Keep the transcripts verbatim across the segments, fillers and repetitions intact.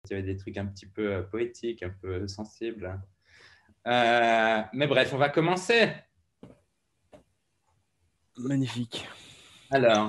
il y avait des trucs un petit peu euh, poétiques, un peu sensibles. Euh, mais bref, on va commencer. Magnifique. Alors,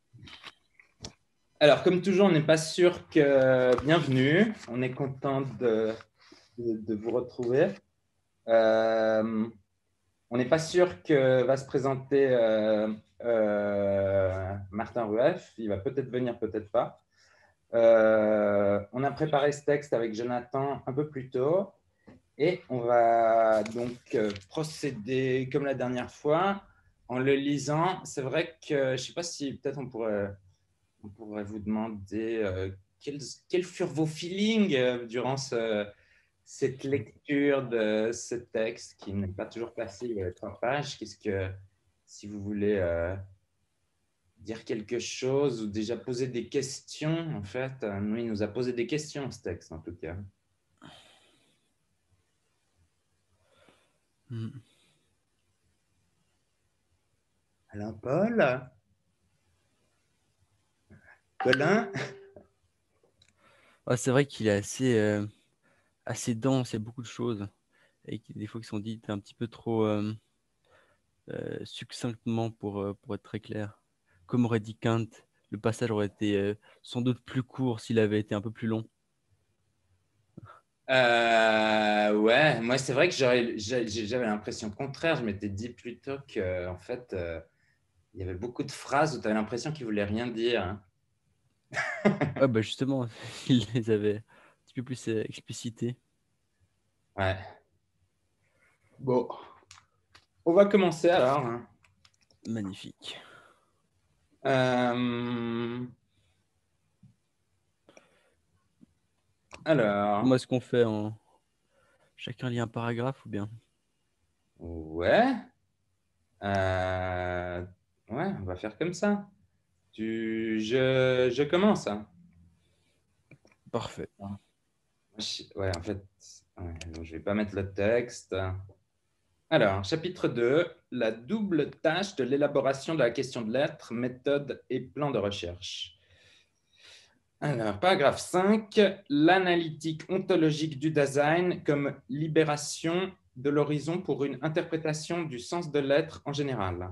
alors comme toujours, on n'est pas sûr que... Bienvenue, on est content de, de, de vous retrouver. Euh, on n'est pas sûr que va se présenter euh, euh, Martin Rueff. Il va peut-être venir, peut-être pas. Euh, on a préparé ce texte avec Jonathan un peu plus tôt et on va donc euh, procéder comme la dernière fois en le lisant. C'est vrai que je ne sais pas si peut-être on pourrait, on pourrait vous demander euh, quels, quels furent vos feelings euh, durant ce, cette lecture de ce texte qui n'est pas toujours facile, il y a trois pages. Qu'est-ce que, si vous voulez euh, dire quelque chose ou déjà poser des questions, en fait, euh, nous, il nous a posé des questions, ce texte, en tout cas. Mm. Alain Paul, Colin. Ouais, c'est vrai qu'il est assez, euh, assez dense, il y a beaucoup de choses. Et qu'il- des fois qui sont dites un petit peu trop euh, euh, succinctement pour, euh, pour être très clair. Comme aurait dit Kant, le passage aurait été euh, sans doute plus court s'il avait été un peu plus long. Euh, ouais, moi, c'est vrai que j'aurais- j'ai- j'avais l'impression contraire. Je m'étais dit plutôt que, en fait, euh, il y avait beaucoup de phrases où tu avais l'impression qu'il voulait rien dire, hein. Ouais, bah justement, il les avait un petit peu plus euh, explicités. Ouais. Bon, on va commencer alors, hein. Magnifique. Euh, alors, Comment est-ce qu'on fait en... Chacun lit un paragraphe ou bien? ouais, euh, ouais, on va faire comme ça. Tu, je, je commence, hein. Parfait. Je- Ouais, en fait, ouais, donc je vais pas mettre le texte. Alors, chapitre deux, la double tâche de l'élaboration de la question de lettres, méthode et plan de recherche. Alors, paragraphe cinq, l'analytique ontologique du design comme libération de l'horizon pour une interprétation du sens de l'être en général.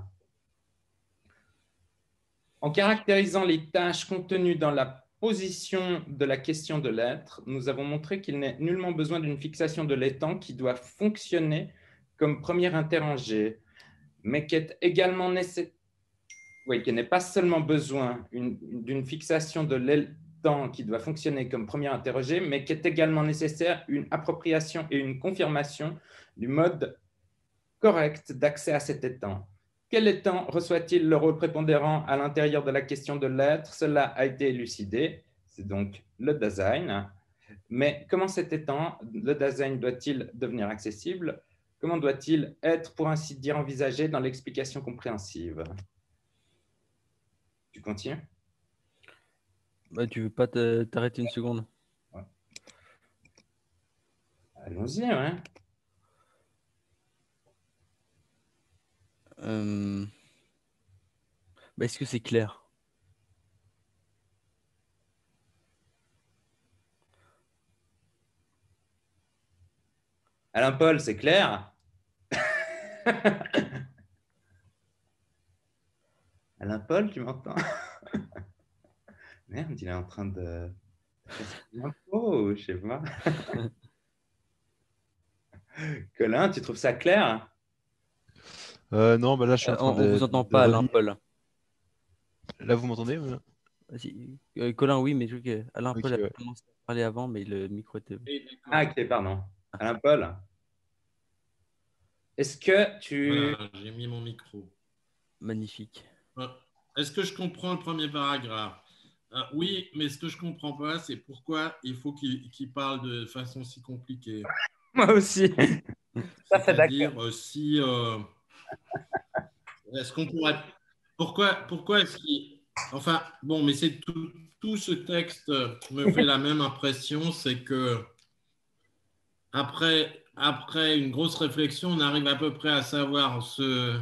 En caractérisant les tâches contenues dans la position de la question de l'être, nous avons montré qu'il n'est nullement besoin d'une fixation de l'étang qui doit fonctionner comme premier interrangé, mais qui est également nécessaire. Oui, qu'il n'est pas seulement besoin d'une fixation de l'étang qui doit fonctionner comme premier interrogé, mais qu'est également nécessaire une appropriation et une confirmation du mode correct d'accès à cet étang. Quel étang reçoit-il le rôle prépondérant à l'intérieur de la question de l'être? Cela a été élucidé, c'est donc le design. Mais comment cet étang, le design, doit-il devenir accessible? Comment doit-il être, pour ainsi dire, envisagé dans l'explication compréhensive? Tu continues? Bah, tu veux pas te- t'arrêter une seconde? Ouais. Allons-y, ouais. Euh, bah, est-ce que c'est clair? Alain Paul, c'est clair? Alain Paul, tu m'entends? Merde, il est en train de faire son impro, je sais pas. Colin, tu trouves ça clair? Euh, non, bah là, je suis Euh, en on, train on de, vous entend de pas, Alain relire. Paul. Là, vous m'entendez? Ouais. Si- euh, Colin, oui, mais je veux que Alain Ok, Paul a ouais. commencé à parler avant, mais le micro était. Oui, Ah, d'accord. ok, pardon. Alain Paul, est-ce que tu... Voilà, j'ai mis mon micro. Magnifique. Euh, Est-ce que je comprends le premier paragraphe? Euh, Oui, mais ce que je ne comprends pas, c'est pourquoi il faut qu'il qu'il parle de façon si compliquée. Moi aussi. Ça fait d'accord. C'est-à-dire, euh, si... euh, est-ce qu'on pourrait... Pourquoi, pourquoi est-ce qu'il... Enfin, bon, mais c'est tout, tout ce texte me fait la même impression, c'est que après, après une grosse réflexion, on arrive à peu près à savoir ce,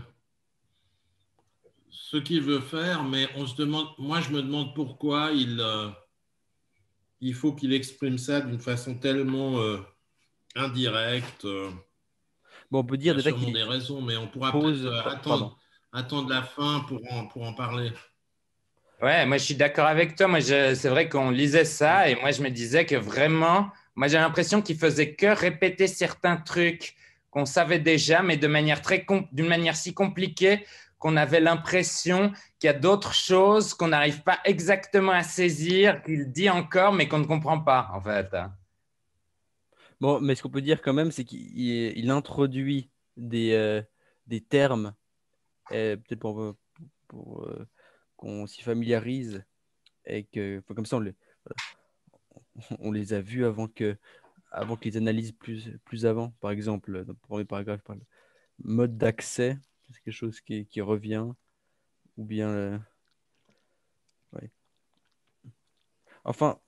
ce qu'il veut faire, mais on se demande, moi je me demande pourquoi il, euh, il faut qu'il exprime ça d'une façon tellement euh, indirecte. euh, Bon, on peut Il y dire a déjà sûrement qu'il des raisons, mais on pourra peut-être pose. euh, pa- Pardon. attendre, attendre la fin pour en, pour en parler. Ouais, moi je suis d'accord avec toi. Moi, je- c'est vrai qu'on lisait ça et moi je me disais que vraiment, moi j'ai l'impression qu'il faisait que répéter certains trucs qu'on savait déjà, mais de manière très com- d'une manière si compliquée qu'on avait l'impression qu'il y a d'autres choses qu'on n'arrive pas exactement à saisir, qu'il dit encore, mais qu'on ne comprend pas en fait. Bon, mais ce qu'on peut dire quand même, c'est qu'il il- il introduit des, euh, des termes, euh, peut-être pour, pour, euh, qu'on s'y familiarise et que, enfin, comme ça, on les, on les a vus avant que, avant que les analyses plus, plus avant. Par exemple, dans le premier paragraphe, il parle de mode d'accès, c'est quelque chose qui, qui revient, ou bien, euh, ouais. Enfin,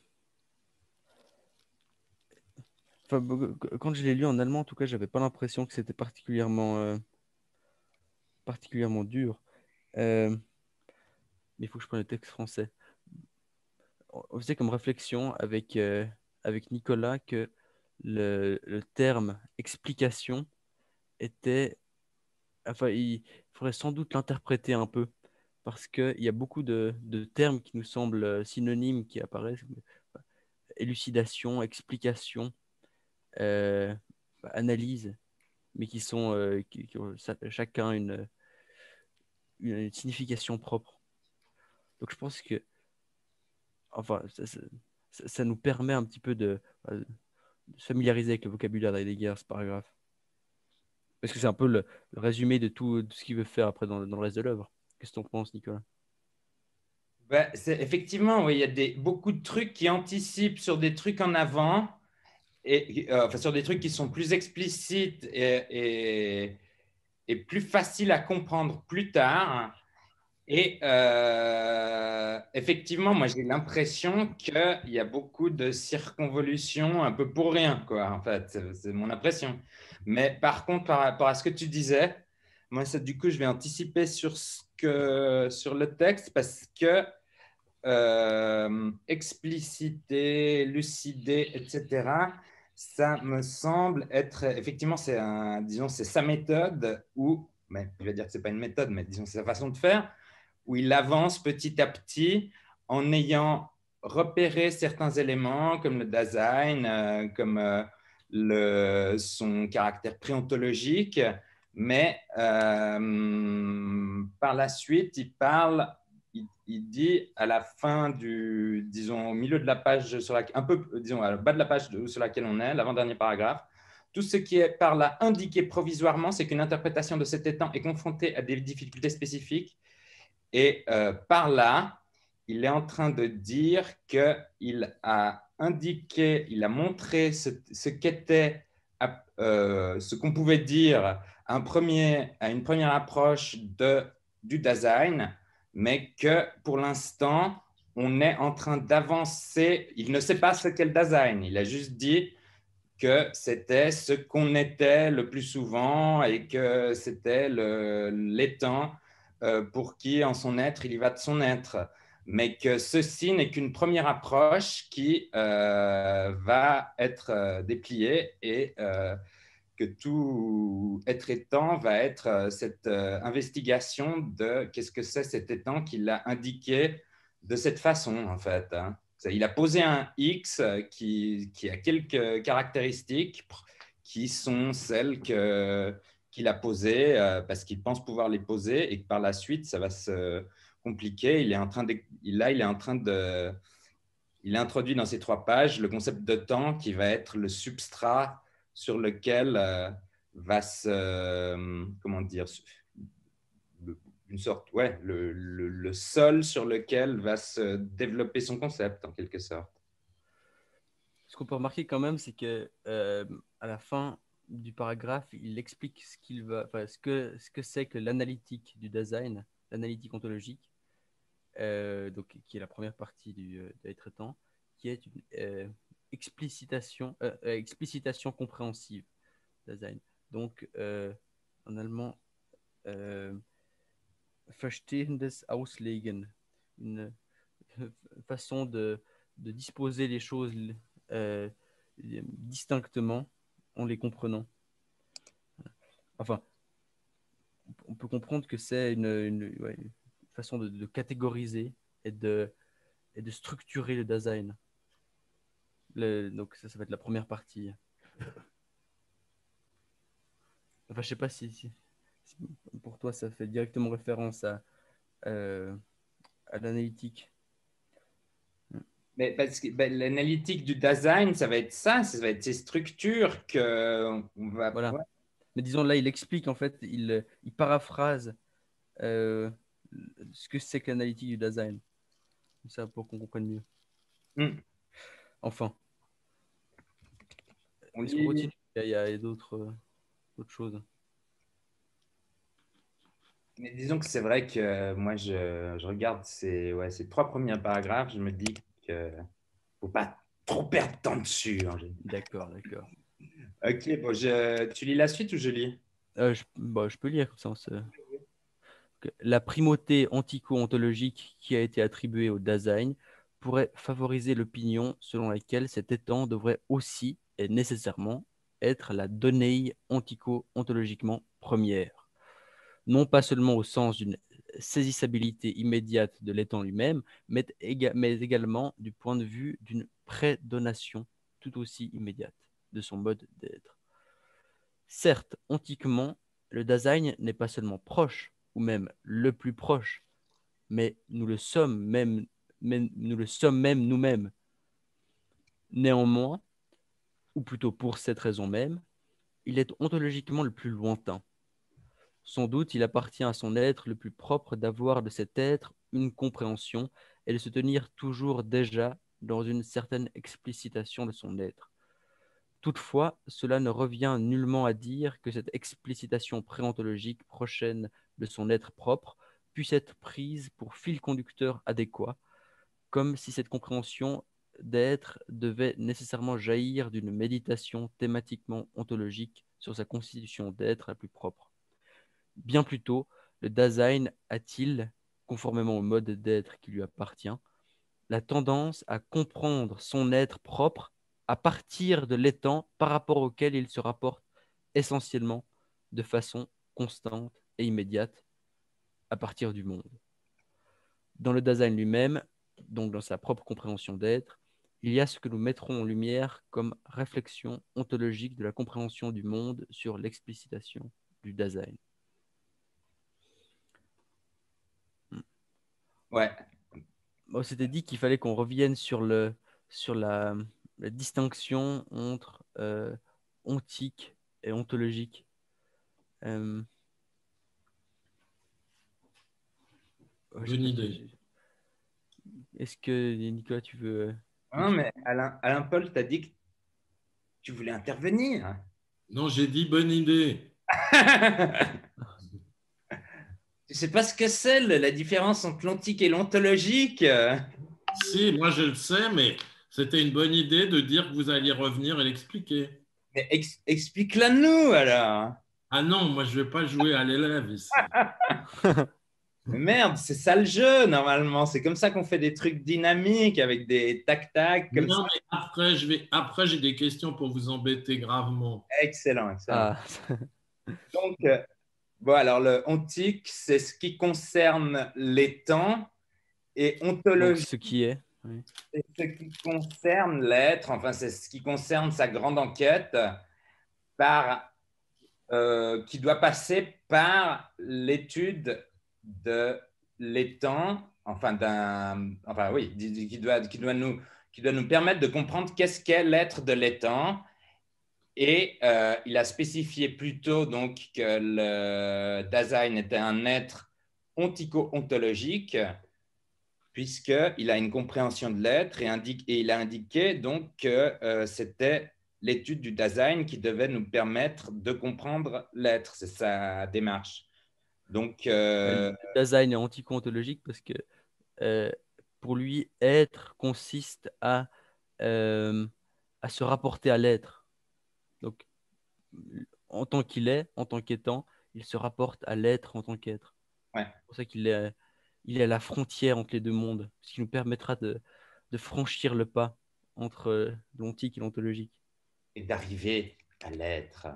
enfin, bo- quand je l'ai lu en allemand, en tout cas, j'avais pas l'impression que c'était particulièrement, euh, particulièrement dur. Euh, mais il faut que je prenne le texte français. On faisait comme réflexion avec, euh, avec Nicolas que le, le terme explication était, enfin, il faudrait sans doute l'interpréter un peu parce qu'il y a beaucoup de, de termes qui nous semblent euh, synonymes qui apparaissent, élucidation, explication, euh, analyse, mais qui sont euh, qui, qui ont sa- chacun une, une, une signification propre. Donc je pense que, enfin, ça, ça- ça- ça nous permet un petit peu de, euh, de se familiariser avec le vocabulaire d'Heidegger, ce paragraphe. Parce que c'est un peu le, le résumé de tout, de ce qu'il veut faire après dans, dans le reste de l'œuvre. Qu'est-ce que tu en penses, Nicolas? Ben, c'est, effectivement, oui, il y a des, beaucoup de trucs qui anticipent sur des trucs en avant, et, euh, enfin, sur des trucs qui sont plus explicites et, et, et plus faciles à comprendre plus tard. Et euh, effectivement, moi, j'ai l'impression qu'il y a beaucoup de circonvolutions un peu pour rien, quoi, en fait. C'est, c'est mon impression. Mais par contre, par rapport à ce que tu disais, moi, ça, du coup, je vais anticiper sur, ce que, sur le texte parce que euh, expliciter, lucider, et cetera, ça me semble être, effectivement, c'est un, disons, c'est sa méthode ou, mais je vais dire que c'est pas une méthode, mais disons, c'est sa façon de faire où il avance petit à petit en ayant repéré certains éléments comme le Dasein, euh, comme euh, le, son caractère préontologique, mais euh, par la suite, il parle, il, il, dit à la fin du, disons, au milieu de la page, sur la, un peu, disons, à bas de la page de, sur laquelle on est, l'avant-dernier paragraphe, tout ce qui est par là indiqué provisoirement, c'est qu'une interprétation de cet étang est confrontée à des difficultés spécifiques et euh, par là, il est en train de dire qu'il a indiqué, il a montré ce, ce qu'était, euh, ce qu'on pouvait dire un premier, à une première approche de, du Dasein, mais que pour l'instant, on est en train d'avancer. Il ne sait pas ce qu'est le Dasein. Il a juste dit que c'était ce qu'on était le plus souvent et que c'était l'étang euh, pour qui, en son être, il y va de son être. Mais que ceci n'est qu'une première approche qui euh, va être euh, dépliée et euh, que tout être étang va être euh, cette euh, investigation de qu'est-ce que c'est cet étang qu'il a indiqué de cette façon, en fait. Hein. Il a posé un X qui, qui a quelques caractéristiques qui sont celles que, qu'il a posées euh, parce qu'il pense pouvoir les poser et que par la suite, ça va se compliquer. Il est en train de, là, il est en train de... Il a introduit dans ces trois pages le concept de temps qui va être le substrat sur lequel euh, va se... Euh, comment dire le, une sorte, ouais, le, le, le sol sur lequel va se développer son concept, en quelque sorte. Ce qu'on peut remarquer quand même, c'est que euh, à la fin du paragraphe, il explique ce qu'il va, enfin, ce que ce que c'est que l'analytique du design, l'analytique ontologique, euh, donc qui est la première partie du euh, de l'être étant, qui est une euh, explicitation, euh, euh, explicitation compréhensive design. Donc euh, en allemand, euh, verstehendes Auslegen, une façon de de disposer les choses euh, distinctement en les comprenant. Enfin, on peut comprendre que c'est une, une, ouais, une façon de, de catégoriser et de, et de structurer le design. Le, donc ça, ça va être la première partie. Enfin, je sais pas si, si, si pour toi ça fait directement référence à, euh, à l'analytique. Mais parce que ben, l'analytique du design, ça va être ça, ça va être ces structures que on va. Voilà. Ouais. Mais disons là, il explique en fait, il, il paraphrase euh, ce que c'est que l'analytique du design. Comme ça, pour qu'on comprenne mieux. Hmm. Enfin, On est-ce qu'on lit. continue? Il y a, il y a d'autres, euh, d'autres choses. Mais disons que c'est vrai que euh, moi, je, je regarde ces, ouais, ces trois premiers paragraphes, je me dis que faut pas trop perdre de temps dessus. Hein. D'accord, d'accord. Ok, bon, je, tu lis la suite ou je lis? Euh, je, bah, je peux lire comme ça. On se... que La primauté antico-ontologique qui a été attribuée au design pourrait favoriser l'opinion selon laquelle cet étang devrait aussi et nécessairement être la donnée antico-ontologiquement première. Non pas seulement au sens d'une saisissabilité immédiate de l'étang lui-même, mais, éga- mais également du point de vue d'une prédonation tout aussi immédiate de son mode d'être. Certes, antiquement, le design n'est pas seulement proche, ou même le plus proche, mais nous le sommes même, même- nous le sommes même nous-mêmes. Néanmoins, ou plutôt pour cette raison même, il est ontologiquement le plus lointain. Sans doute, il appartient à son être le plus propre d'avoir de cet être une compréhension et de se tenir toujours déjà dans une certaine explicitation de son être. Toutefois, cela ne revient nullement à dire que cette explicitation préontologique prochaine de son être propre puisse être prise pour fil conducteur adéquat, comme si cette compréhension d'être devait nécessairement jaillir d'une méditation thématiquement ontologique sur sa constitution d'être la plus propre. Bien plutôt, le Dasein a-t-il, conformément au mode d'être qui lui appartient, la tendance à comprendre son être propre à partir de l'étang par rapport auquel il se rapporte essentiellement de façon constante et immédiate à partir du monde. Dans le Dasein lui-même, donc dans sa propre compréhension d'être, il y a ce que nous mettrons en lumière comme réflexion ontologique de la compréhension du monde sur l'explicitation du Dasein. Ouais. Bon, c'était dit qu'il fallait qu'on revienne sur, le, sur la, la distinction entre euh, ontique et ontologique. Euh, je sais Bonne pas, idée. je- est-ce que Nicolas, tu veux euh, Non, quelque chose? mais Alain, Alain Paul t'a dit que tu voulais intervenir. Non, j'ai dit bonne idée. Tu sais pas ce que c'est le- la différence entre l'antique et l'ontologique? Si, moi je le sais, mais c'était une bonne idée de dire que vous alliez revenir et l'expliquer. Mais ex- explique-la nous alors. Ah non, moi je vais pas jouer à l'élève ici. Mais merde, c'est ça le jeu normalement. C'est comme ça qu'on fait des trucs dynamiques avec des tac-tac comme ça. Non, mais après, je vais, après j'ai des questions pour vous embêter gravement. Excellent, excellent. Ah, Donc, euh, bon, alors le ontique, c'est ce qui concerne les temps et donc ontologie, ce qui est. Oui. c'est ce qui concerne l'être. Enfin, c'est ce qui concerne sa grande enquête par, euh, qui doit passer par l'étude de l'étang, enfin d'un, enfin oui, qui doit, qui doit nous, qui doit nous permettre de comprendre qu'est-ce qu'est l'être de l'étang. Et euh, il a spécifié plutôt donc que le Dasein était un être ontico-ontologique, puisqu'il a une compréhension de l'être et, indique, et il a indiqué donc que euh, c'était l'étude du Dasein qui devait nous permettre de comprendre l'être. C'est sa démarche. Donc, euh, Le Dasein est anti-ontologique parce que euh, pour lui, être consiste à, euh, à se rapporter à l'être. Donc, en tant qu'il est, en tant qu'étant, il se rapporte à l'être en tant qu'être. ouais. C'est pour ça qu'il est, il est à la frontière entre les deux mondes, ce qui nous permettra de, de franchir le pas entre euh, l'ontique et l'ontologique. Et d'arriver à l'être.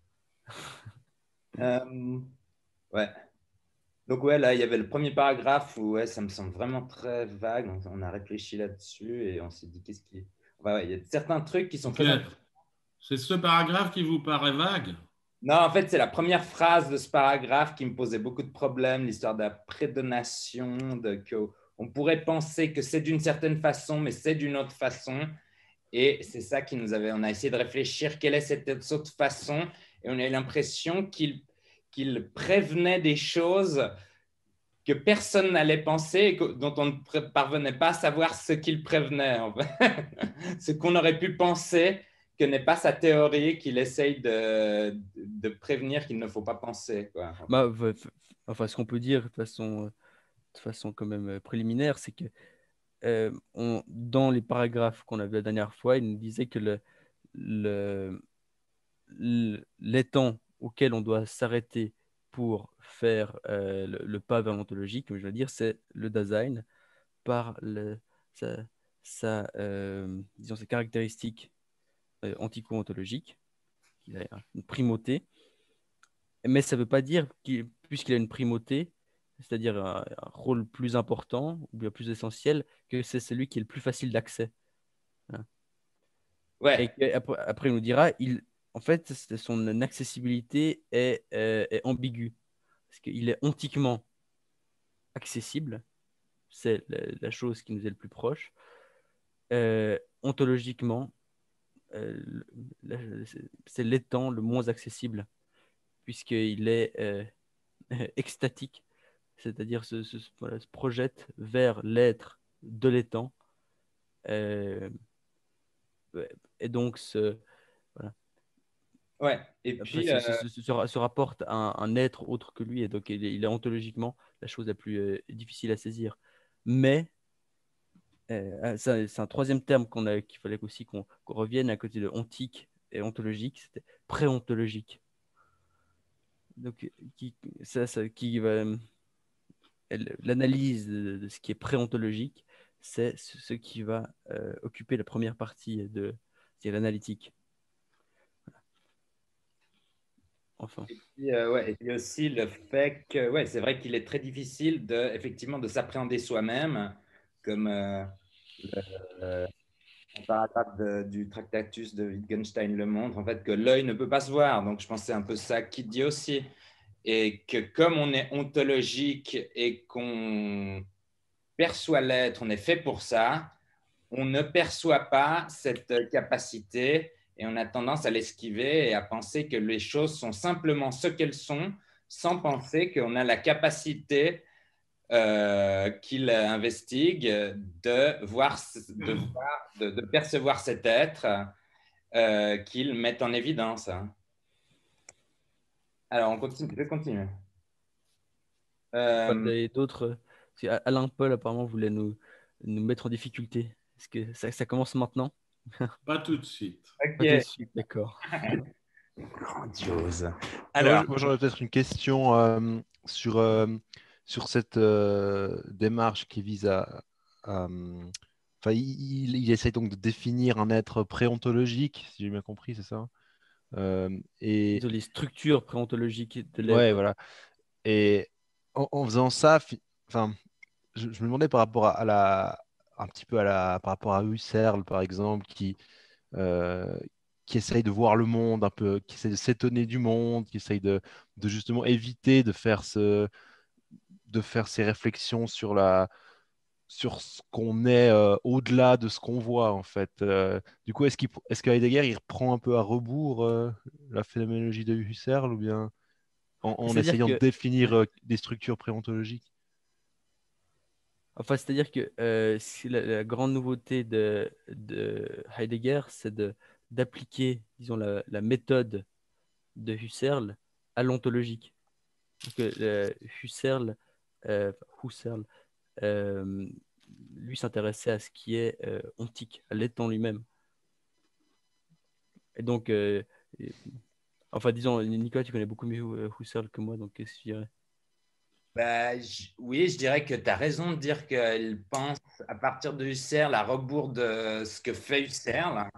euh, ouais. Donc ouais, là, il y avait le premier paragraphe où ouais, ça me semble vraiment très vague. On, on a réfléchi là-dessus et on s'est dit qu'est-ce qui... Enfin, ouais, il y a certains trucs qui sont Ok. très importants. C'est ce paragraphe qui vous paraît vague? Non, en fait, c'est la première phrase de ce paragraphe qui me posait beaucoup de problèmes, l'histoire de la prédonation, de que on pourrait penser que c'est d'une certaine façon, mais c'est d'une autre façon. Et c'est ça qui nous avait... On a essayé de réfléchir quelle est cette autre façon. Et on a eu l'impression qu'il qu'il prévenait des choses que personne n'allait penser et que- dont on ne parvenait pas à savoir ce qu'il prévenait. En fait. Ce qu'on aurait pu penser que n'est pas sa théorie qu'il essaye de, de prévenir qu'il ne faut pas penser. Quoi. Bah, v- v- enfin, ce qu'on peut dire de façon, euh, de façon quand même euh, préliminaire, c'est que euh, on, dans les paragraphes qu'on avait la dernière fois, il nous disait que le, le, le- les temps auxquels on doit s'arrêter pour faire euh, le, le pas vers l'ontologie, comme je veux dire, c'est le Dasein par le, sa, sa, euh, disons, ses caractéristiques euh, antico-ontologiques, qu'il a une primauté. Mais ça ne veut pas dire, qu'il, puisqu'il a une primauté, c'est-à-dire un, un rôle plus important ou bien plus essentiel, que c'est celui qui est le plus facile d'accès. Hein. Et Ouais, que, après, après, il nous dira, il, en fait, c'est- son accessibilité est, euh, est ambiguë. Parce qu'il est ontiquement accessible, c'est la, la chose qui nous est le plus proche. Euh, ontologiquement, euh, le- c'est c'est l'étang le moins accessible, puisqu'il est euh, extatique, c'est-à-dire se, se, voilà, se projette vers l'être de l'étang. euh, et donc, ce, voilà, ouais. Et après, puis, se, euh, se, se, se- se rapporte à un, un être autre que lui, et donc il est, il est ontologiquement la chose la plus euh, difficile à saisir. Mais euh, ça, c'est un troisième terme qu'on a, qu'il fallait aussi qu'on qu'on revienne à côté de ontique et ontologique, c'était préontologique. Donc, qui, ça, ça, qui va, l'analyse de, de ce qui est préontologique, c'est ce ce qui va euh, occuper la première partie de c'est l'analytique. Enfin, et puis, euh, ouais, et puis aussi le fait que ouais, c'est vrai qu'il est très difficile de, effectivement, de s'appréhender soi-même, comme euh, le, un paragraphe de- du Tractatus de Wittgenstein le montre, en fait, que l'œil ne peut pas se voir. Donc, je pense que c'est un peu ça qu'il dit aussi. Et que comme on est ontologique et qu'on perçoit l'être, on est fait pour ça, on ne perçoit pas cette capacité et on a tendance à l'esquiver et à penser que les choses sont simplement ce qu'elles sont, sans penser qu'on a la capacité euh, qu'il investigue de voir, de, voir de, de percevoir cet être euh, qu'il met en évidence. Alors, on continue, je continue. Euh, et d'autres, parce que Alain Paul apparemment voulait nous, nous mettre en difficulté. Est-ce que ça, ça commence maintenant? Pas tout de suite. Pas tout de ok, suite, d'accord. grandiose. Moi, Alors, j- moi, j'aurais peut-être une question euh, sur, euh, sur cette euh, démarche qui vise à... à, euh, Enfin, il, il- il essaie donc de définir un être préontologique, si j'ai bien compris, c'est ça? Euh, et Disons, les structures préontologiques de ouais, l'être. voilà. Et en, en faisant ça, fi- enfin, je, je me demandais par rapport à, à la, un petit peu à la, par rapport à Husserl, par exemple, qui, euh, qui essaye de voir le monde un peu, qui essaye de s'étonner du monde, qui essaye de, de justement éviter de faire ce, de faire ces réflexions sur la, sur ce qu'on est euh, au-delà de ce qu'on voit en fait. Euh, du coup, est-ce qu'il, est-ce que Heidegger il reprend un peu à rebours euh, la phénoménologie de Husserl ou bien en, en C'est-à-dire essayant de que, définir euh, des structures préontologiques? enfin, c'est-à-dire que euh, si la, la grande nouveauté de, de Heidegger, c'est de d'appliquer, disons, la, la méthode de Husserl à l'ontologique. Donc, euh, le- Husserl, euh, Husserl euh, lui s'intéressait à ce qui est euh, ontique, à l'étang lui-même. Et donc, euh, et- enfin, disons, Nicolas, tu connais beaucoup mieux euh, Husserl que moi, donc qu'est-ce que je dirais? Bah, je- oui, je dirais que tu as raison de dire qu'il pense à partir de Husserl à rebours de ce que fait Husserl.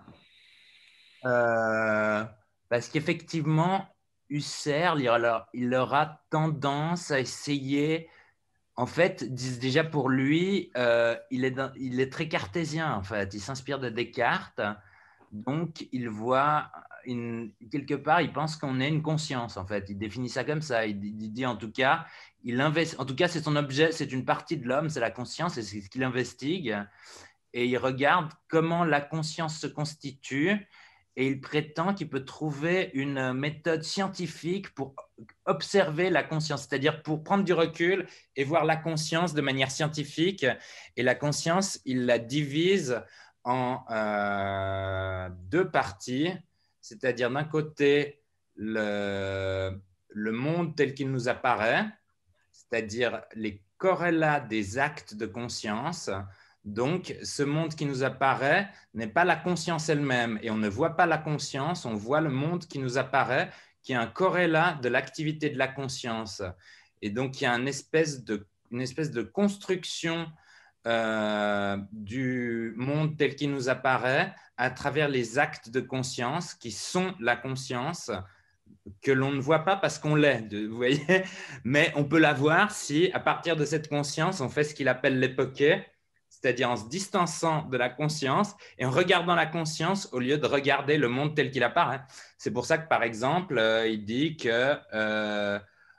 Euh, Parce qu'effectivement, Husserl, il aura, il aura tendance à essayer. En fait, dis- déjà pour lui, euh, il est, dans- il est très cartésien, en fait. Il s'inspire de Descartes. Donc, il voit, une- quelque part, il pense qu'on est une conscience, en fait. Il définit ça comme ça. Il, dit il dit, en tout cas, il invest, en tout cas, c'est son objet, c'est une partie de l'homme, c'est la conscience, et c'est ce qu'il investigue. Et il regarde comment la conscience se constitue et il prétend qu'il peut trouver une méthode scientifique pour observer la conscience, c'est-à-dire pour prendre du recul et voir la conscience de manière scientifique. Et la conscience, il la divise en euh, deux parties, c'est-à-dire d'un côté le, le monde tel qu'il nous apparaît, c'est-à-dire les corrélats des actes de conscience. Donc, ce monde qui nous apparaît n'est pas la conscience elle-même, et on ne voit pas la conscience, on voit le monde qui nous apparaît, qui est un corrélat de l'activité de la conscience. Et donc, il y a une espèce de, une espèce de construction euh, du monde tel qu'il nous apparaît à travers les actes de conscience qui sont la conscience, que l'on ne voit pas parce qu'on l'est, vous voyez, mais on peut la voir si, à partir de cette conscience, on fait ce qu'il appelle l'époquet, c'est-à-dire en se distançant de la conscience et en regardant la conscience au lieu de regarder le monde tel qu'il apparaît. C'est pour ça que, par exemple, euh, il dit que euh,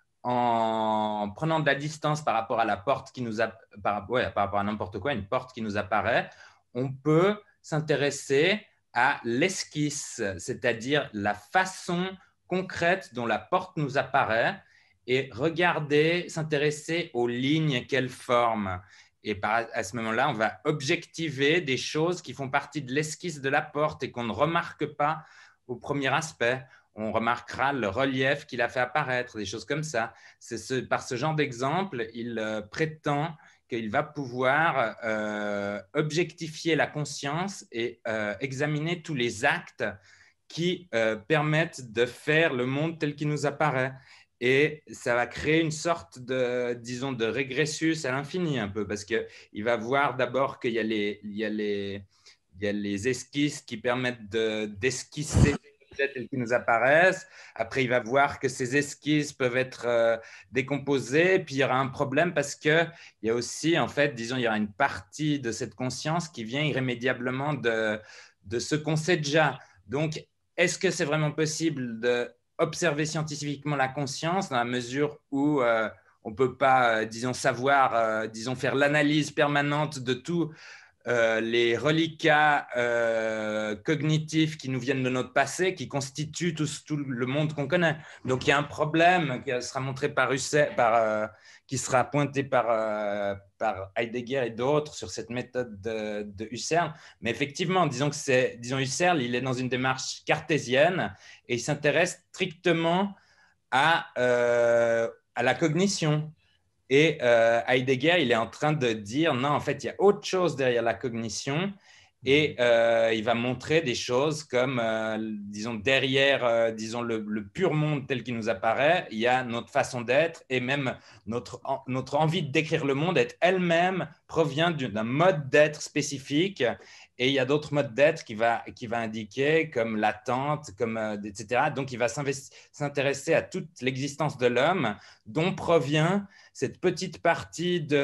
en prenant de la distance par rapport à la porte qui nous a, par, ouais, par rapport à n'importe quoi, une porte qui nous apparaît, on peut s'intéresser à l'esquisse, c'est-à-dire la façon concrète dont la porte nous apparaît et regarder, s'intéresser aux lignes qu'elle forme. Et par, à ce moment-là, on va objectiver des choses qui font partie de l'esquisse de la porte et qu'on ne remarque pas au premier aspect. On remarquera le relief qu'il a fait apparaître, des choses comme ça. C'est ce, par ce genre d'exemple, il euh, prétend qu'il va pouvoir euh, objectifier la conscience et euh, examiner tous les actes qui euh, permettent de faire le monde tel qu'il nous apparaît. Et ça va créer une sorte de, disons, de régressus à l'infini un peu, parce qu'il va voir d'abord qu'il y a les, il y a les, il y a les esquisses qui permettent de, d'esquisser tels qui nous apparaissent. Après, il va voir que ces esquisses peuvent être euh, décomposées. Puis, il y aura un problème parce qu'il y a aussi, en fait, disons, il y aura une partie de cette conscience qui vient irrémédiablement de, de ce qu'on sait déjà. Donc, est-ce que c'est vraiment possible d'observer scientifiquement la conscience dans la mesure où euh, on ne peut pas, euh, disons, savoir, euh, disons, faire l'analyse permanente de tout euh, les reliquats euh, cognitifs qui nous viennent de notre passé, qui constituent tout, tout le monde qu'on connaît. Donc il y a un problème qui sera montré par Husserl, par, euh, qui sera pointé par, euh, par Heidegger et d'autres sur cette méthode de, de Husserl. Mais effectivement, disons que c'est, disons Husserl, il est dans une démarche cartésienne et il s'intéresse strictement à, euh, à la cognition. Et euh, Heidegger, il est en train de dire, non, en fait, il y a autre chose derrière la cognition. Et euh, il va montrer des choses comme, euh, disons, derrière, euh, disons, le, le pur monde tel qu'il nous apparaît, il y a notre façon d'être et même notre, en, notre envie de décrire le monde est elle-même provient d'un mode d'être spécifique. Et il y a d'autres modes d'être qui va, qui va indiquer comme l'attente, comme, euh, et cetera. Donc, il va s'intéresser à toute l'existence de l'homme dont provient cette petite partie de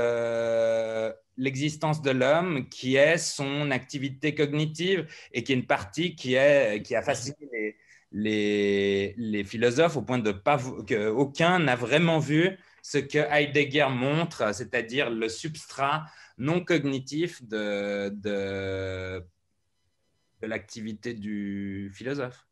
euh, l'existence de l'homme qui est son activité cognitive et qui est une partie qui, est, qui a fasciné les, les, les philosophes au point de pas qu'aucun n'a vraiment vu ce que Heidegger montre, c'est-à-dire le substrat non cognitif de, de, de l'activité du philosophe.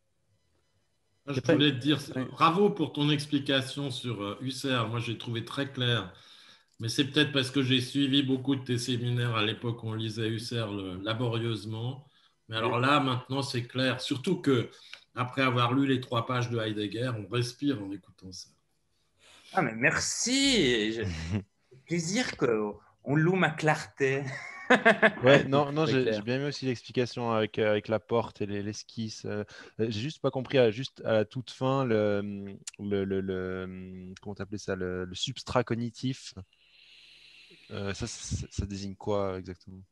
Je voulais te dire, bravo pour ton explication sur Husserl. Moi, j'ai trouvé très clair. Mais c'est peut-être parce que j'ai suivi beaucoup de tes séminaires à l'époque où on lisait Husserl laborieusement. Mais alors là, maintenant, c'est clair. Surtout que après avoir lu les trois pages de Heidegger, on respire en écoutant ça. Ah, mais merci. Je... plaisir qu'on loue ma clarté. Ouais, non, non, Très j'ai clair. j'ai bien aimé aussi l'explication avec, euh, avec la porte et les- l'esquisse. Euh, euh, j'ai juste pas compris, à, juste à la toute fin, le, le, le, le- comment t'appelais ça, le, le substrat cognitif. Euh, ça, ça, ça désigne quoi exactement?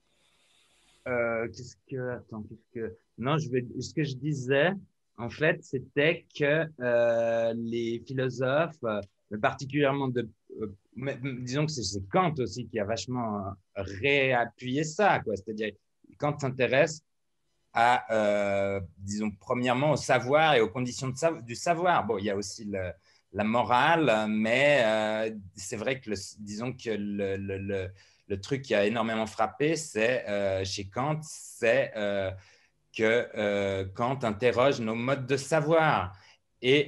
Euh, qu'est-ce que, attends, qu'est-ce que, non, je vais, ce que je disais, en fait, c'était que euh, les philosophes, euh, particulièrement de, euh, mais- disons que c'est c'est Kant aussi qui a vachement euh, réappuyé ça, quoi. C'est-à-dire, Kant s'intéresse à, euh, disons, premièrement au savoir et aux conditions de sav- du savoir. Bon, il y a aussi le- la morale, mais euh, c'est vrai que, le, disons que le, le, le, le truc qui a énormément frappé, c'est euh, chez Kant, c'est euh, que euh, Kant interroge nos modes de savoir. Et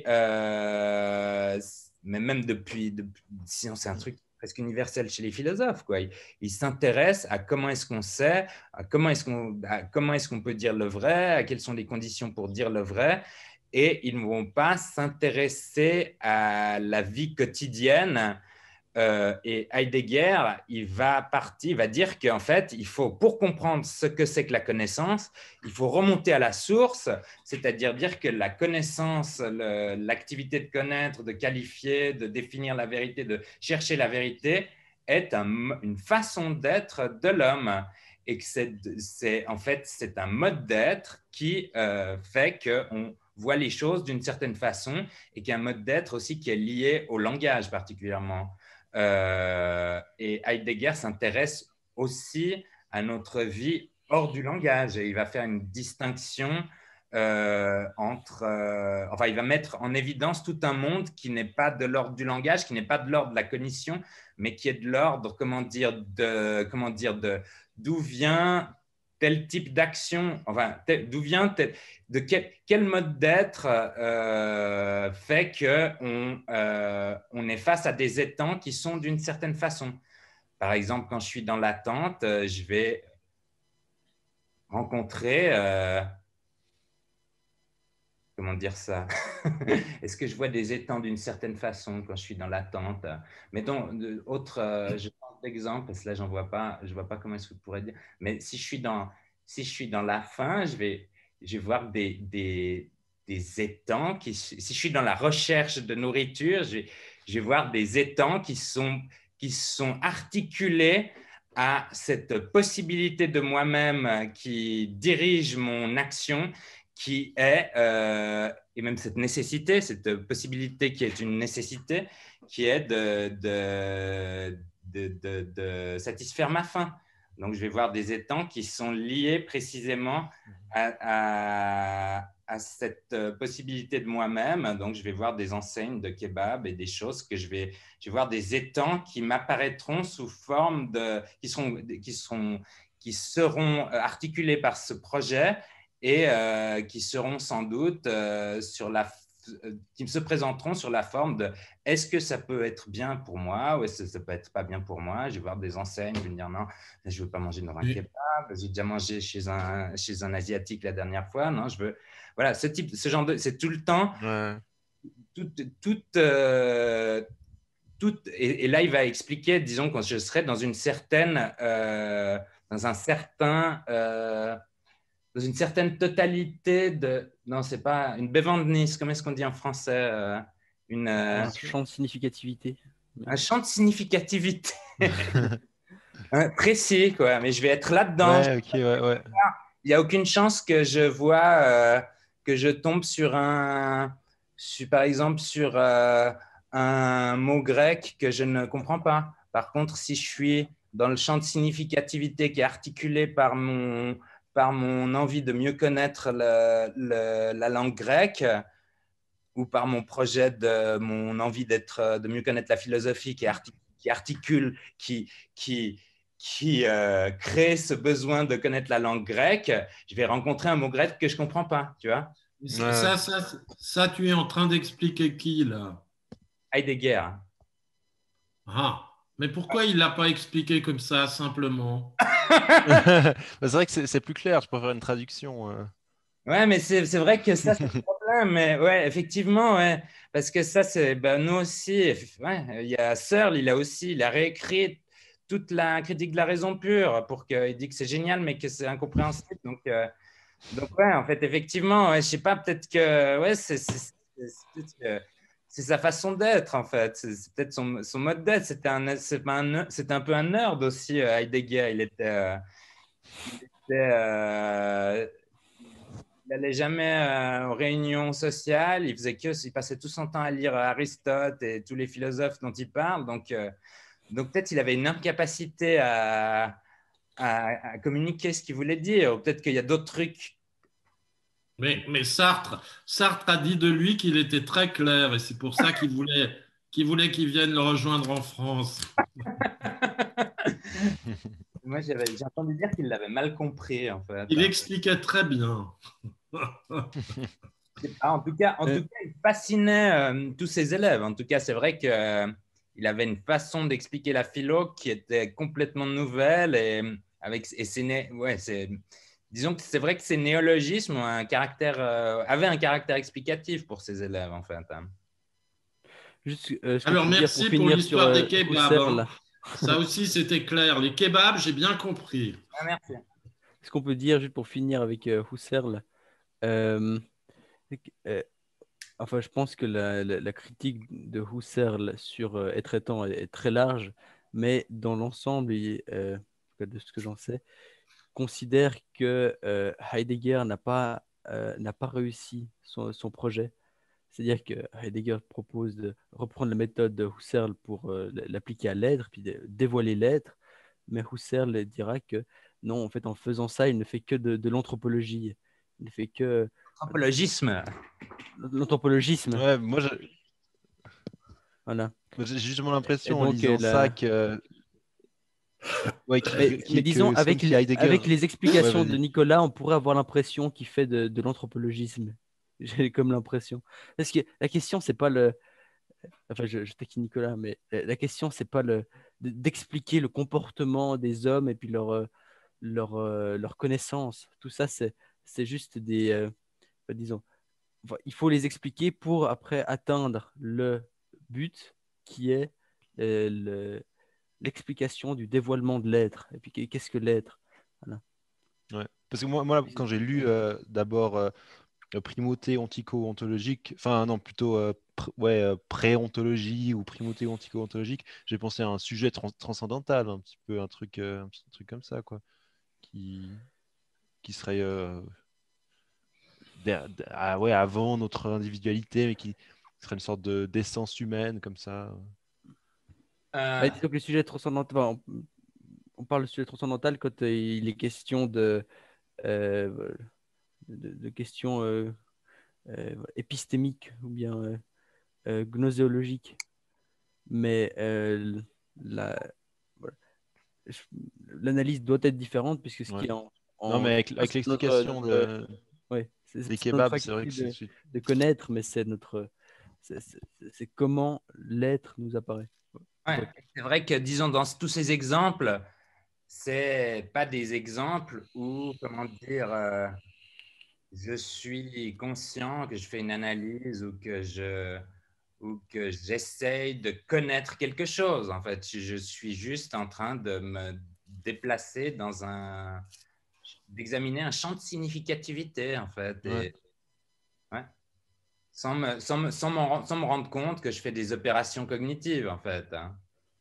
euh, mais même depuis, depuis sinon c'est un truc presque universel chez les philosophes, quoi. Ils il s'intéressent à comment est-ce qu'on sait, à comment est-ce qu'on, à comment est-ce qu'on peut dire le vrai, à quelles sont les conditions pour dire le vrai, et ils ne vont pas s'intéresser à la vie quotidienne. Euh, et Heidegger, il va partir, il va dire qu'en fait, il faut, pour comprendre ce que c'est que la connaissance, il faut remonter à la source, c'est-à-dire dire que la connaissance, le, l'activité de connaître, de qualifier, de définir la vérité, de chercher la vérité, est un, une façon d'être de l'homme. Et que c'est, c'est en fait, c'est un mode d'être qui euh, fait qu'on voit les choses d'une certaine façon et qui est un mode d'être aussi qui est lié au langage particulièrement. Euh, et Heidegger s'intéresse aussi à notre vie hors du langage et il va faire une distinction euh, entre, euh, enfin, il va mettre en évidence tout un monde qui n'est pas de l'ordre du langage, qui n'est pas de l'ordre de la cognition, mais qui est de l'ordre, comment dire, de, comment dire, de, d'où vient tel type d'action, enfin, tel, d'où vient tel, de quel, quel mode d'être euh, fait qu'on euh, on est face à des étangs qui sont d'une certaine façon. Par exemple, quand je suis dans l'attente, euh, je vais rencontrer, euh, comment dire ça Est-ce que je vois des étangs d'une certaine façon quand je suis dans l'attente? Mettons, de- autre, euh, je pense d'exemple, parce que là, j'en vois pas, je vois pas comment est-ce que je pourrais dire. Mais si je suis dans, si je suis dans la faim, je vais, je vais voir des, des, des étangs qui, si je suis dans la recherche de nourriture, je vais, je vais voir des étangs qui sont, qui sont articulés à cette possibilité de moi-même qui dirige mon action, qui est, euh, et même cette nécessité, cette possibilité qui est une nécessité, qui est de, de, de, de, de satisfaire ma faim. Donc, je vais voir des étangs qui sont liés précisément à, à, à cette possibilité de moi-même. Donc, je vais voir des enseignes de kebab et des choses que je vais, je vais voir des étangs qui m'apparaîtront sous forme de, qui seront, qui seront, qui seront articulés par ce projet et euh, qui seront sans doute euh, sur la qui me se présenteront sur la forme de est-ce que ça peut être bien pour moi ou est-ce que ça peut être pas bien pour moi. Je vais voir des enseignes, je vais me dire non, je veux pas manger dans un Oui. kebab, j'ai déjà mangé chez un, chez un asiatique la dernière fois, non, je veux, voilà, ce type, ce genre de, c'est tout le temps, Ouais. tout, tout, euh, tout et, et là il va expliquer, disons, quand je serai dans une certaine, euh, dans un certain euh, dans une certaine totalité de... Non, c'est pas une Bewandtnis, comment est-ce qu'on dit en français euh, une, euh, Un champ de significativité. un champ de significativité hein, précis, quoi. Mais je vais être là-dedans. Ouais, ok, ouais, ouais. Il n'y a aucune chance que je vois, euh, que je tombe sur un... Sur, par exemple, sur euh, un mot grec que je ne comprends pas. Par contre, si je suis dans le champ de significativité qui est articulé par mon, par mon envie de mieux connaître le, le, la langue grecque ou par mon projet de mon envie d'être, de mieux connaître la philosophie qui, artic, qui articule, qui, qui, qui euh, crée ce besoin de connaître la langue grecque, je vais rencontrer un mot grec que je ne comprends pas, tu vois. Ouais. Ça, ça, ça, tu es en train d'expliquer qui, là? Heidegger. Ah, mais pourquoi il ne l'a pas expliqué comme ça, simplement? Bah, c'est vrai que c'est c'est plus clair, je préfère une traduction. euh. Ouais, mais c'est c'est vrai que ça, c'est le problème. Mais ouais, effectivement, ouais. Parce que ça, c'est ben, nous aussi. Ouais, il y a Searle, il a aussi, il a réécrit toute la critique de la raison pure pour qu'il dit que c'est génial, mais que c'est incompréhensible. Donc, euh, donc ouais, en fait, effectivement, ouais, je sais pas, peut-être que ouais, c'est c'est- c'est- c'est- euh, c'est sa façon d'être, en fait. C'est c'est peut-être son, son mode d'être. C'était un, c'est pas un, c'était un peu un nerd aussi, euh, Heidegger. Il était, euh, il était, euh, il n'allait jamais euh, aux réunions sociales. Il faisait que, il passait tout son temps à lire Aristote et tous les philosophes dont il parle. Donc, euh, donc peut-être il avait une incapacité à, à, à communiquer ce qu'il voulait dire. Ou peut-être qu'il y a d'autres trucs. Mais, mais Sartre, Sartre a dit de lui qu'il était très clair et c'est pour ça qu'il voulait qu'il voulait qu'il vienne le rejoindre en France. Moi, j'avais, j'ai entendu dire qu'il l'avait mal compris, en fait. Il expliquait très bien. Ah, en tout cas, en tout cas, il fascinait euh, tous ses élèves. En tout cas, c'est vrai qu'il euh, avait une façon d'expliquer la philo qui était complètement nouvelle et avec et c'est né- ouais, c'est disons que c'est vrai que ces néologismes ont un caractère euh, avaient un caractère explicatif pour ses élèves en fait. Hein. Juste euh, ce qu'on Alors peut dire pour merci pour finir sur l'histoire des euh, kebabs. Husserl, hein. là. Ça aussi, c'était clair. Les kebabs, j'ai bien compris. Ah, merci. Ce qu'on peut dire juste pour finir avec euh, Husserl, euh, c'est que, euh, enfin, je pense que la, la- la critique de Husserl sur euh, être étant est, est très large, mais dans l'ensemble, il- euh, en tout cas de ce que j'en sais, considère que euh, Heidegger n'a pas, euh, n'a pas réussi son, son projet. C'est-à-dire que Heidegger propose de reprendre la méthode de Husserl pour euh, l'appliquer à l'être, puis de dévoiler l'être, mais Husserl dira que non, en fait, en faisant ça, il ne fait que de, de l'anthropologie. Il ne fait que Anthropologisme. l'anthropologisme. Ouais, moi, je- Voilà. moi, j'ai justement Et l'impression en donc, euh, lisant ça la... que, ouais, mais, qui, qui, mais disons, que c'est comme avec, si les- Heidegger. avec les Ouais, explications de vas-y. Nicolas, on pourrait avoir l'impression qu'il fait de, de l'anthropologisme. J'ai comme l'impression. Parce que la question, c'est pas le, enfin, je, je taquine Nicolas, mais la la question, c'est pas le, de- d'expliquer le comportement des hommes et puis leur, euh, leur, euh, leur connaissance. Tout ça, c'est, c'est juste des, euh, enfin, disons, enfin, il faut les expliquer pour après atteindre le but qui est euh, le- l'explication du dévoilement de l'être. Et puis, qu'est-ce que l'être? Voilà. Ouais. Parce que moi, moi quand j'ai lu euh, d'abord euh, euh, primauté ontico-ontologique, enfin non, plutôt euh, pr- ouais, euh, pré-ontologie ou primauté ontico-ontologique, j'ai pensé à un sujet trans- transcendantal, un petit peu un truc, euh, un petit truc comme ça, quoi, qui, qui serait euh, der- der- ah ouais, avant notre individualité, mais qui serait une sorte de d'essence humaine, comme ça. Euh, Bah, disons que le sujet transcendantal, enfin, on, on parle de sujet transcendantal quand euh, il est question de, euh, de, de questions euh, euh, épistémiques ou bien euh, euh, gnoséologiques. Mais euh, la, voilà. Je- l'analyse doit être différente puisque ce qui Ouais. est en, Non, mais en avec, avec c'est notre, l'explication notre, de, ouais, c'est des c'est notre kebabs, c'est vrai faculté que c'est. de, de connaître, mais c'est notre, c'est c'est- c'est comment l'être nous apparaît. ouais, Ouais. c'est vrai que disons dans tous ces exemples, c'est pas des exemples où comment dire. euh, je suis conscient que je fais une analyse ou que je ou que j'essaye de connaître quelque chose. En fait, je suis juste en train de me déplacer dans un d'examiner un champ de significativité en fait Ouais. et ouais, sans me sans me, sans m'en- sans me rendre compte que je fais des opérations cognitives en fait. Hein.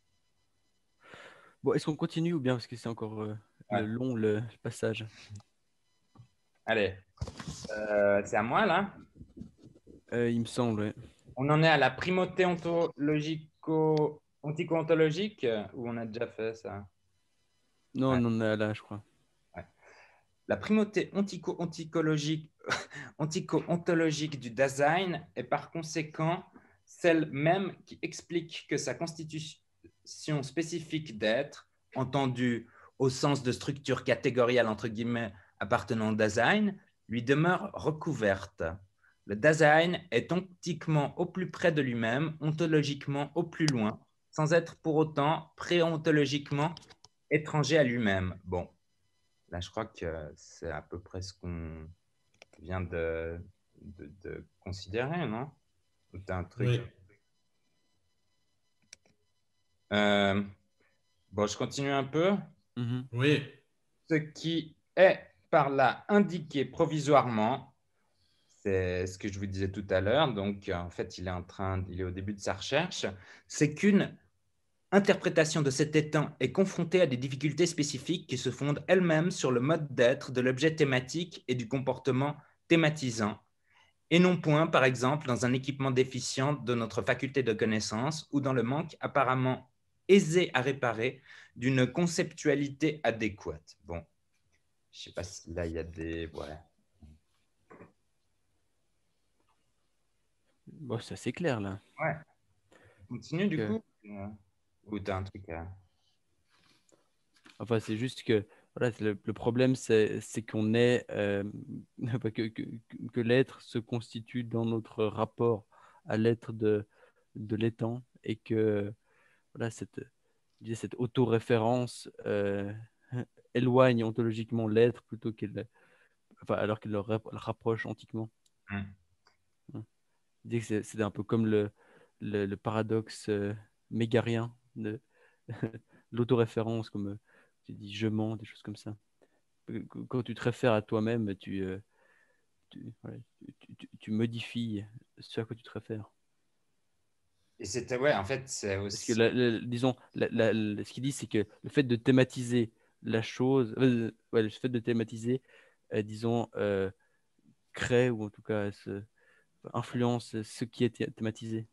Bon, est-ce qu'on continue ou bien parce que c'est encore euh, Ouais. le long le, le passage? Allez, euh, c'est à moi là. Euh, il me semble. Ouais. On en est à la primauté ontologico ontico-ontologique euh, ou on a déjà fait ça? Non, Ouais. on en est là, je crois. Ouais. La primauté ontico-ontologique ontico-ontologique du Dasein est par conséquent celle même qui explique que sa constitution spécifique d'être, entendue au sens de structure catégoriale entre guillemets appartenant au Dasein, lui demeure recouverte. Le Dasein est ontiquement au plus près de lui-même, ontologiquement au plus loin, sans être pour autant préontologiquement étranger à lui-même. Bon, là je crois que c'est à peu près ce qu'on vient de, de, de considérer, non? Ou t'as un truc. Oui. Euh, Bon, je continue un peu. Mhm. Oui. Ce qui est par là indiqué provisoirement, c'est ce que je vous disais tout à l'heure. Donc, en fait, il est en train, il est au début de sa recherche. C'est qu'une interprétation de cet étant est confrontée à des difficultés spécifiques qui se fondent elles-mêmes sur le mode d'être de l'objet thématique et du comportement thématisant, et non point, par exemple, dans un équipement déficient de notre faculté de connaissance ou dans le manque apparemment aisé à réparer d'une conceptualité adéquate. Bon, je ne sais pas si là, il y a des... Ouais. Bon, c'est assez clair là. Ouais. Continue du Que... coup. Euh, Ou tu as un truc à... Enfin, c'est juste que voilà, c'est le, le problème, c'est c'est qu'on est euh, que, que, que l'être se constitue dans notre rapport à l'être de, de l'étant et que voilà, cette, je disais, cette autoréférence euh, éloigne ontologiquement l'être plutôt qu'elle, enfin, alors qu'elle le, rap- le rapproche antiquement. Hmm. Hein. Je dis que c'est c'est un peu comme le, le, le paradoxe euh, mégarien de l'autoréférence, comme euh, tu dis je mens, des choses comme ça. Quand tu te réfères à toi-même, tu, euh, tu, ouais, tu, tu- tu modifies ce à quoi tu te réfères. Et c'était, ouais, en fait, c'est Parce que, aussi... la- la- disons, la- la- la- ce qu'il dit, c'est que le fait de thématiser la chose, euh, ouais, le fait de thématiser, euh, disons, euh, crée ou en tout cas se- influence ce qui est thé- thématisé.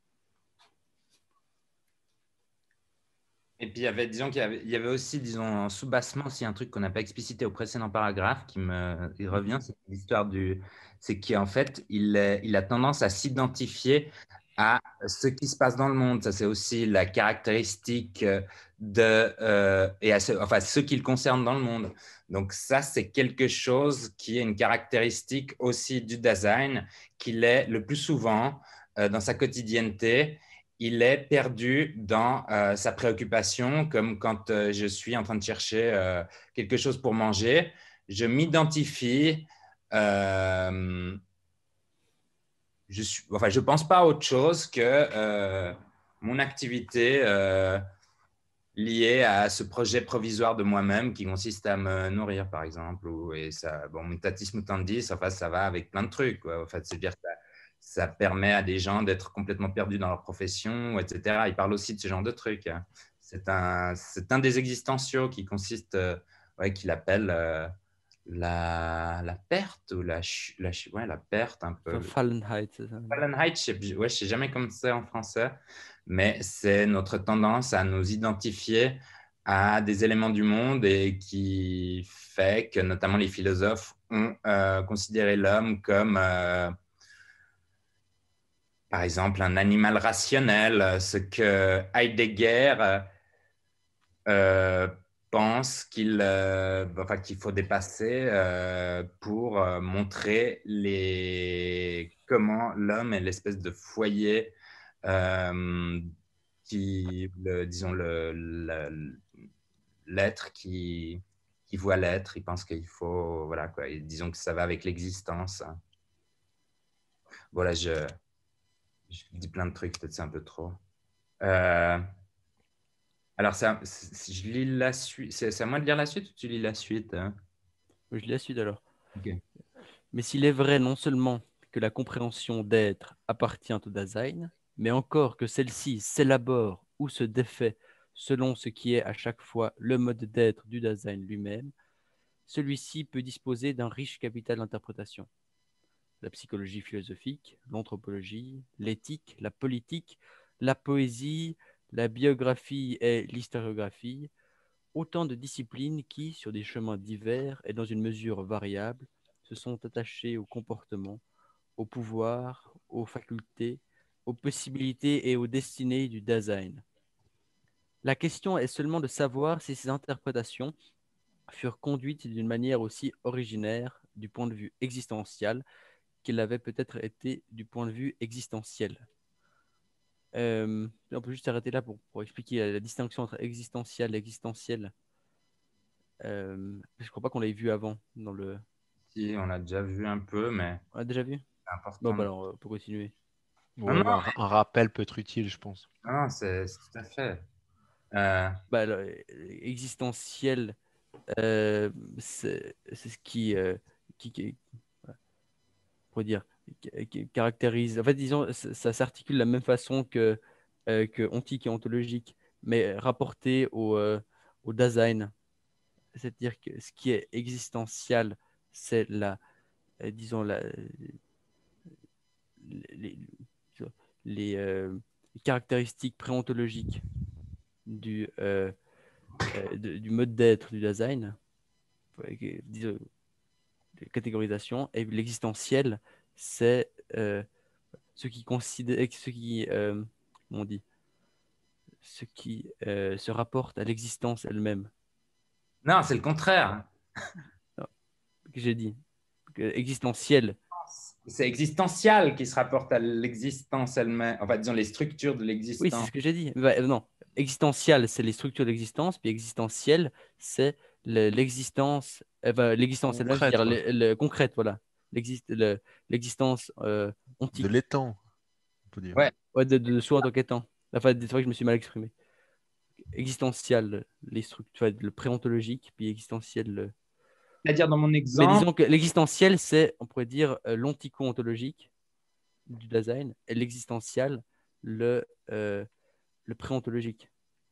Et puis, il y avait, disons qu'il y avait, il y avait aussi, disons, en sous-bassement, aussi un truc qu'on n'a pas explicité au précédent paragraphe qui me il revient, Mhm. c'est l'histoire du. C'est qu'en fait, il, est- il a tendance à s'identifier à ce qui se passe dans le monde. Ça, c'est aussi la caractéristique euh, de. Euh, et à ce, enfin, ce qui le concerne dans le monde. Donc, ça, c'est quelque chose qui est une caractéristique aussi du design, qu'il est le plus souvent euh, dans sa quotidienneté il est perdu dans euh, sa préoccupation, comme quand euh, je suis en train de chercher euh, quelque chose pour manger. Je m'identifie, euh, je suis, enfin, je pense pas à autre chose que euh, mon activité euh, liée à ce projet provisoire de moi-même qui consiste à me nourrir, par exemple. Ou, et ça, bon, mutatis mutandis, enfin, ça va avec plein de trucs. Quoi. En fait, c'est-à-dire que ça, ça permet à des gens d'être complètement perdus dans leur profession, et cetera. Il parle aussi de ce genre de trucs. Hein. C'est un, c'est un des existentiaux qui consiste, euh, ouais, qu'il appelle euh, la, la perte ou la, ch- la, ch- ouais, la perte un peu. Verfallenheit, c'est ça. Fahrenheit, je sais, ouais, je sais jamais comment c'est en français, mais c'est notre tendance à nous identifier à des éléments du monde et qui fait que notamment les philosophes ont euh, considéré l'homme comme, euh, par exemple, un animal rationnel, ce que Heidegger euh, pense qu'il euh, enfin, qu'il faut dépasser euh, pour euh, montrer les, comment l'homme est l'espèce de foyer euh, qui, le, disons, le, le- l'être qui, qui voit l'être. Il pense qu'il faut, voilà quoi, et disons que ça va avec l'existence. Voilà, je, je dis plein de trucs, peut-être c'est un peu trop. Euh, alors, ça, c'est- je lis la suite. C'est c'est à moi de lire la suite ou tu lis la suite? Hein. Je lis la suite alors. Ok. Mais s'il est vrai non seulement que la compréhension d'être appartient au Dasein, mais encore que celle-ci s'élabore ou se défait selon ce qui est à chaque fois le mode d'être du Dasein lui-même, celui-ci peut disposer d'un riche capital d'interprétation. La psychologie philosophique, l'anthropologie, l'éthique, la politique, la poésie, la biographie et l'historiographie, autant de disciplines qui, sur des chemins divers et dans une mesure variable, se sont attachées au comportement, au pouvoir, aux facultés, aux possibilités et aux destinées du Dasein. La question est seulement de savoir si ces interprétations furent conduites d'une manière aussi originaire du point de vue existentiel qu'elles l'avaient peut-être été du point de vue existentiel. Euh, on peut juste arrêter là pour, pour expliquer la, la distinction entre existentiel et existentiel. Euh, je crois pas qu'on l'ait vu avant dans le. Si, on l'a déjà vu un peu, mais On l'a déjà vu? c'est Bon, important. bah alors, on peut continuer. Non, Ouais, non, ouais, un, un rappel peut être utile, je pense. non, c'est c'est tout à fait. Euh, Bah, alors, euh, existentiel, euh, c'est c'est ce qui, euh, qui, qui- voilà, pour dire, qui, qui caractérise. En fait, disons, ça, ça s'articule de la même façon que, euh, que ontique et ontologique, mais rapporté au, euh, au Dasein. C'est-à-dire que ce qui est existentiel, c'est la, euh, disons, la, les, les, euh, les caractéristiques préontologiques du, euh, euh, de- du mode d'être du Dasein, euh, disons, de catégorisation, et l'existentiel, c'est euh, ce qui considère, ce qui, euh, comment on dit, ce qui euh, se rapporte à l'existence elle-même. non, c'est le contraire. Non, que j'ai dit, que existentiel. C'est existentiel qui se rapporte à l'existence elle-même. Enfin, disons les structures de Oui, c'est l'existence. ce que j'ai dit. Bah, euh, non, existentiel, c'est les structures d'existence, puis existentiel, c'est le- l'existence, euh, bah, l'existence elle-même, Concrète, c'est-à-dire quoi. le, le- concrète, voilà, L'exist- le- l'existence euh, De ontique, l'étang, on peut dire. Ouais, ouais, de, de soi en tant qu'étant. Enfin, c'est vrai que je me suis mal exprimé. Existentiel, les structures, le préontologique, puis existentiel. le- c'est-à-dire dans mon Mais exemple, disons que l'existentiel, c'est, on pourrait dire, euh, l'ontico-ontologique du Dasein, et l'existentiel, le, euh, le préontologique.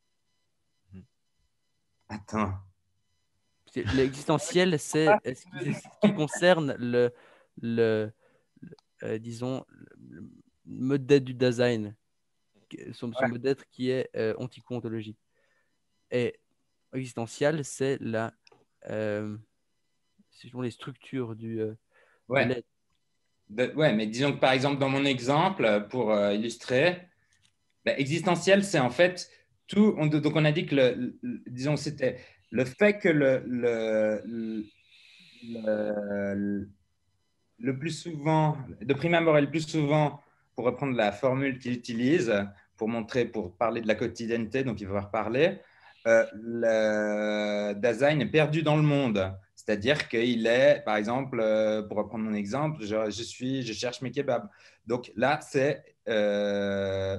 attends, C'est- L'existentiel, c'est euh, ce qui, c'est ce qui concerne le, le, le- euh, disons, le le mode d'être du Dasein, que- son, son ouais, mode d'être qui est euh, ontico-ontologique. Et existentiel, c'est la, euh, ce sont les structures du, euh, de ouais, l'être. De- ouais, mais disons que par exemple dans mon exemple, pour euh, illustrer, bah, existentiel, c'est en fait tout. On, donc on a dit que le, le- disons c'était le fait que le, le, le, le plus souvent, de prime abord et le plus souvent, pour reprendre la formule qu'il utilise pour montrer, pour parler de la quotidienneté, donc il va reparler, euh, le Dasein est perdu dans le monde. C'est-à-dire qu'il est, par exemple, euh, pour reprendre mon exemple, je, je, suis, je cherche mes kebabs. Donc là, c'est euh,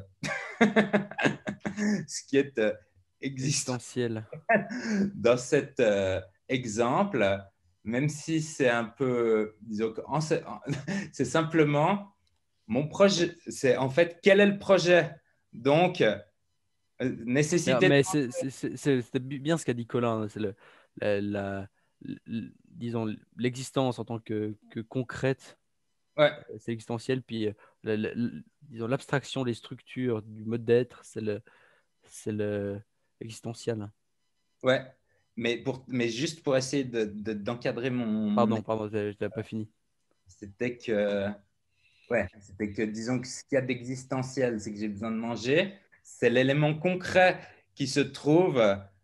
ce qui est euh, existant Existentiel. dans cet euh, exemple, même si c'est un peu, disons, que en- c'est simplement mon projet. C'est en fait quel est le projet. Donc, euh, Mais, nécessité. mais c'est c'est- c'est- c'est- c'était bien ce qu'a dit Colin, hein, c'est le, la, la- l- disons, l'existence en tant que, que concrète, Ouais, euh, c'est existentiel, puis euh, la- la- l- disons, l'abstraction, les structures du mode d'être, c'est le, c'est le existentiel. ouais. Mais, pour, mais juste pour essayer de, de- d'encadrer mon, mon Pardon, pardon, je n'avais pas fini. c'était que, ouais, c'était que, disons que ce qu'il y a d'existentiel, c'est que j'ai besoin de manger. C'est l'élément concret qui se trouve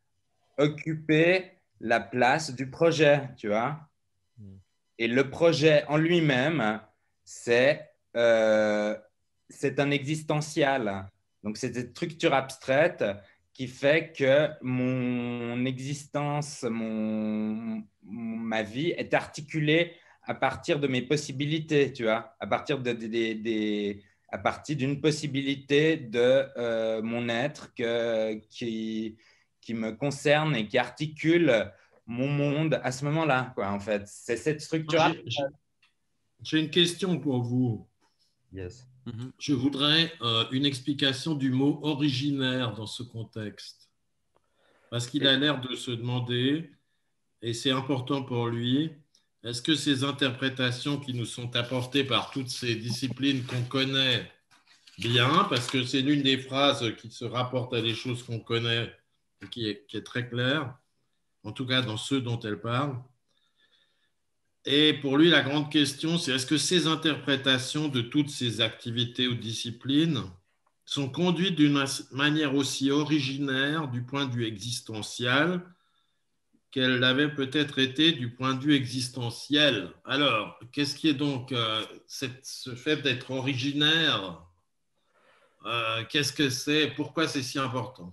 occuper la place du projet, tu vois. Mm. Et le projet en lui-même, c'est euh, c'est un existentiel. Donc, c'est cette structure abstraite qui fait que mon existence, mon, mon- ma vie est articulée à partir de mes possibilités, tu vois, à partir de, de- de- des- à partir d'une possibilité de euh, mon être que, qui, qui me concerne et qui articule mon monde à ce moment-là, quoi, en fait. C'est cette structure. J'ai j'ai une question pour vous. Yes. Mhm. Je voudrais euh, une explication du mot originaire dans ce contexte. Parce qu'il a l'air de se demander, et c'est important pour lui, est-ce que ces interprétations qui nous sont apportées par toutes ces disciplines qu'on connaît bien, parce que c'est l'une des phrases qui se rapporte à des choses qu'on connaît et qui est, qui est très claire, en tout cas dans ceux dont elle parle. Et pour lui, la grande question, c'est est-ce que ces interprétations de toutes ces activités ou disciplines sont conduites d'une manière aussi originaire du point de vue existentiel qu'elles l'avaient peut-être été du point de vue existentiel. Alors, qu'est-ce qui est donc euh, cette, ce fait d'être originaire? Euh, qu'est-ce que c'est? Pourquoi c'est si important?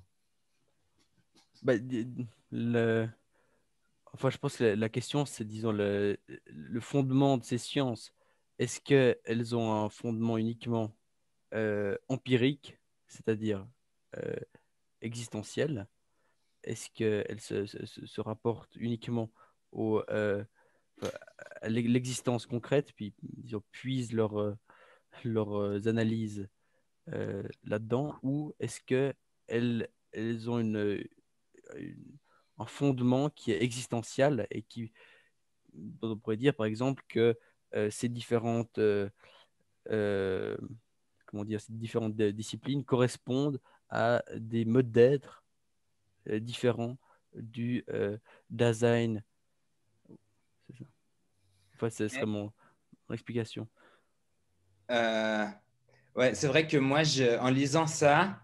Bah, di- le, enfin, je pense que la, la question, c'est, disons, le, le fondement de ces sciences. Est-ce qu'elles ont un fondement uniquement euh, empirique, c'est-à-dire euh, existentielle? Est-ce qu'elle se, se, se- se rapporte uniquement au, euh, à l'e- l'existence concrète, puis disons, puisent leurs euh, leurs euh, analyses euh, là-dedans, ou est-ce que elles, elles ont une, une- un fondement qui est existentiel et qui, on pourrait dire par exemple que euh, ces différentes, euh, euh, comment dire, ces différentes euh, disciplines correspondent à des modes d'être euh, différents du euh, Dasein. C'est ça. Enfin, ce serait mon, mon explication. Euh, ouais, c'est vrai que moi, je, en lisant ça,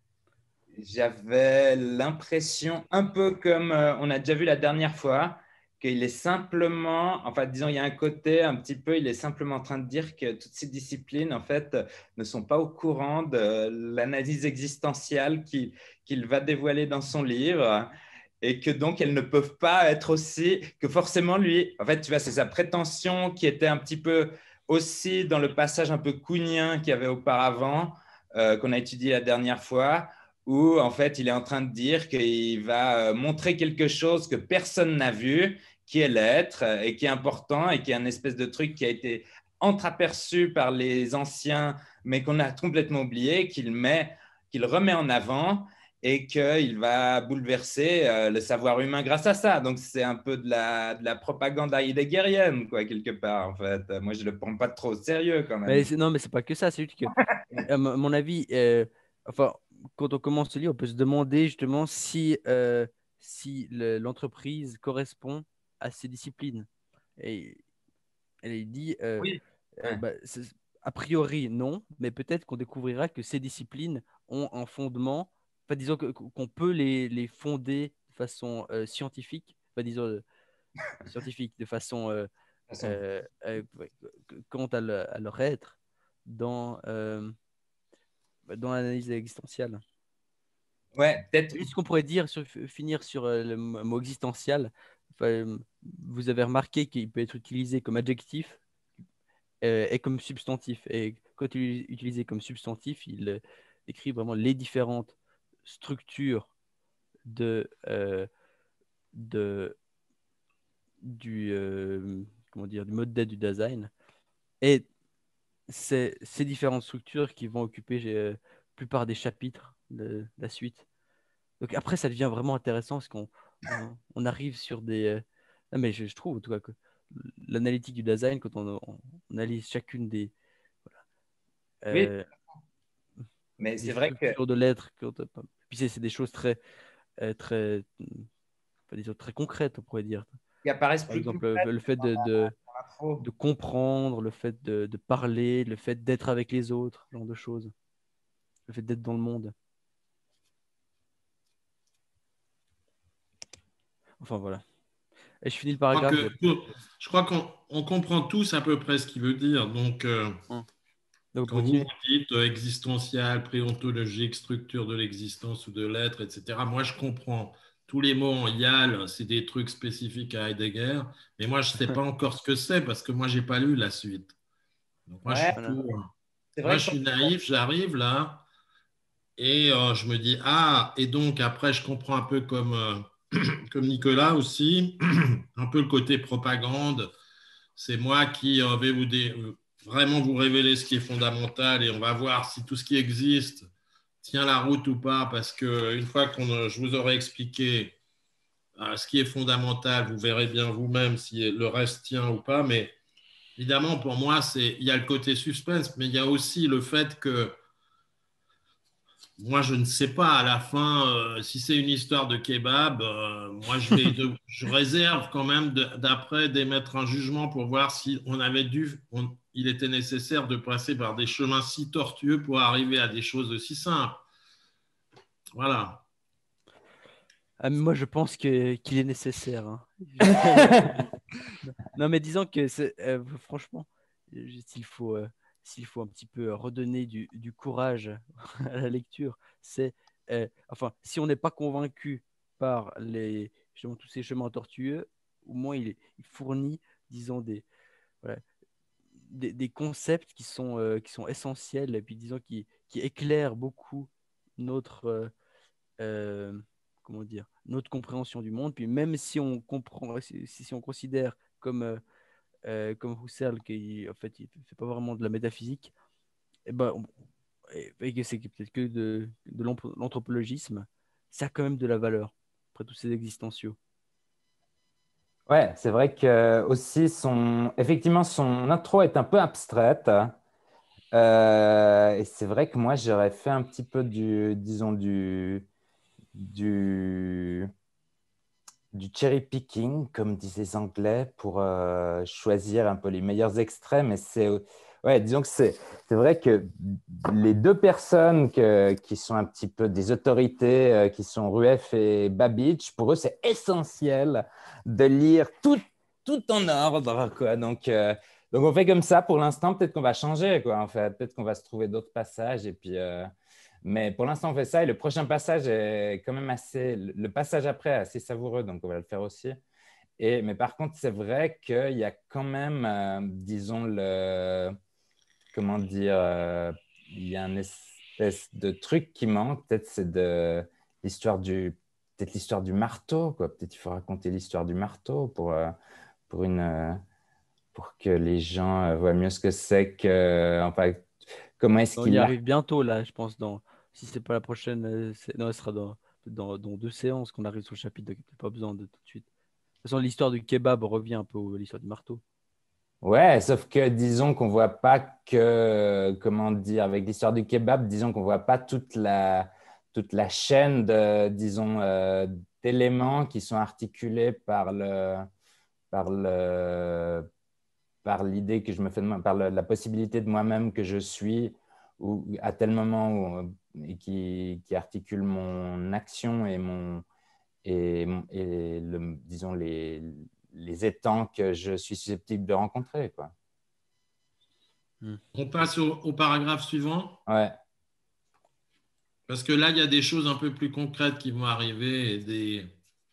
j'avais l'impression, un peu comme euh, on a déjà vu la dernière fois, qu'il est simplement, enfin, disons, il y a un côté un petit peu, il est simplement en train de dire que toutes ces disciplines, en fait, ne sont pas au courant de l'analyse existentielle qu'il qu'il va dévoiler dans son livre et que donc elles ne peuvent pas être aussi, que forcément lui, en fait, tu vois, c'est sa prétention qui était un petit peu aussi dans le passage un peu kuhnien qu'il y avait auparavant, euh, qu'on a étudié la dernière fois où en fait il est en train de dire qu'il va euh, montrer quelque chose que personne n'a vu, qui est l'être euh, et qui est important et qui est un espèce de truc qui a été entreaperçu par les anciens mais qu'on a complètement oublié, qu'il met, qu'il remet en avant et qu'il va bouleverser euh, le savoir humain grâce à ça. Donc c'est un peu de la, de la propagande heideggerienne, quoi, quelque part, en fait. Moi, je ne le prends pas trop au sérieux, quand Mais même. c'est- non, mais c'est pas que ça, c'est juste que, à mon mon avis, euh, enfin, quand on commence ce livre, on peut se demander justement si, euh, si le- l'entreprise correspond à ces disciplines. Et, et il dit, euh, Oui. euh, Ouais. bah, c'est- a priori, non, mais peut-être qu'on découvrira que ces disciplines ont un fondement, enfin, disons que- qu'on peut les, les fonder de façon euh, scientifique, enfin, disons, euh, scientifique, de façon euh, De toute façon. euh, euh, quant à, le- à leur être dans, euh, dans l'analyse existentielle. Ouais, peut-être. Juste ce qu'on pourrait dire, sur, finir sur euh, le mot existentiel, enfin, euh, vous avez remarqué qu'il peut être utilisé comme adjectif euh, et comme substantif. Et quand il est utilisé comme substantif, il euh, décrit vraiment les différentes structures de, euh, de, du, euh, comment dire, du mode d'être du design. Et c'est ces différentes structures qui vont occuper euh, la plupart des chapitres de la suite. Donc après, ça devient vraiment intéressant parce qu'on on, on arrive sur des... euh, Non, mais je, je trouve en tout cas que l'analytique du design, quand on, on analyse chacune des, Oui, euh, mais des c'est vrai que structures de l'être, quand- puis c'est c'est des choses très, euh, très, enfin, disons, très concrètes, on pourrait dire. qui apparaissent Par plus exemple, le, concrètes le fait dans de, de, l'info. de comprendre, le fait de, de parler, le fait d'être avec les autres, ce genre de choses, le fait d'être dans le monde. Enfin voilà. Et je finis le Je crois paragraphe. que, Je... je crois qu'on on comprend tous à peu près ce qu'il veut dire. Donc, euh, Hum. Donc on quand vous continue. vous dites euh, existentiel, préontologique, structure de l'existence ou de l'être, et cetera, moi, je comprends. Tous les mots en yal, c'est des trucs spécifiques à Heidegger, mais moi, je ne sais pas encore ce que c'est parce que moi, je n'ai pas lu la suite. Donc, moi, je Ouais, suis Voilà. tout. c'est Moi, vrai je que suis naïf, j'arrive là et euh, je me dis, ah, et donc après, je comprends un peu comme, euh, comme Nicolas aussi, un peu le côté propagande. C'est moi qui euh, vais vous dé- vraiment vous révéler ce qui est fondamental et on va voir si tout ce qui existe tient la route ou pas, parce qu'une fois que je vous aurai expliqué euh, ce qui est fondamental, vous verrez bien vous-même si le reste tient ou pas. Mais évidemment, pour moi, c'est, il y a le côté suspense, mais il y a aussi le fait que moi, je ne sais pas à la fin euh, si c'est une histoire de kebab. Euh, moi, je vais, de- je réserve quand même de- d'après d'émettre un jugement pour voir si on avait dû, on- il était nécessaire de passer par des chemins si tortueux pour arriver à des choses aussi simples. Voilà. Ah, mais moi, je pense que qu'il est nécessaire, hein. Non, mais disons que c'est euh, franchement, euh, s'il faut, euh, s'il faut un petit peu redonner du, du courage à la lecture, c'est euh, enfin, si on n'est pas convaincu par les justement, tous ces chemins tortueux, au moins il, est- il fournit, disons, des, voilà, des, des concepts qui sont, euh, qui sont essentiels et puis disons qui, qui éclairent beaucoup notre, euh, euh, comment dire, notre compréhension du monde. Puis même si on comprend, si, si on considère comme, euh, euh, comme Husserl qu'il en fait, il fait pas vraiment de la métaphysique, et ben, on- et, et que c'est peut-être que de, de l'anthro- l'anthropologisme, ça a quand même de la valeur après tous ces existentiaux. Ouais, c'est vrai que aussi son, effectivement, son intro est un peu abstraite. Euh, et c'est vrai que moi, j'aurais fait un petit peu du, disons, du, du, du cherry picking, comme disent les Anglais, pour euh, choisir un peu les meilleurs extraits. Mais c'est, ouais, disons que c'est, c'est vrai que les deux personnes que- qui sont un petit peu des autorités, euh, qui sont Rueff et Babbage, pour eux, c'est essentiel de lire tout, tout en ordre, quoi. Donc, euh, donc, on fait comme ça pour l'instant. Peut-être qu'on va changer, quoi, en fait. Peut-être qu'on va se trouver d'autres passages et puis. euh, mais pour l'instant, on fait ça. Et le prochain passage est quand même assez. Le passage après est assez savoureux, donc on va le faire aussi. Et, mais par contre, c'est vrai qu'il y a quand même, euh, disons, le. Comment dire euh, il y a une espèce de truc qui manque. Peut-être c'est de l'histoire du. Peut-être l'histoire du marteau, quoi. Peut-être il faut raconter l'histoire du marteau pour, euh, pour, une, euh, pour que les gens euh, voient mieux ce que c'est que. Enfin, comment est-ce On y qu'il a. arrive bientôt, là, je pense, dans, si c'est pas la prochaine, euh, c'est- non, ce sera dans, dans, dans deux séances qu'on arrive sur le chapitre, donc il n'y a pas besoin de tout de suite. De toute façon, l'histoire du kebab revient un peu à l'histoire du marteau. Ouais, sauf que disons qu'on voit pas que, comment dire, avec l'histoire du kebab, disons qu'on voit pas toute la, toute la chaîne de, disons, euh, d'éléments qui sont articulés par le, par le, par l'idée que je me fais de moi, par le- la possibilité de moi-même que je suis, ou à tel moment où, et qui, qui articule mon action et mon, et, et le, disons les, les étangs que je suis susceptible de rencontrer, quoi. Hmm. On passe au, au paragraphe suivant, Ouais. parce que là, il y a des choses un peu plus concrètes qui vont arriver. Et des...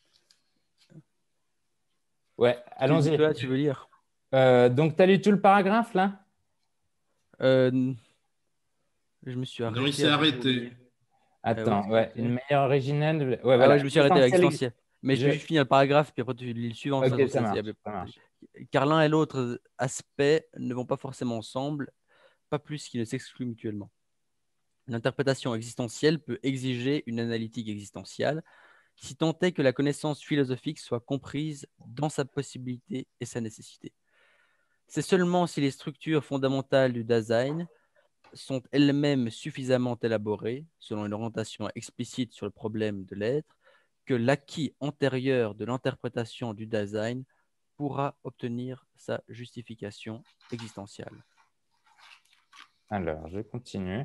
Ouais, Tu, allons-y. toi, tu veux lire? Euh, donc, tu as lu tout le paragraphe, là? Euh, je me suis Non, il arrêté s'est à peu arrêté. près. Euh, où est-ce Attends, que ouais, une j'étais? meilleure originelle. Ouais, Ah voilà. ouais, je me suis arrêté à L'essentiel ex- l'existentiel. Mais je Je... peux juste finir le paragraphe, puis après tu lis le suivant. De toute Ok, façon, ça c'est- c'est- il y marche, avait- ça marche. car l'un et l'autre aspect ne vont pas forcément ensemble, pas plus qu'ils ne s'excluent mutuellement. L'interprétation existentielle peut exiger une analytique existentielle, si tant est que la connaissance philosophique soit comprise dans sa possibilité et sa nécessité. C'est seulement si les structures fondamentales du Dasein sont elles-mêmes suffisamment élaborées, selon une orientation explicite sur le problème de l'être, que l'acquis antérieur de l'interprétation du Dasein pourra obtenir sa justification existentielle. Alors, je continue.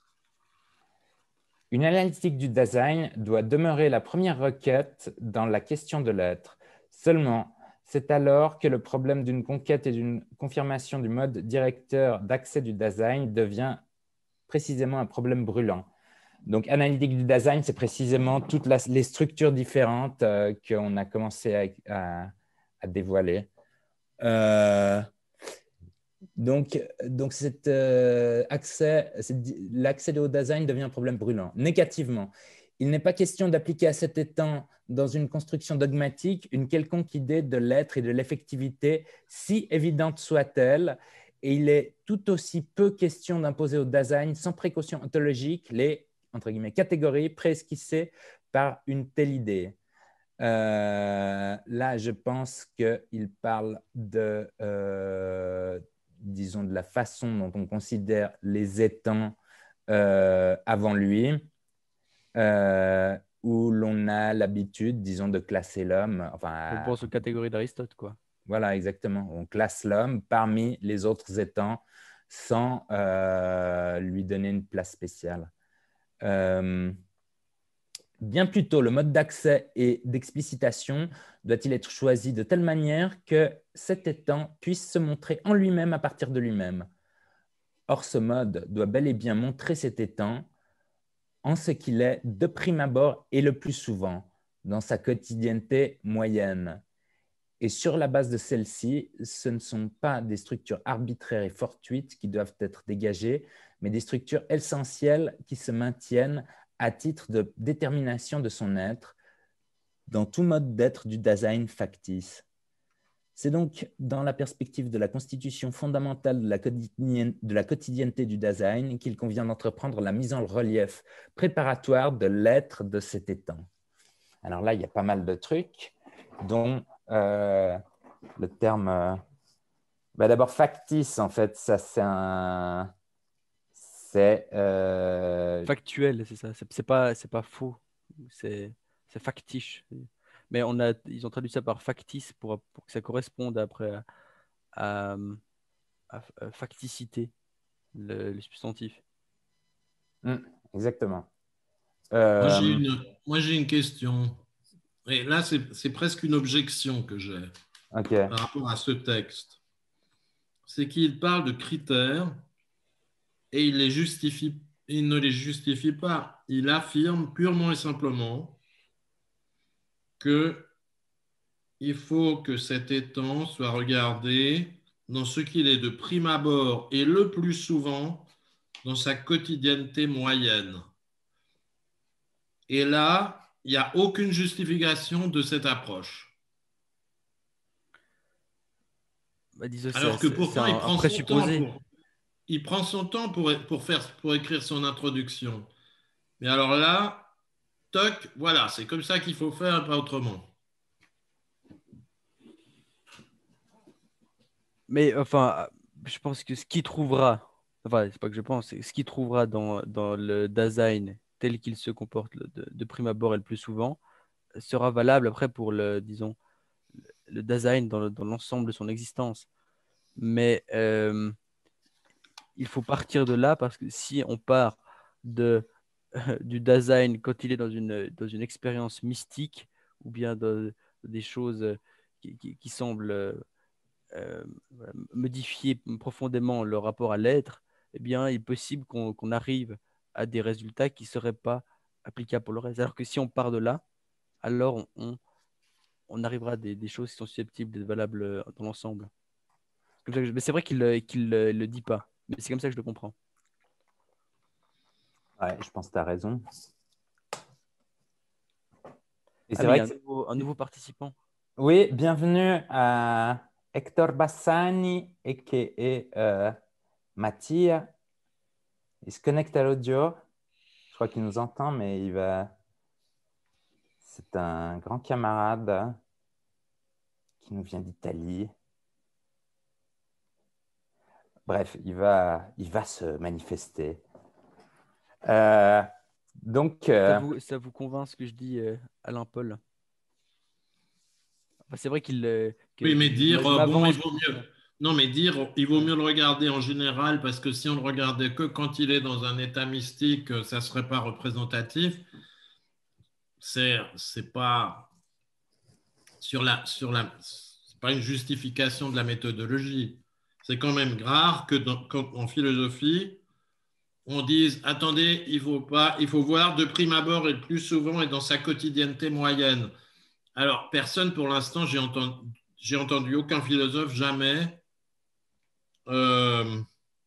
Une analytique du Dasein doit demeurer la première requête dans la question de l'être. Seulement, c'est alors que le problème d'une conquête et d'une confirmation du mode directeur d'accès du Dasein devient précisément un problème brûlant. Donc, analytique du Dasein, c'est précisément toutes la- les structures différentes euh, qu'on a commencé à, à- à dévoiler. Euh, donc, donc cet, euh, accès, cette- l'accès au Dasein devient un problème brûlant. Négativement, il n'est pas question d'appliquer à cet étang, dans une construction dogmatique, une quelconque idée de l'être et de l'effectivité, si évidente soit-elle, et il est tout aussi peu question d'imposer au Dasein, sans précaution ontologique, les entre guillemets, catégories préesquissées par une telle idée. Euh, là, je pense qu'il parle de, euh, disons, de la façon dont on considère les étangs euh, avant lui, euh, où l'on a l'habitude, disons, de classer l'homme. On Enfin, pense aux catégories d'Aristote, quoi. voilà, exactement. On classe l'homme parmi les autres étangs sans euh, lui donner une place spéciale. Euh, Bien plutôt, le mode d'accès et d'explicitation doit-il être choisi de telle manière que cet étang puisse se montrer en lui-même à partir de lui-même. Or, ce mode doit bel et bien montrer cet étang en ce qu'il est de prime abord et le plus souvent dans sa quotidienneté moyenne. Et sur la base de celle-ci, ce ne sont pas des structures arbitraires et fortuites qui doivent être dégagées, mais des structures essentielles qui se maintiennent à titre de détermination de son être dans tout mode d'être du Dasein factice. C'est donc dans la perspective de la constitution fondamentale de la, de la quotidienneté du Dasein qu'il convient d'entreprendre la mise en relief préparatoire de l'être de cet étang. Alors là, il y a pas mal de trucs, dont euh, le terme... Euh, bah d'abord, factice, en fait, ça c'est un... C'est... Euh... Factuel, c'est ça. C'est, c'est pas, c'est pas faux. C'est, c'est factice. Mais on a, ils ont traduit ça par factice pour, pour que ça corresponde après à, à, à, à facticité, le, le substantif. Mmh, exactement. Euh... Moi, j'ai une, moi, j'ai une question. Et là, c'est, c'est presque une objection que j'ai okay. par rapport à ce texte. C'est qu'il parle de critères et il, les justifie, il ne les justifie pas. Il affirme purement et simplement qu'il faut que cet étang soit regardé dans ce qu'il est de prime abord et le plus souvent dans sa quotidienneté moyenne. Et là, il n'y a aucune justification de cette approche. Bah, disons, Alors c'est, que pourtant, un, il, prend son temps pour, il prend son temps pour, pour, faire, pour écrire son introduction. Mais alors là, toc, voilà, c'est comme ça qu'il faut faire, pas autrement. Mais enfin, je pense que ce qu'il trouvera, enfin, c'est pas que je pense, c'est ce qu'il trouvera dans, dans le Dasein tel qu'il se comporte de, de prime abord et le plus souvent, sera valable après pour le, disons, le Dasein dans, le, dans l'ensemble de son existence. Mais euh, il faut partir de là parce que si on part de, euh, du Dasein quand il est dans une, dans une expérience mystique ou bien de, de des choses qui, qui, qui semblent euh, modifier profondément le rapport à l'être, eh bien, il est possible qu'on, qu'on arrive à des résultats qui ne seraient pas applicables pour le reste. Alors que si on part de là, alors on, on, on arrivera à des, des choses qui sont susceptibles d'être valables dans l'ensemble. Mais c'est vrai qu'il ne qu'il, qu'il le dit pas. Mais c'est comme ça que je le comprends. Ouais, je pense que tu as raison. Et ah, c'est vrai que un, nouveau, un nouveau participant. Oui, bienvenue à Hector Bassani et qui est euh, Mattia. Il se connecte à l'audio. Je crois qu'il nous entend, mais il va. C'est un grand camarade qui nous vient d'Italie. Bref, il va, il va se manifester. Euh, donc, euh... ça, vous, ça vous convainc ce que je dis, euh, Alain Paul? Enfin, c'est vrai qu'il. Euh, oui, mais dire bon, il vaut mieux. Non, mais dire il vaut mieux le regarder en général parce que si on le regardait que quand il est dans un état mystique, ça ne serait pas représentatif. C'est c'est pas sur la sur la c'est pas une justification de la méthodologie. C'est quand même rare que dans, quand, en philosophie on dise attendez, il faut pas, il faut voir de prime abord et le plus souvent et dans sa quotidienneté moyenne. Alors personne pour l'instant, j'ai entendu, j'ai entendu aucun philosophe jamais euh,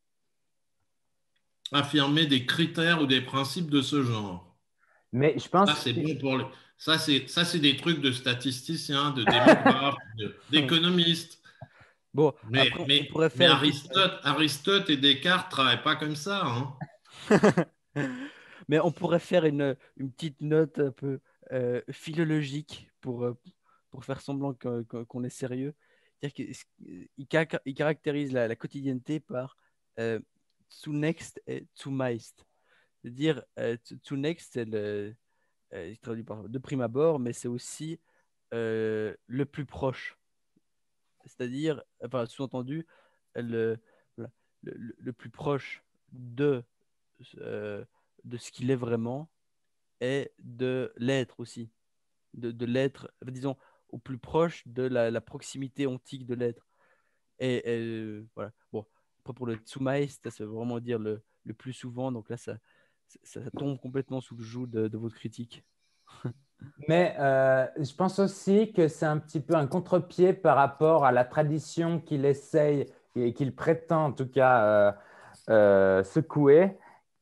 affirmer des critères ou des principes de ce genre. Mais je pense ça c'est bon pour les... ça c'est ça c'est des trucs de statisticiens, de démographes, de, d'économistes. Bon, mais, après, mais, on pourrait faire mais Aristote, Aristote et Descartes ne travaillent pas comme ça. Hein. Mais on pourrait faire une, une petite note un peu euh, philologique pour, euh, pour faire semblant que, que, qu'on est sérieux. C'est-à-dire qu'il il caractérise la, la quotidienneté par euh, zunächst et zumeist. C'est-à-dire, euh, zunächst, c'est le, euh, traduit par de prime abord, mais c'est aussi euh, le plus proche. C'est-à-dire, enfin, sous-entendu, le, le, le, le plus proche de, euh, de ce qu'il est vraiment et de l'être aussi. De, de l'être, disons, au plus proche de la, la proximité ontique de l'être. Et, et voilà. Bon, après, pour le Tsumaïs, ça veut vraiment dire le, le plus souvent. Donc là, ça, ça, ça tombe complètement sous le joug de, de votre critique. Mais euh, je pense aussi que c'est un petit peu un contre-pied par rapport à la tradition qu'il essaye et qu'il prétend en tout cas euh, euh, secouer,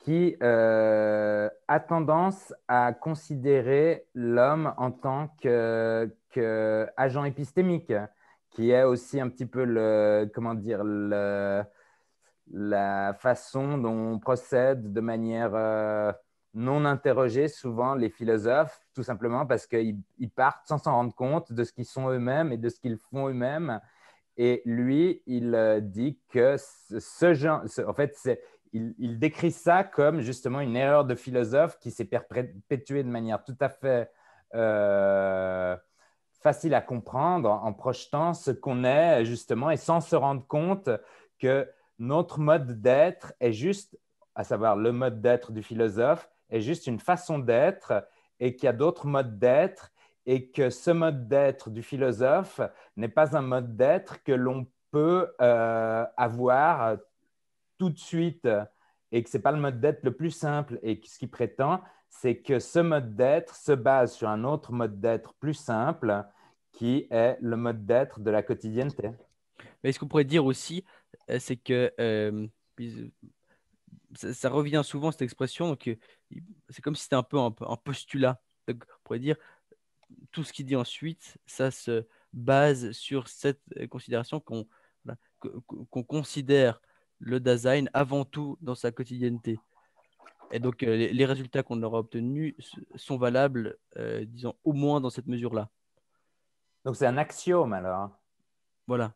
qui euh, a tendance à considérer l'homme en tant que, que agent épistémique, qui est aussi un petit peu le, comment dire, le, la façon dont on procède de manière euh, non interrogée, souvent les philosophes, tout simplement parce qu'ils ils partent sans s'en rendre compte de ce qu'ils sont eux-mêmes et de ce qu'ils font eux-mêmes. Et lui, il euh, dit que ce, ce genre, ce- en fait, c'est, il, il décrit ça comme justement une erreur de philosophe qui s'est perpétuée de manière tout à fait euh, facile à comprendre en, en projetant ce qu'on est justement et sans se rendre compte que notre mode d'être est juste, à savoir le mode d'être du philosophe, est juste une façon d'être et qu'il y a d'autres modes d'être et que ce mode d'être du philosophe n'est pas un mode d'être que l'on peut euh, avoir tout de suite et que ce n'est pas le mode d'être le plus simple. Et ce qu'il prétend, c'est que ce mode d'être se base sur un autre mode d'être plus simple qui est le mode d'être de la quotidienneté. Mais ce qu'on pourrait dire aussi, euh, c'est que euh, puis, ça, ça revient souvent, cette expression. Donc, euh, il- c'est comme si c'était un peu un, un postulat. Donc, on pourrait dire tout ce qu'il dit ensuite, ça se base sur cette euh, considération qu'on voilà, que- qu'on considère le Dasein avant tout dans sa quotidienneté. Et donc, euh, les, les résultats qu'on aura obtenus s- sont valables, euh, disons, au moins dans cette mesure-là. Donc c'est un axiome alors. Voilà.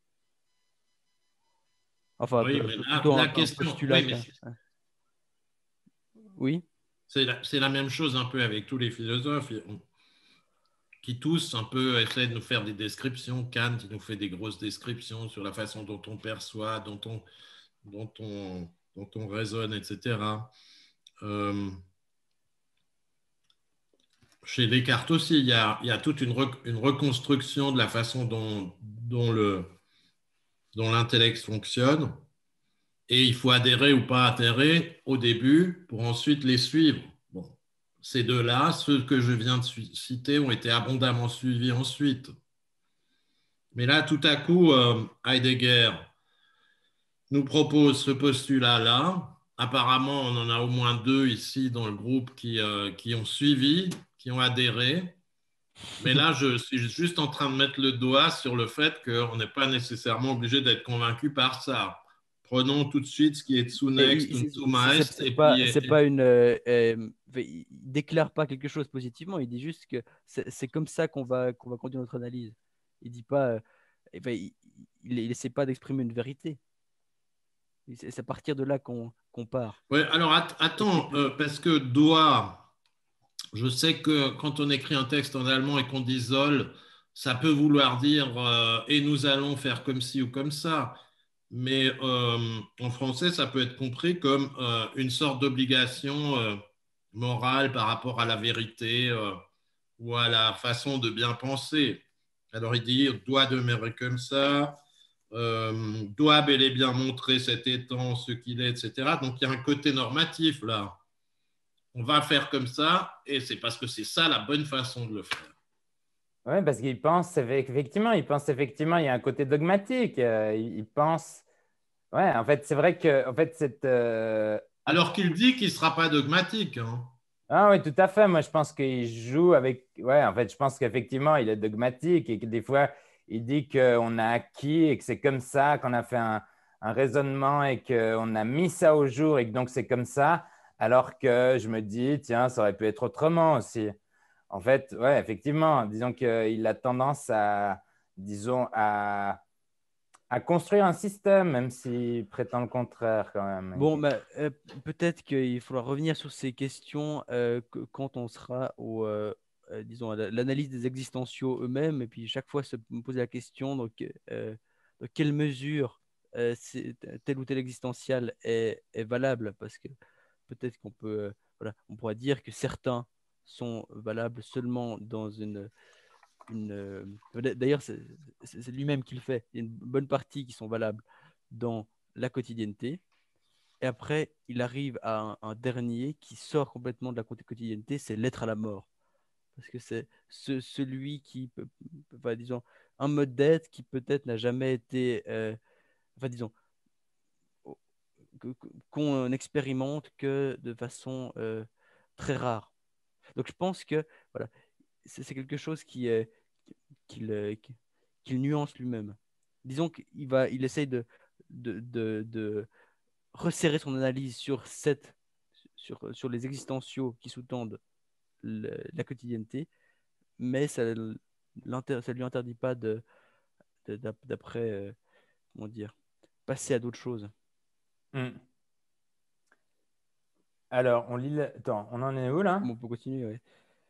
Enfin, Oui, p- mais p- là, plutôt un, la un question, postulat. oui, mais qu'un- Oui. c'est la, c'est la même chose un peu avec tous les philosophes qui tous un peu essaient de nous faire des descriptions. Kant, il nous fait des grosses descriptions sur la façon dont on perçoit, dont on, dont on, dont on raisonne, et cetera. Euh, chez Descartes aussi, il y a, il y a toute une, rec- une reconstruction de la façon dont, dont le, dont l'intellect fonctionne. Et il faut adhérer ou pas adhérer au début pour ensuite les suivre. Bon, ces deux-là, ceux que je viens de citer, ont été abondamment suivis ensuite. Mais là, tout à coup, euh, Heidegger nous propose ce postulat-là. Apparemment, on en a au moins deux ici dans le groupe qui, euh, qui ont suivi, qui ont adhéré. Mais là, je suis juste en train de mettre le doigt sur le fait qu'on n'est pas nécessairement obligé d'être convaincu par ça. Prenons tout de suite ce qui est Et Tsunext, il- c'est c'est- Tsuma c'est- Est, c'est et pas, puis c'est et- pas une. Euh, euh, il déclare pas quelque chose positivement. Il dit juste que c'est c'est comme ça qu'on va, qu'on va conduire notre analyse. Il dit pas. euh, enfin, il, il, il essaie pas d'exprimer une vérité. Il- C'est c'est à partir de là qu'on qu'on part. ouais, alors at- Et puis, attends, euh, parce que doigt, je sais que quand on écrit un texte en allemand et qu'on dit soll, ça peut vouloir dire euh, et nous allons faire comme ci ou comme ça. Mais euh, en français, ça peut être compris comme euh, une sorte d'obligation euh, morale par rapport à la vérité euh, ou à la façon de bien penser. Alors, il dit doit demeurer comme ça, euh, doit bel et bien montrer cet étang, ce qu'il est, et cetera. Donc, il y a un côté normatif là. On va faire comme ça, et c'est parce que c'est ça la bonne façon de le faire. Oui, parce qu'il pense effectivement, il pense effectivement, il y a un côté dogmatique. euh, il, il pense, ouais, en fait, c'est vrai que, en fait, cette, euh, Alors qu'il dit qu'il ne sera pas dogmatique. Hein. ah oui, tout à fait. Moi, je pense qu'il joue avec. Ouais, en fait, je pense qu'effectivement, il est dogmatique et que des fois, il dit qu'on a acquis et que c'est comme ça, qu'on a fait un, un raisonnement et qu'on a mis ça au jour et que donc c'est comme ça, alors que je me dis, tiens, ça aurait pu être autrement aussi. En fait, ouais, effectivement, disons qu'il a tendance à, disons, à, à construire un système, même s'il prétend le contraire quand même. bon, bah, euh, peut-être qu'il faudra revenir sur ces questions euh, que- quand on sera au, euh, euh, disons, à la- l'analyse des existentiaux eux-mêmes, et puis chaque fois se poser la question donc, euh, de quelle mesure euh, c'est- tel ou tel existentiel est, est valable, parce que peut-être qu'on peut, euh, voilà, on pourra dire que certains sont valables seulement dans une, une euh, d'ailleurs, c'est c'est- c'est lui-même qui le fait. Il y a une bonne partie qui sont valables dans la quotidienneté. Et après, il arrive à un, un dernier qui sort complètement de la quotidienneté, c'est l'être à la mort. Parce que c'est ce- celui qui, peut, peut- enfin, disons, un mode d'être qui peut-être n'a jamais été, euh, enfin, disons, que- qu'on expérimente que de façon euh, très rare. Donc je pense que voilà, c'est c'est quelque chose qui est qu'il euh, qui- qu'il nuance lui-même. Disons qu'il va, il essaye de, de, de, de resserrer son analyse sur cette, sur, sur les existentiaux qui sous-tendent le- la quotidienneté, mais ça ne lui interdit pas de, de- d'ap- d'après, euh, comment dire, passer à d'autres choses. Hmm. Alors, on lit. le- Attends, on en est où là? On peut continuer, ouais.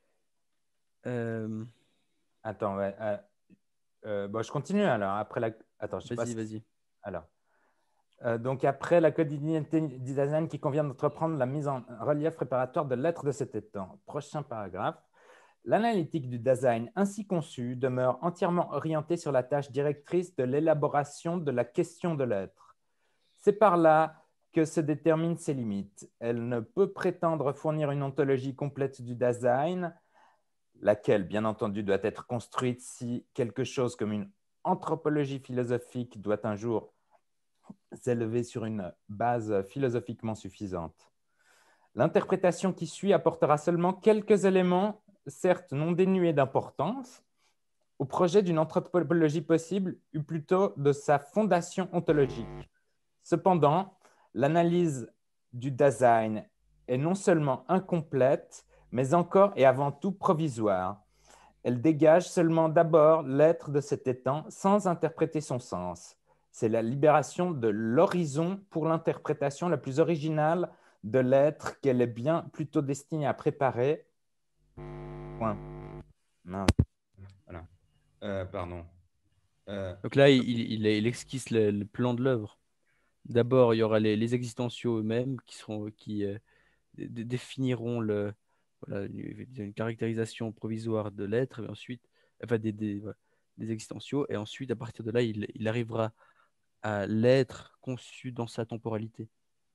Euh, Attends, ouais. euh, euh, bon, je continue alors. Après la... Attends, je sais pas vas-y, si. vas-y. Alors. Euh, donc, après la quotidienneté du design qui convient d'entreprendre la mise en relief préparatoire de l'être de cet étant. Prochain paragraphe. L'analytique du design ainsi conçue demeure entièrement orientée sur la tâche directrice de l'élaboration de la question de l'être. C'est par là que se déterminent ses limites. Elle ne peut prétendre fournir une ontologie complète du design, laquelle, bien entendu, doit être construite si quelque chose comme une anthropologie philosophique doit un jour s'élever sur une base philosophiquement suffisante. L'interprétation qui suit apportera seulement quelques éléments, certes non dénués d'importance, au projet d'une anthropologie possible, ou plutôt de sa fondation ontologique. Cependant, l'analyse du design est non seulement incomplète, mais encore et avant tout provisoire. Elle dégage seulement d'abord l'être de cet étant sans interpréter son sens. C'est la libération de l'horizon pour l'interprétation la plus originale de l'être qu'elle est bien plutôt destinée à préparer. Point. Non. Voilà. Euh, pardon. Euh, Donc là, il, il, il esquisse le, le plan de l'œuvre. D'abord, il y aura les, les existentiaux eux-mêmes qui seront, qui euh, dé- dé- définiront le, voilà, une, une caractérisation provisoire de l'être, et ensuite, enfin, des, des, voilà, des existentiaux, et ensuite, à partir de là, il, il arrivera à l'être conçu dans sa temporalité.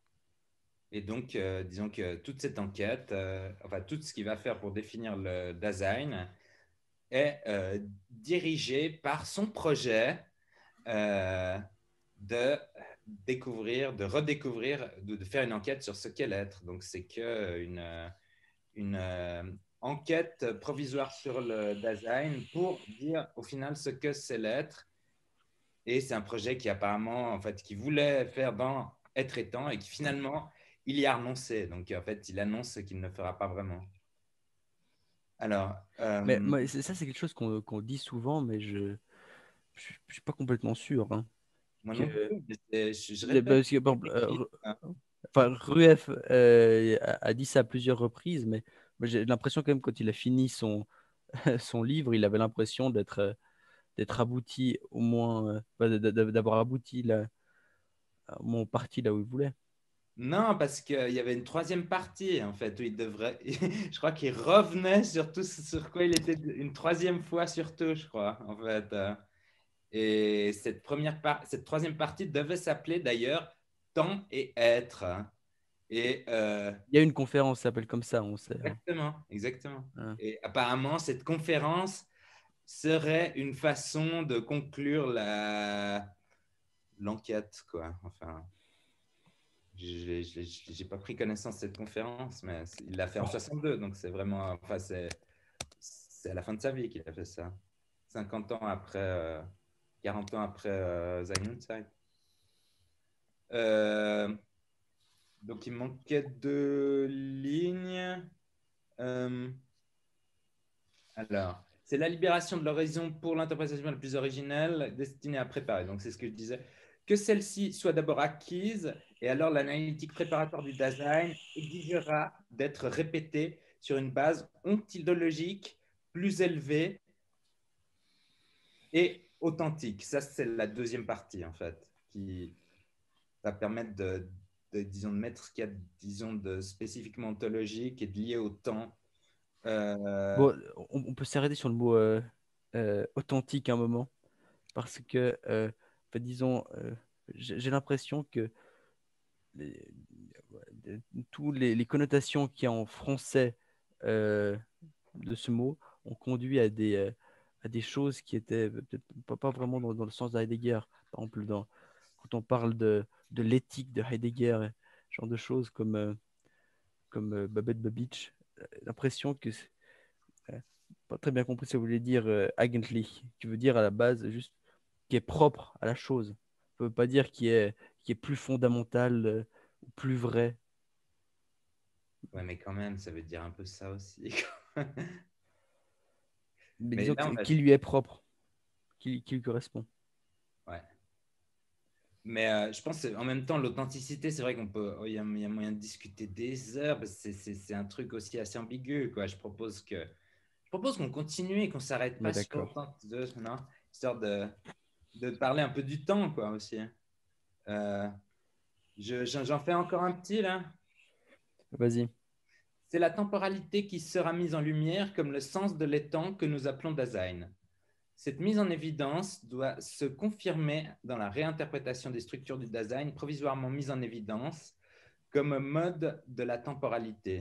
Et donc, euh, disons que toute cette enquête, euh, enfin tout ce qu'il va faire pour définir le design est euh, dirigé par son projet euh, de découvrir, de redécouvrir, de, de faire une enquête sur ce qu'est l'être. Donc, c'est que une, une euh, enquête provisoire sur le design pour dire au final ce que c'est l'être. Et c'est un projet qui apparemment, en fait, qui voulait faire dans Être étant et qui finalement, il y a renoncé. Donc, en fait, il annonce qu'il ne le fera pas vraiment. Alors, Mais euh, moi, c'est- ça, c'est quelque chose qu'on qu'on dit souvent, mais je ne suis pas complètement sûr. Hein, moi non que, plus, mais je, je les- répète. parce que, par exemple, euh, enfin, Rueff euh, a, a dit ça à plusieurs reprises, mais moi, j'ai l'impression quand même quand il a fini son, son livre, il avait l'impression d'être euh, d'être abouti au moins, euh, enfin, d- d- d'avoir abouti là, au moins parti là où il voulait. Non, parce qu'il y avait une troisième partie, en fait, où il devrait. Je crois qu'il revenait sur tout ce sur quoi il était une troisième fois, surtout, je crois, en fait. euh. Et cette, première par... cette troisième partie devait s'appeler d'ailleurs Temps et Être. Hein. Et euh, Il y a une conférence qui s'appelle comme ça, on sait. Hein. exactement, exactement. Hein. Et apparemment, cette conférence serait une façon de conclure la l'enquête, quoi. Enfin, j'ai j'ai- j'ai pas pris connaissance de cette conférence, mais il l'a fait en soixante-deux, donc c'est vraiment, enfin, c'est c'est à la fin de sa vie qu'il a fait ça. cinquante ans après, euh, quarante ans après euh, Sein und Zeit. Euh, donc il manquait deux lignes. Euh, alors, c'est la libération de l'horizon pour l'interprétation la plus originelle destinée à préparer. Donc, c'est ce que je disais. Que celle-ci soit d'abord acquise, et alors l'analytique préparatoire du design exigera d'être répétée sur une base ontologique plus élevée et authentique. Ça, c'est la deuxième partie, en fait, qui va permettre de, de disons, de mettre ce qu'il y a, disons, de spécifiquement ontologique et de lié au temps. Euh, Bon, on, on peut s'arrêter sur le mot euh, euh, authentique un moment, parce que, euh, enfin, disons, euh, j'ai j'ai l'impression que les, de- tous les, les connotations qu'il y a en français euh, de ce mot ont conduit à des, euh, à des choses qui étaient peut-être pas, pas vraiment dans, dans le sens d'Heidegger. Par exemple, dans, quand on parle de, de l'éthique de Heidegger, ce genre de choses comme, euh, comme euh, Babette Babich. L'impression que, c'est- euh, pas très bien compris ce que ça voulait dire euh, eigentlich, qui veut dire à la base juste qui est propre à la chose. Ça ne veut pas dire qui est, qui est plus fondamental euh, ou plus vrai. Ouais, mais quand même, ça veut dire un peu ça aussi. Mais Mais disons là, que- on a... qui lui est propre, qui, qui lui correspond. Ouais. Mais euh, je pense en même temps, l'authenticité, c'est vrai qu'on peut, oh, il y a, il y a moyen de discuter des heures, parce que c'est, c'est, c'est un truc aussi assez ambigu, quoi. Je propose que, je propose qu'on continue et qu'on s'arrête Mais pas sur d'accord. autant de, non, histoire de, de parler un peu du temps, quoi, aussi. Euh, je, j'en j'en fais encore un petit, là. Vas-y. C'est la temporalité qui sera mise en lumière comme le sens de l'étang que nous appelons Dasein. Cette mise en évidence doit se confirmer dans la réinterprétation des structures du Dasein provisoirement mises en évidence comme mode de la temporalité.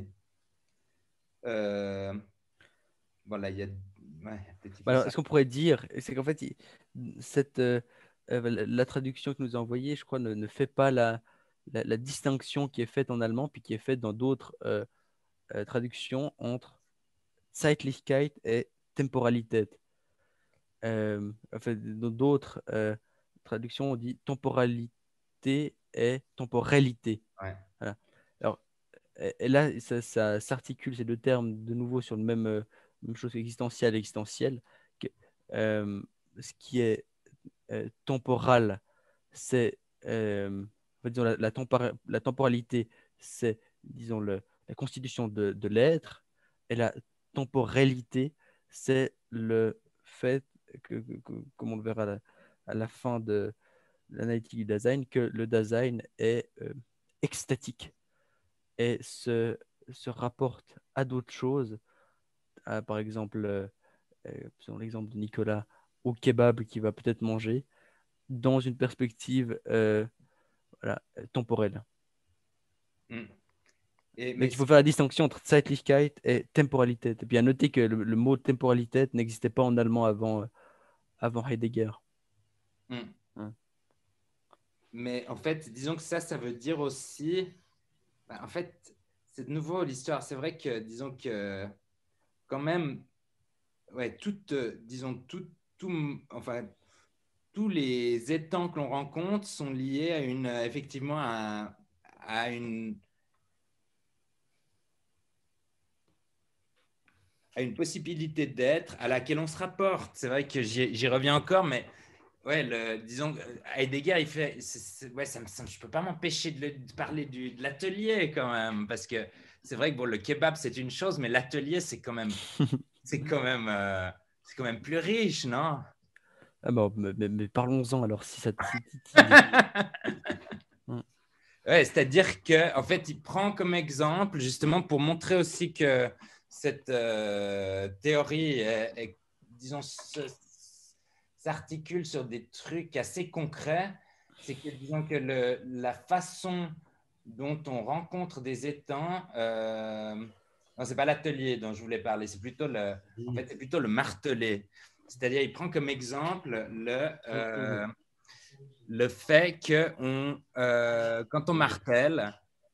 Euh, voilà, il y a... Ouais, peut-être il Bah faut alors, ça. ce qu'on pourrait dire, c'est qu'en fait, il- cette, euh, euh, la la traduction que nous a envoyée, je crois, ne, ne fait pas la, la, la distinction qui est faite en allemand, puis qui est faite dans d'autres euh, euh, traductions entre Zeitlichkeit et Temporalität. Euh, enfin, dans d'autres euh, traductions, on dit temporalité et temporalité. Ouais. Voilà. Alors, et, et là, ça, ça s'articule ces deux termes de nouveau sur le même, euh, même chose existentielle et existentielle. Que, euh, ce qui est euh, temporal, c'est euh, en fait, disons, la, la, tempora- la temporalité, c'est disons le, la constitution de, de l'être, et la temporalité, c'est le fait que, que- que- comme on le verra à la, à la fin de l'analytique du Dasein, que le Dasein est euh, extatique et se, se rapporte à d'autres choses, à, par exemple, euh, euh, selon l'exemple de Nicolas, au kebab qu'il va peut-être manger, dans une perspective euh, voilà, euh, temporelle. Mm. Et, mais Donc il faut faire la distinction entre Zeitlichkeit et Temporalität. Et puis à noter que le, le mot Temporalität n'existait pas en allemand avant, euh, avant Heidegger. mm. Hein. Mais en fait, disons que ça, ça veut dire aussi... Bah, en fait, c'est de nouveau l'histoire. C'est vrai que, disons que, quand même, ouais, toute, euh, disons, tout, tout, enfin, tous les étangs que l'on rencontre sont liés à une, euh, effectivement, à, à une, à une possibilité d'être à laquelle on se rapporte. C'est vrai que j'y, j'y reviens encore, mais ouais, le, disons, Heidegger, il fait, c'est, c'est, ouais, ça me, ça, je peux pas m'empêcher de, le, de parler du, de l'atelier quand même, parce que c'est vrai que bon, le kebab c'est une chose, mais l'atelier c'est quand même, c'est quand même, euh, c'est quand même plus riche, non? Ah bon, mais, mais- mais parlons-en alors si ça te si titille. Hein. Ouais, c'est-à-dire que en fait, il prend comme exemple justement pour montrer aussi que cette euh, théorie est, est, disons, se, s'articule sur des trucs assez concrets. C'est que disons que le, la façon dont on rencontre des étangs, euh, non, c'est pas l'atelier dont je voulais parler, c'est plutôt le, en fait, c'est plutôt le martelé. C'est-à-dire, il prend comme exemple le euh, le fait que on, euh, quand on martèle,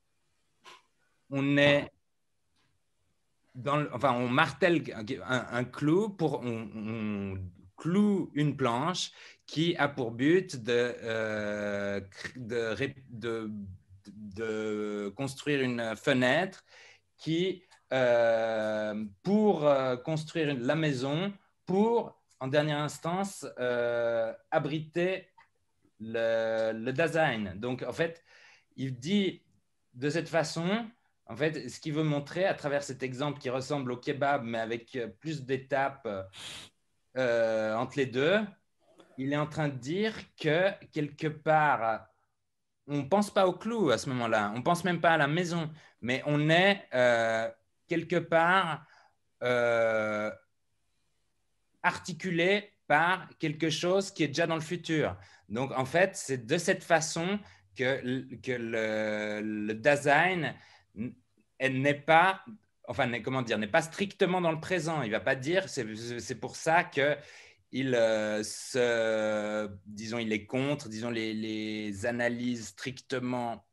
on est dans le, enfin, on martèle un, un clou pour on, on, cloue une planche qui a pour but de, euh, de, de, de construire une fenêtre qui, euh, pour euh, construire une, la maison, pour, en dernière instance, euh, abriter le, le design. Donc, en fait, il dit de cette façon, en fait, ce qu'il veut montrer à travers cet exemple qui ressemble au kebab, mais avec plus d'étapes euh, entre les deux, il est en train de dire que quelque part, on ne pense pas au clou à ce moment-là, on ne pense même pas à la maison, mais on est euh, quelque part euh, articulé par quelque chose qui est déjà dans le futur. Donc, en fait, c'est de cette façon que, que le, le Dasein n'est pas, enfin, comment dire, n'est pas strictement dans le présent. Il ne va pas dire, c'est, c'est pour ça que il euh, se, disons, il est contre, disons, les, les analyses strictement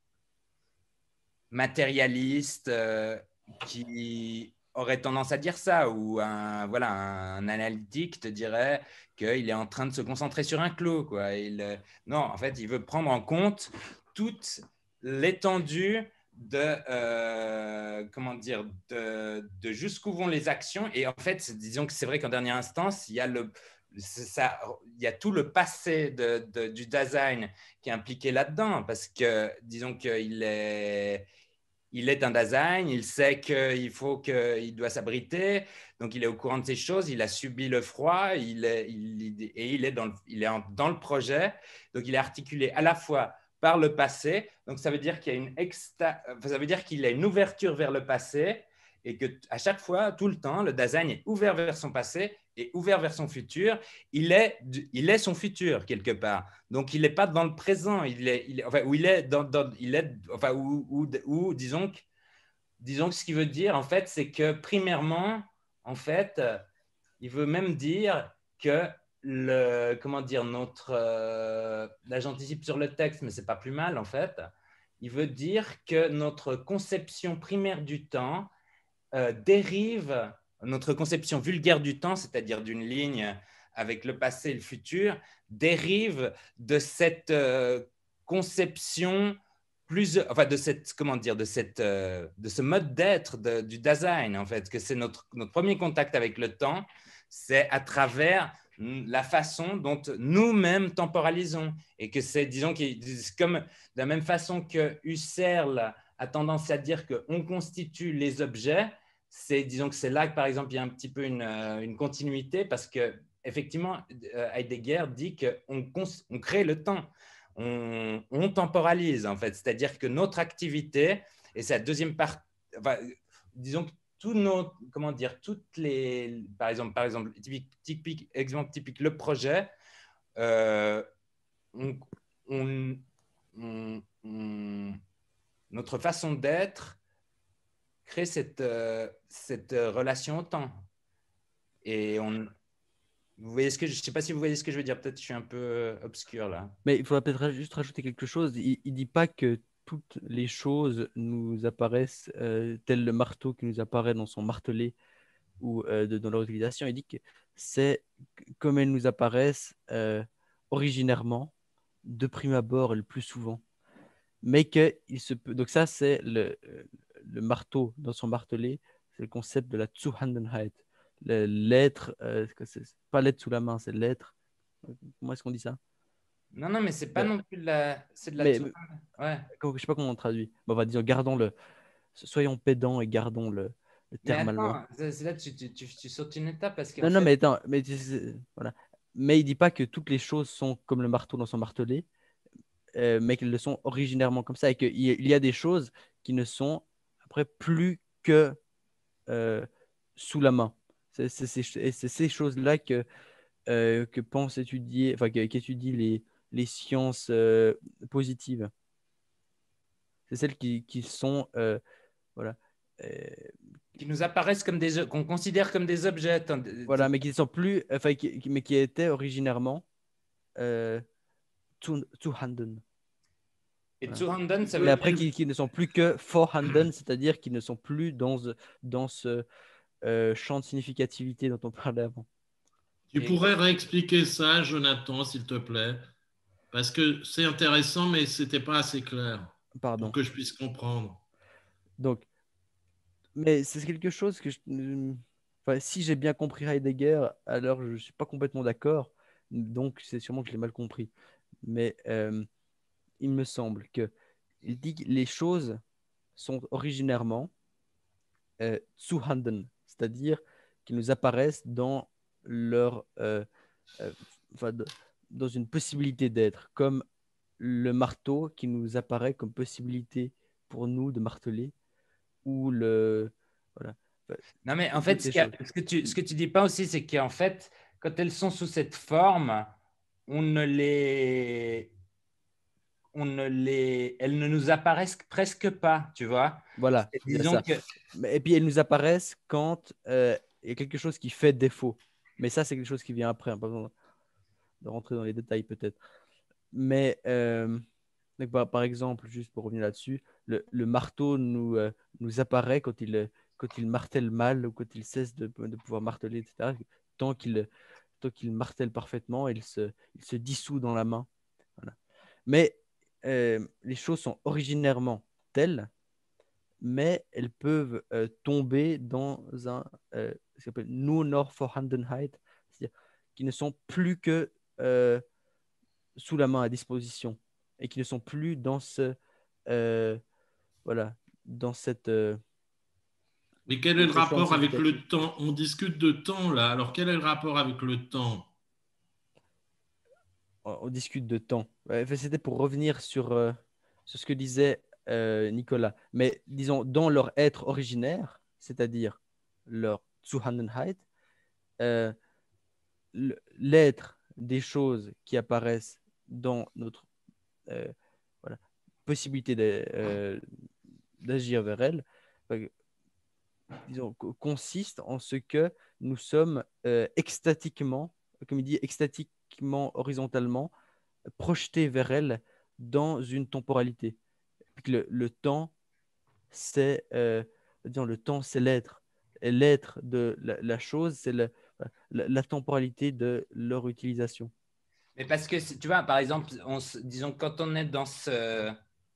matérialistes euh, qui auraient tendance à dire ça, ou un, voilà, un analytique te dirait qu'il est en train de se concentrer sur un clos, quoi. Il, euh, non, en fait, il veut prendre en compte toute l'étendue de, euh, comment dire, de, de jusqu'où vont les actions. Et en fait, disons que c'est vrai qu'en dernière instance, il y a le, ça, il y a tout le passé de, de, du design qui est impliqué là-dedans, parce que, disons qu'il est, il est un design, il sait qu'il faut qu'il doit s'abriter, donc il est au courant de ces choses, il a subi le froid, il est, il, et il est, dans le, il est en, dans le projet, donc il est articulé à la fois par le passé, donc ça veut dire qu'il y a une exta, ça veut dire qu'il a une ouverture vers le passé, et que à chaque fois, tout le temps, le design est ouvert vers son passé et ouvert vers son futur. Il est, il est son futur quelque part. Donc il n'est pas dans le présent. Il est, il est, enfin, où il est dans, dans il est, enfin, où, où, où, disons que, disons que ce qu'il veut dire en fait, c'est que primairement, en fait, il veut même dire que le, comment dire, notre, euh, là j'anticipe sur le texte, mais c'est pas plus mal en fait. Il veut dire que notre conception primaire du temps euh, dérive, notre conception vulgaire du temps, c'est-à-dire d'une ligne avec le passé et le futur, dérive de cette euh, conception plus, enfin de cette, comment dire, de cette, euh, de ce mode d'être de, du design en fait, que c'est notre, notre premier contact avec le temps, c'est à travers la façon dont nous-mêmes temporalisons et que c'est, disons, comme de la même façon que Husserl a tendance à dire qu'on constitue les objets, c'est, disons que c'est là que, par exemple, il y a un petit peu une, euh, une continuité parce que, effectivement, euh, Heidegger dit qu'on on crée le temps, on, on temporalise, en fait, c'est-à-dire que notre activité, et c'est la deuxième partie, enfin, disons que tous nos, comment dire, toutes les, par exemple, par exemple, typique, typique, exemple typique, le projet, euh, on, on, on, on, notre façon d'être crée cette, euh, cette relation au temps. Et on, vous voyez ce que je ne sais pas si vous voyez ce que je veux dire. Peut-être que je suis un peu obscur là. Mais il faudrait peut-être juste rajouter quelque chose. Il ne dit pas que toutes les choses nous apparaissent euh, tel le marteau qui nous apparaît dans son martelet ou euh, de, dans leur utilisation. Il dit que c'est comme elles nous apparaissent euh, originairement, de prime abord et le plus souvent. Mais que il se peut. Donc, ça, c'est le, le marteau dans son martelet. C'est le concept de la Zuhandenheit. Le- L'être, euh, c'est pas l'être sous la main, c'est l'être. Comment est-ce qu'on dit ça? Non, non, mais c'est pas Euh, non plus de la. C'est de la. mais, Tsu- ouais. Je sais pas comment on traduit. Bon, on va dire, gardons le. Soyons pédants et gardons le, le Mais terme allemand. attends, c'est c'est là que tu, tu, tu, tu sautes une étape parce qu'en Non, non, fait. mais attends, mais, tu sais, voilà. Mais il dit pas que toutes les choses sont comme le marteau dans son martelet, euh, mais qu'elles le sont originairement comme ça, et qu'il y, il y a des choses qui ne sont après plus que euh, sous la main. C'est c'est- c'est- et c'est ces choses-là que, euh, que pensent étudier, enfin, que- qu'étudient les, les sciences euh, positives. C'est celles qui, qui sont, euh, voilà, euh, Qui nous apparaissent comme des. Qu'on considère comme des objets. voilà, mais qui sont plus, enfin, qui, qui- mais qui étaient originairement euh, zu, zuhanden. Et Voilà. Two-Handen, ça Mais veut après, dire. qui, qui ne sont plus que vorhanden, c'est-à-dire qui ne sont plus dans, ce- dans ce euh, champ de significativité dont on parlait avant. Tu Et pourrais réexpliquer ça, Jonathan, s'il te plaît, parce que c'est intéressant, mais ce n'était pas assez clair pour Pardon. que je puisse comprendre. Donc, mais c'est quelque chose que je, enfin, si j'ai bien compris Heidegger, alors je ne suis pas complètement d'accord. Donc, c'est sûrement que je l'ai mal compris. Mais euh, il me semble que il dit que les choses sont originairement euh, zuhanden, c'est-à-dire qu'ils nous apparaissent dans leur, euh, euh, enfin, de- dans une possibilité d'être, comme le marteau qui nous apparaît comme possibilité pour nous de marteler, ou le, voilà, enfin, non, mais en fait, toutes ce, ces qu'il y a- choses. ce que tu, ce que tu dis pas aussi, c'est qu'en fait, quand elles sont sous cette forme, on ne les, on ne les, elles ne nous apparaissent presque pas, tu vois. Voilà, C'est- il y a Disons ça. que, Mais- Et puis elles nous apparaissent quand euh, il y a quelque chose qui fait défaut. Mais ça, c'est quelque chose qui vient après, hein, pas besoin de rentrer dans les détails peut-être. Mais euh, donc, par, par exemple, juste pour revenir là-dessus, le, le marteau nous, euh, nous apparaît quand il, euh, quand il martèle mal ou quand il cesse de, de pouvoir marteler, et cetera. Tant qu'il tant qu'il martèle parfaitement, il se, il se dissout dans la main. Voilà. Mais euh, les choses sont originairement telles, mais elles peuvent euh, tomber dans un euh, ce qu'on appelle nur noch Vorhandenheit, c'est-à-dire qui ne sont plus que euh, sous la main à disposition et qui ne sont plus dans ce euh, voilà dans cette euh, Mais quel est le ce champ rapport avec significatif. le temps? On discute de temps là. Alors quel est le rapport avec le temps? On, on discute de temps. Ouais, enfin, c'était pour revenir sur euh, sur ce que disait euh, Nicolas. Mais disons dans leur être originaire, c'est-à-dire leur Zuhandenheit, euh, le- l'être des choses qui apparaissent dans notre euh, voilà, possibilité de, euh, d'agir vers elles, euh, disons, co- consiste en ce que nous sommes euh, extatiquement, comme il dit, extatiquement, horizontalement, projetés vers elles dans une temporalité. Puis que le, le temps, c'est euh, disons, le temps, c'est l'être. Et l'être de la, la chose, c'est le- la, la temporalité de leur utilisation. Mais parce que, tu vois, par exemple, on, disons, quand on est dans ce...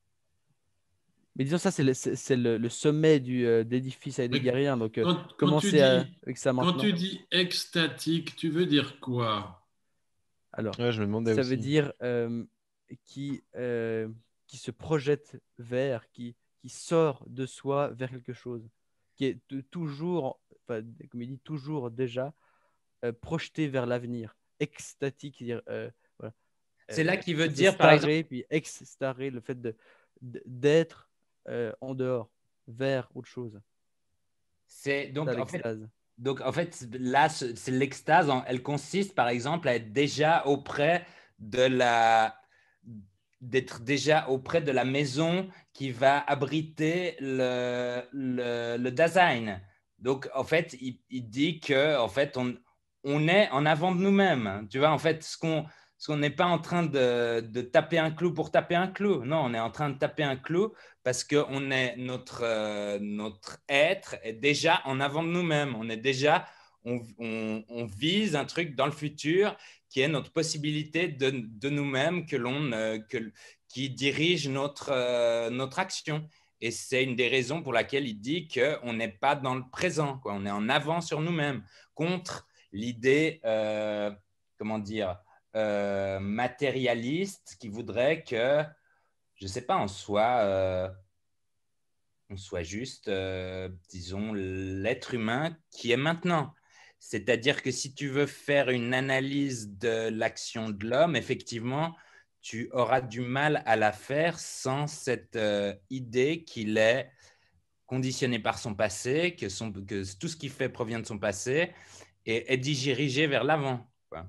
Mais disons, ça, c'est le, c'est, c'est le, le sommet du, euh, d'édifice Mais heideggérien. Donc, euh, quand, quand tu commencez à- dis, avec ça quand maintenant. tu dis extatique, tu veux dire quoi? Alors, Ouais, je me demandais ça veut aussi. dire euh, qui, euh, qui se projette vers, qui, qui sort de soi vers quelque chose, qui est t- toujours, enfin, comme il dit, toujours déjà euh, projeté vers l'avenir, extatique, c'est-à-dire, euh, voilà, C'est euh, là qu'il veut chose de dire, par exemple, staré, puis ex-staré, le fait de, de- d'être euh, en dehors, vers autre chose, c'est ça donc en fait, l'extase. donc en fait là, ce- c'est l'extase. en- Elle consiste, par exemple, à être déjà auprès de la, d'être déjà auprès de la maison qui va abriter le, le, le Dasein. Donc en fait, il, il dit que en fait, on, on est en avant de nous-mêmes. Tu vois, en fait, ce qu'on ce qu'on n'est pas en train de, de taper un clou pour taper un clou. Non, on est en train de taper un clou parce que on est, notre, euh, notre être est déjà en avant de nous-mêmes. On est déjà, on, on, on vise un truc dans le futur qui est notre possibilité de, de nous-mêmes que l'on, euh, que, qui dirige notre, euh, notre action. Et c'est une des raisons pour laquelle il dit qu'on n'est pas dans le présent, quoi. On est en avant sur nous-mêmes, contre l'idée, euh, comment dire, euh, matérialiste qui voudrait que, je ne sais pas, on soit, euh, on soit juste, euh, disons, l'être humain qui est maintenant. C'est-à-dire que si tu veux faire une analyse de l'action de l'homme, effectivement, tu auras du mal à la faire sans cette euh, idée qu'il est conditionné par son passé, que, son, que tout ce qu'il fait provient de son passé et est dirigé vers l'avant, quoi.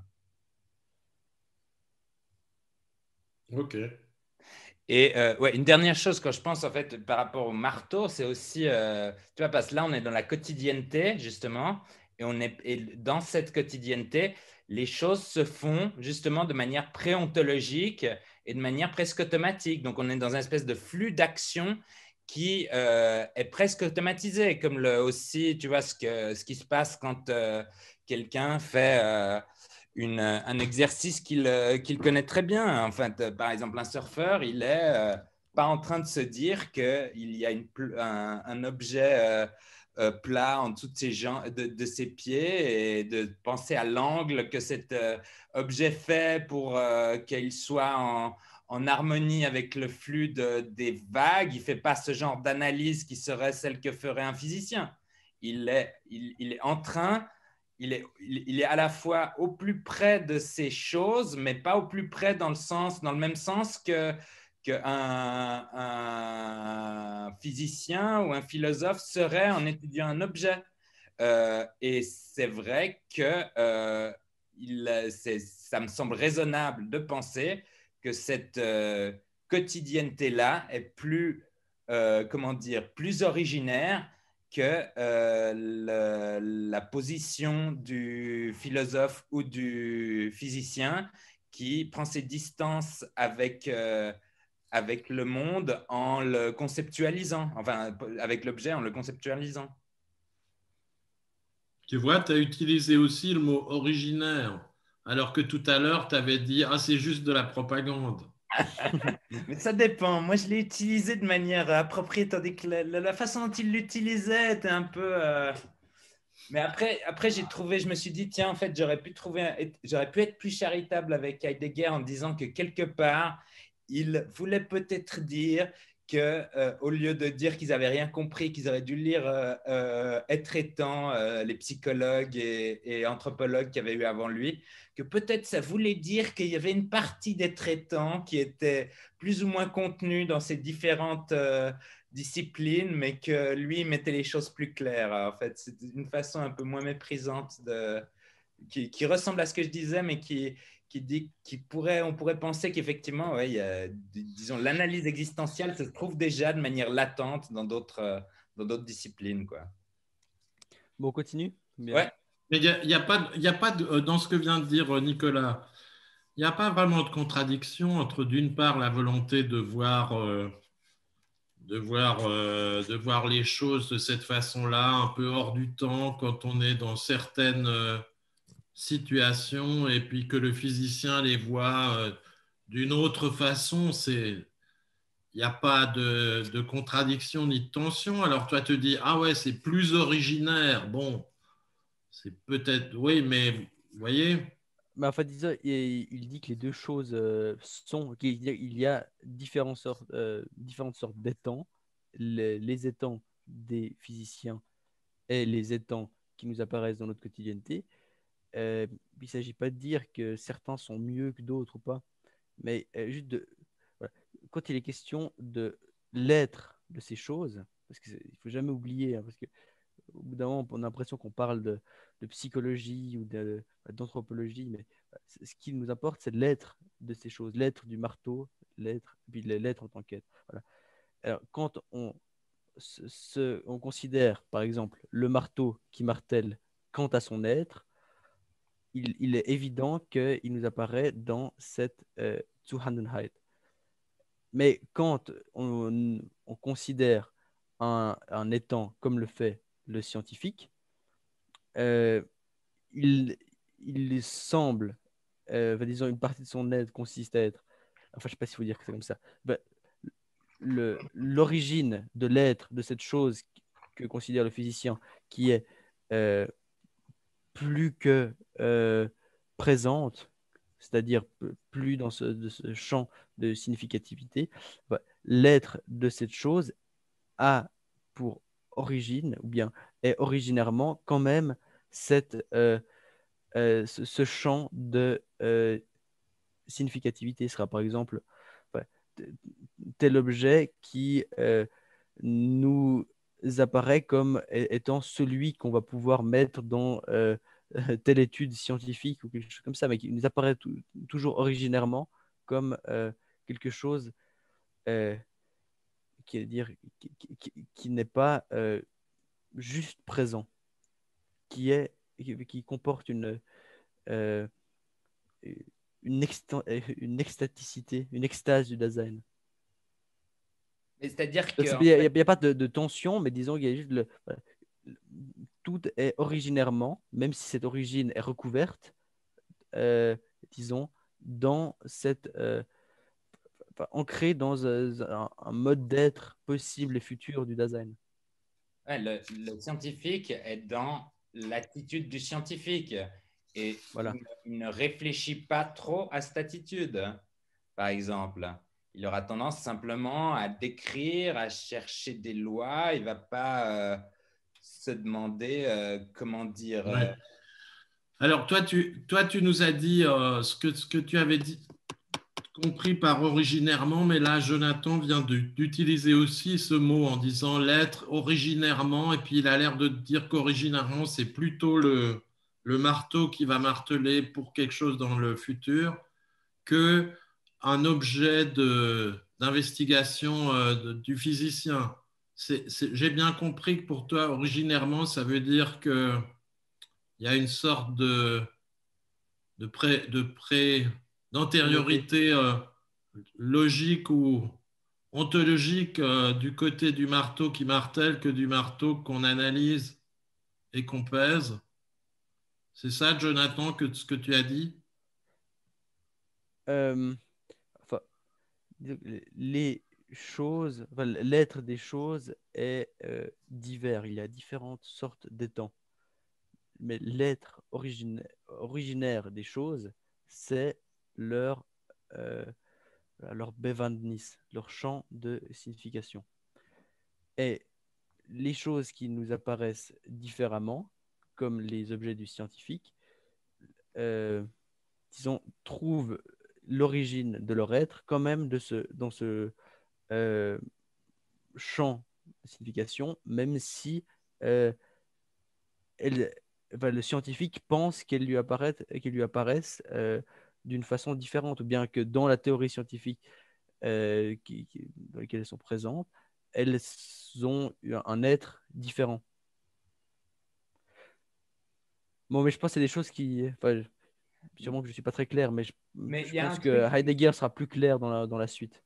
Ok. Et euh, ouais, une dernière chose, quand je pense en fait par rapport au marteau, c'est aussi, euh, tu vois, parce que là, on est dans la quotidienneté, justement, et, on est, et dans cette quotidienneté, les choses se font justement de manière préontologique et de manière presque automatique. Donc, on est dans une espèce de flux d'action qui euh, est presque automatisé, comme le, aussi, tu vois, ce, que, ce qui se passe quand euh, quelqu'un fait... Euh, une, un exercice qu'il euh, qu'il connaît très bien. Enfin, par exemple, un surfeur, il est euh, pas en train de se dire qu'il y a une, un, un, objet euh, euh, plat en dessous de ses, jambes, de, de ses pieds et de penser à l'angle que cet euh, objet fait pour euh, qu'il soit en, en harmonie avec le flux de, des vagues. Il ne fait pas ce genre d'analyse qui serait celle que ferait un physicien. Il est, il, il est en train il est, il est à la fois au plus près de ces choses, mais pas au plus près dans le sens, dans le même sens que qu'un un physicien ou un philosophe serait en étudiant un objet. Euh, et c'est vrai que euh, il, ça me semble raisonnable de penser que cette euh, quotidienneté-là est plus, euh, comment dire, plus originaire que euh, le, la position du philosophe ou du physicien qui prend ses distances avec, euh, avec le monde en le conceptualisant, enfin avec l'objet en le conceptualisant. Tu vois, tu as utilisé aussi le mot originaire, alors que tout à l'heure, tu avais dit « Ah, c'est juste de la propagande ». Mais ça dépend. Moi, je l'ai utilisé de manière appropriée, tandis que la, la- la façon dont il l'utilisait était un peu... euh, Mais après, après j'ai trouvé, je me suis dit, tiens, en fait, j'aurais pu trouver, un- j'aurais pu être plus charitable avec Heidegger en disant que quelque part, il voulait peut-être dire que, euh, au lieu de dire qu'ils n'avaient rien compris, qu'ils auraient dû lire euh, euh, Être étant, euh, les psychologues et, et anthropologues qui avaient eu avant lui, que peut-être ça voulait dire qu'il y avait une partie d'Être étant qui était plus ou moins contenue dans ces différentes euh, discipline, mais que lui mettait les choses plus claires. En fait, c'est une façon un peu moins méprisante de, qui, qui ressemble à ce que je disais, mais qui, qui dit, qui pourrait, on pourrait penser qu'effectivement, ouais, il y a, disons, l'analyse existentielle se trouve déjà de manière latente dans d'autres, dans d'autres disciplines, quoi. Bon, on continue. Bien. Ouais. Mais il n'y a, y a pas, y a pas de, dans ce que vient de dire Nicolas, il n'y a pas vraiment de contradiction entre, d'une part, la volonté de voir, euh, de, voir, euh, de voir les choses de cette façon-là, un peu hors du temps, quand on est dans certaines euh, situations, et puis que le physicien les voit euh, d'une autre façon. C'est, il n'y a pas de, de contradiction ni de tension. Alors toi, te dis, ah ouais, c'est plus originaire. Bon, c'est peut-être, oui, mais vous voyez. Mais en fait, disons, il, il dit que les deux choses euh, sont, qu'il y a, il y a différentes sortes, euh, différentes sortes d'étangs, les, les étangs des physiciens et les étangs qui nous apparaissent dans notre quotidienneté. Euh, il ne s'agit pas de dire que certains sont mieux que d'autres ou pas, mais euh, juste de, voilà. Quand il est question de l'être de ces choses, parce qu'il ne faut jamais oublier, hein, parce que au bout d'un moment, on a l'impression qu'on parle de, de psychologie ou de- d'anthropologie, mais ce qui nous importe, c'est l'être de ces choses, l'être du marteau, l'être, puis l'être en tant qu'être. Voilà. Alors, quand on, se, se- on considère, par exemple, le marteau qui martèle quant à son être, il, il est évident qu'il nous apparaît dans cette euh, Zuhandenheit. Mais quand on, on considère un, un étant comme le fait le scientifique, euh, il, il semble, euh, enfin, disons, une partie de son aide consiste à être, enfin, je ne sais pas s'il faut dire que c'est comme ça, ben, le, l'origine de l'être, de cette chose que considère le physicien, qui est euh, plus que euh, présente, c'est-à-dire plus dans ce, de ce champ de significativité, ben, l'être de cette chose a pour origine, ou bien est originairement quand même cette, euh, euh, ce, ce champ de euh, significativité sera par exemple ouais, tel objet qui euh, nous apparaît comme étant celui qu'on va pouvoir mettre dans euh, telle étude scientifique ou quelque chose comme ça, mais qui nous apparaît tout, toujours originairement comme euh, quelque chose euh, qui, est dire, qui, qui, qui n'est pas euh, juste présent, qui, est, qui, qui comporte une, euh, une, exta- une extaticité, une extase du Dasein. C'est-à-dire Il que, en n'y a, fait, y a pas de, de tension, mais disons qu'il y a juste le, voilà. Tout est originairement, même si cette origine est recouverte, euh, disons, dans cette, euh, enfin, ancrée dans euh, un, un mode d'être possible et futur du Dasein. ouais, le, le scientifique est dans l'attitude du scientifique et Voilà. il, il ne réfléchit pas trop à cette attitude. Par exemple, il aura tendance simplement à décrire, à chercher des lois. Il ne va pas euh, se demander euh, comment dire. euh, Ouais. Alors, toi tu, toi, tu nous as dit euh, ce, que, ce que tu avais dit, compris par originairement, mais là, Jonathan vient de, d'utiliser aussi ce mot en disant l'être originairement, et puis il a l'air de dire qu'originairement, c'est plutôt le, le marteau qui va marteler pour quelque chose dans le futur que un objet de, d'investigation euh, de, du physicien. c'est, c'est, j'ai bien compris que pour toi, originairement, ça veut dire qu'il y a une sorte de, de, pré, de pré, d'antériorité euh, logique ou ontologique euh, du côté du marteau qui martèle que du marteau qu'on analyse et qu'on pèse. C'est ça, Jonathan, que ce que tu as dit? Euh, enfin, les choses, enfin, l'être des choses est euh, divers. Il y a différentes sortes d'étangs. Mais l'être origina- originaire des choses, c'est leur, euh, leur bevandnis, leur champ de signification. Et les choses qui nous apparaissent différemment, comme les objets du scientifique, euh, disons, trouvent l'origine de leur être quand même de ce, dans ce euh, champ de signification, même si euh, elle, enfin, le scientifique pense qu'elles lui apparaissent, qu'elles lui apparaissent euh, d'une façon différente, ou bien que dans la théorie scientifique euh, qui, qui- dans laquelle elles sont présentes, elles ont un être différent. Bon, mais je pense que c'est des choses qui, enfin, sûrement que je ne suis pas très clair, mais je, Mais il je y a un pense truc. que Heidegger sera plus clair dans la, dans la suite.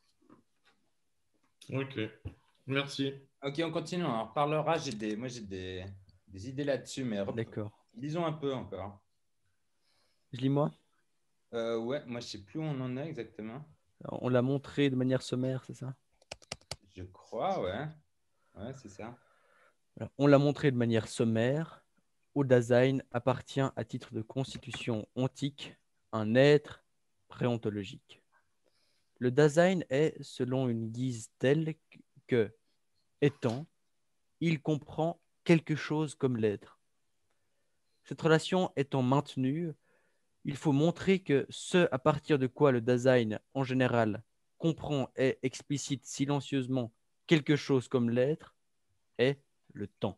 Ok, merci. Ok, on continue. On en reparlera. J'ai des, moi, j'ai des, des idées là-dessus, mais rep- D'accord. lisons un peu encore. Je lis moi. Euh, ouais, moi, je sais plus où on en est exactement. On l'a montré de manière sommaire, c'est ça? Je crois, ouais. Ouais, c'est ça. Voilà. On l'a montré de manière sommaire. Au Dasein appartient à titre de constitution ontique un être préontologique. Le Dasein est, selon une guise telle que, étant, il comprend quelque chose comme l'être. Cette relation étant maintenue, il faut montrer que ce à partir de quoi le Dasein, en général, comprend et explicite silencieusement quelque chose comme l'être, est le temps.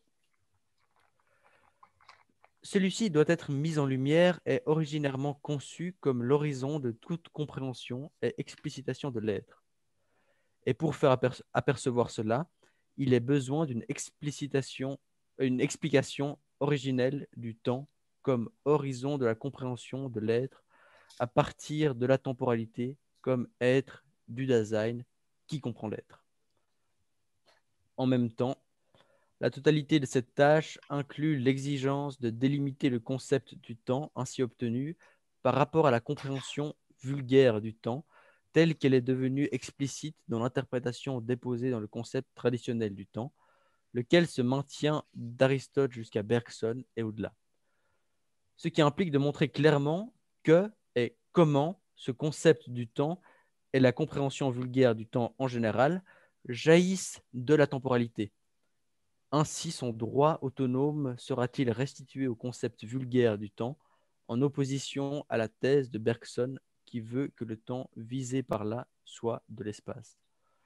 Celui-ci doit être mis en lumière et originairement conçu comme l'horizon de toute compréhension et explicitation de l'être. Et pour faire aperce- apercevoir cela, il est besoin d'une explicitation, une explication originelle du temps comme horizon de la compréhension de l'être à partir de la temporalité comme être du Dasein qui comprend l'être. En même temps, la totalité de cette tâche inclut l'exigence de délimiter le concept du temps ainsi obtenu par rapport à la compréhension vulgaire du temps, telle qu'elle est devenue explicite dans l'interprétation déposée dans le concept traditionnel du temps, lequel se maintient d'Aristote jusqu'à Bergson et au-delà. Ce qui implique de montrer clairement que et comment ce concept du temps et la compréhension vulgaire du temps en général jaillissent de la temporalité. Ainsi, son droit autonome sera-t-il restitué au concept vulgaire du temps, en opposition à la thèse de Bergson qui veut que le temps visé par là soit de l'espace.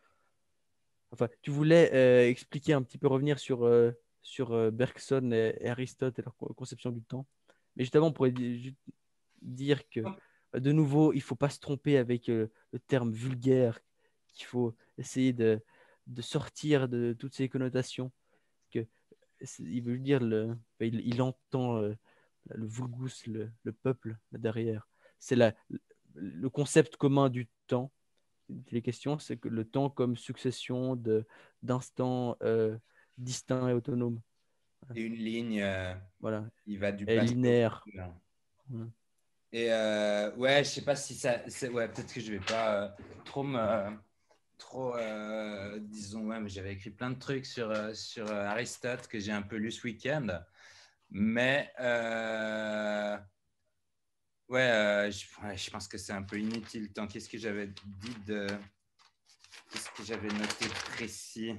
Enfin, tu voulais euh, expliquer un petit peu, revenir sur, euh, sur euh, Bergson et, et Aristote et leur co- conception du temps. Mais justement, on pourrait di- dire que, de nouveau, il ne faut pas se tromper avec euh, le terme vulgaire, qu'il faut essayer de, de sortir de toutes ces connotations. Que il veut dire le, il, il entend euh, le vulgus, le, le peuple là derrière. C'est la, le concept commun du temps. Les questions, c'est que le temps comme succession de d'instants euh, distincts et autonomes. Et une ligne, euh, Voilà, il va du et passé au linéaire. futur. Voilà. Et euh, ouais, je sais pas si ça. c'est- Ouais, peut-être que je vais pas euh, trop me. Trop, euh, disons, ouais, mais j'avais écrit plein de trucs sur, euh, sur euh, Aristote que j'ai un peu lu ce week-end. Mais euh, ouais, euh, je, ouais, je pense que c'est un peu inutile. Tant qu'est-ce que j'avais dit de. Qu'est-ce que j'avais noté précis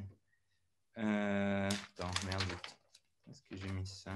euh, Attends, merde. Est-ce que j'ai mis ça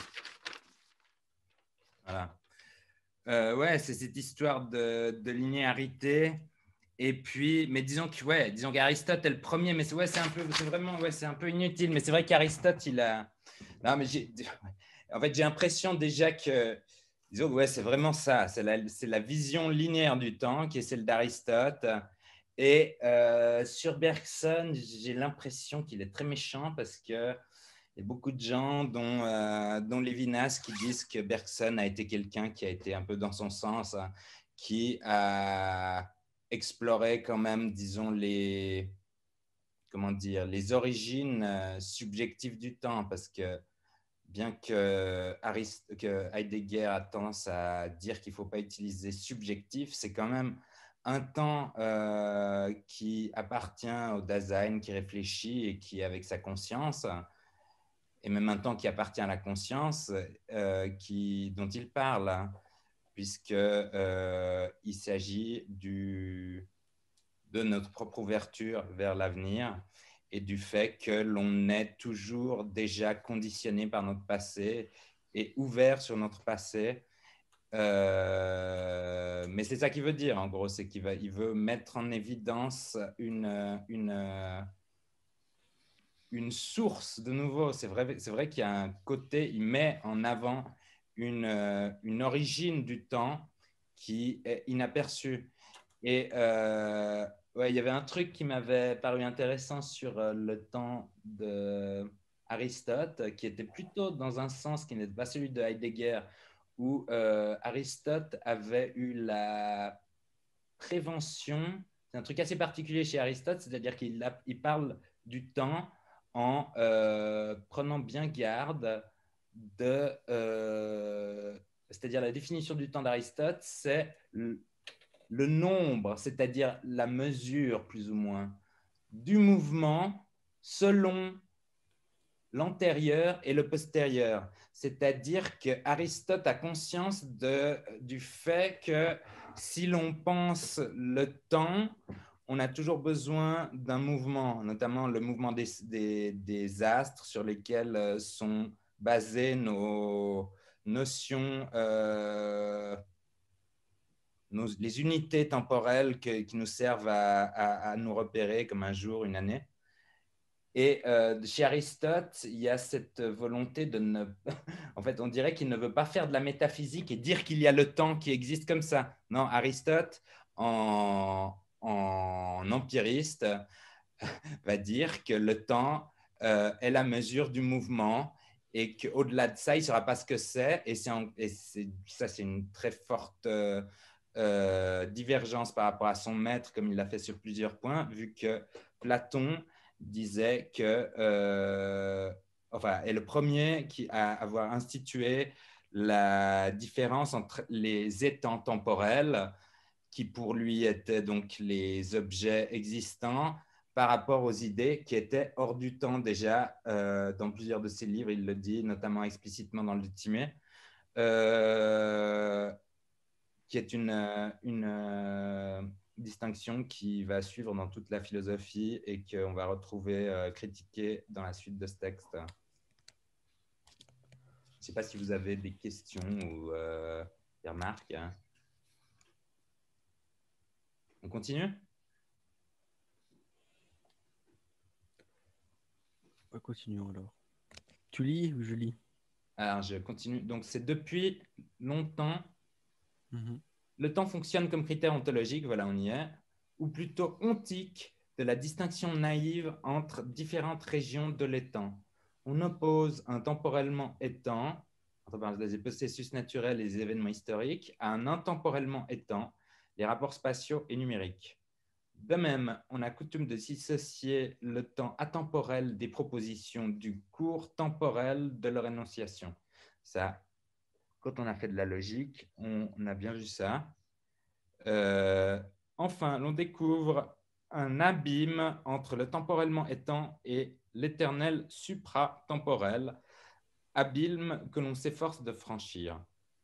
Voilà. Euh, ouais, c'est cette histoire de, de linéarité. Et puis, mais disons que ouais, disons qu'Aristote est le premier, mais c'est ouais, c'est un peu, c'est vraiment ouais, c'est un peu inutile. Mais c'est vrai qu'Aristote, il a, non, mais j'ai, en fait, j'ai l'impression déjà que, disons, ouais, c'est vraiment ça, c'est la, c'est la vision linéaire du temps qui est celle d'Aristote. Et euh, sur Bergson, j'ai l'impression qu'il est très méchant parce que il y a beaucoup de gens, dont, euh, dont Lévinas, qui disent que Bergson a été quelqu'un qui a été un peu dans son sens, hein, qui a exploré quand même, disons, les, comment dire, les origines euh, subjectives du temps, parce que bien que, Arist que Heidegger a tendance à dire qu'il ne faut pas utiliser subjectif, c'est quand même un temps euh, qui appartient au Dasein, qui réfléchit et qui, avec sa conscience, et même un temps qui appartient à la conscience, euh, qui, dont il parle, hein, puisqu'il euh, s'agit du, de notre propre ouverture vers l'avenir et du fait que l'on est toujours déjà conditionné par notre passé et ouvert sur notre passé. Euh, mais c'est ça qu'il veut dire, en gros, c'est qu'il va, il veut mettre en évidence une, une, une source de nouveau. C'est vrai, c'est vrai qu'il y a un côté, il met en avant une, une origine du temps qui est inaperçue. Et euh, ouais, il y avait un truc qui m'avait paru intéressant sur euh, le temps d'Aristote, qui était plutôt dans un sens qui n'était pas celui de Heidegger, où euh, Aristote avait eu la prévention. C'est un truc assez particulier chez Aristote, c'est-à-dire qu'il a, il parle du temps en euh, prenant bien garde de... Euh, c'est-à-dire la définition du temps d'Aristote, c'est le, le nombre, c'est-à-dire la mesure plus ou moins du mouvement selon l'antérieur et le postérieur. C'est-à-dire qu'Aristote a conscience de, du fait que si l'on pense le temps, on a toujours besoin d'un mouvement, notamment le mouvement des, des, des astres sur lesquels sont basées nos notions, euh, nos, les unités temporelles que, qui nous servent à, à, à nous repérer comme un jour, une année. Et euh, chez Aristote, il y a cette volonté de ne... En fait, on dirait qu'il ne veut pas faire de la métaphysique et dire qu'il y a le temps qui existe comme ça. Non, Aristote, en, en empiriste, va dire que le temps euh, est la mesure du mouvement et qu'au-delà de ça, il ne saura pas ce que c'est. Et, c'est en, et c'est, ça, c'est une très forte euh, euh, divergence par rapport à son maître, comme il l'a fait sur plusieurs points, vu que Platon disait que, euh, enfin, est le premier qui a avoir institué la différence entre les étangs temporels, qui pour lui étaient donc les objets existants, par rapport aux idées qui étaient hors du temps déjà. Euh, dans plusieurs de ses livres, il le dit, notamment explicitement dans l'Ultimé, euh, qui est une, une euh, distinction qui va suivre dans toute la philosophie et qu'on va retrouver euh, critiquée dans la suite de ce texte. Je ne sais pas si vous avez des questions ou euh, des remarques. On continue ? Continuons alors. Tu lis ou je lis? Alors, je continue. Donc, c'est depuis longtemps. Mm-hmm. Le temps fonctionne comme critère ontologique, voilà, on y est, ou plutôt ontique de la distinction naïve entre différentes régions de l'étang. On oppose un temporellement étang, entre parenthèses, les processus naturels et les événements historiques, à un intemporellement étang, les rapports spatiaux et numériques. De même, on a coutume de dissocier le temps atemporel des propositions du cours temporel de leur énonciation. Ça, quand on a fait de la logique, on a bien vu ça. Euh, enfin, l'on découvre un abîme entre le temporellement étant et l'éternel supratemporel, abîme que l'on s'efforce de franchir.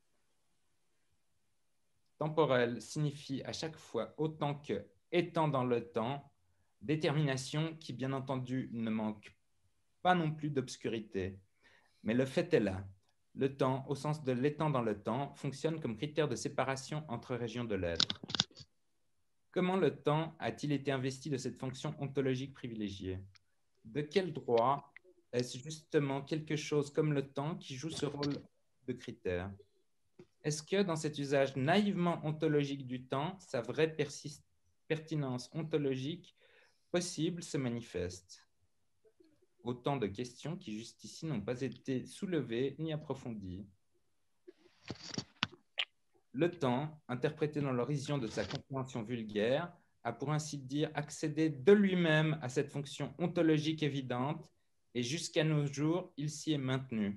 Temporel signifie à chaque fois autant que étant dans le temps, détermination qui, bien entendu, ne manque pas non plus d'obscurité. Mais le fait est là. Le temps, au sens de l'étant dans le temps, fonctionne comme critère de séparation entre régions de l'être. Comment le temps a-t-il été investi de cette fonction ontologique privilégiée? De quel droit est-ce justement quelque chose comme le temps qui joue ce rôle de critère? Est-ce que dans cet usage naïvement ontologique du temps, sa vraie pertinence ontologique possible se manifeste. Autant de questions qui jusqu'ici n'ont pas été soulevées ni approfondies. Le temps, interprété dans l'horizon de sa compréhension vulgaire, a pour ainsi dire accédé de lui-même à cette fonction ontologique évidente et jusqu'à nos jours, il s'y est maintenu.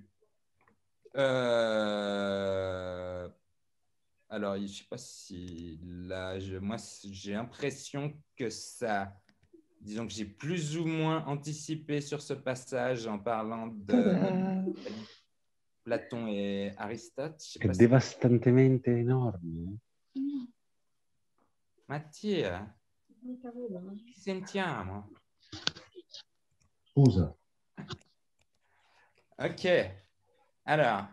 Euh... Alors, je ne sais pas si là, je... moi, j'ai l'impression que ça, disons que j'ai plus ou moins anticipé sur ce passage en parlant de Platon et Aristote. Je sais È pas si... devastantemente enorme. Mattia, ci sentiamo. Scusa. Ok. Alors,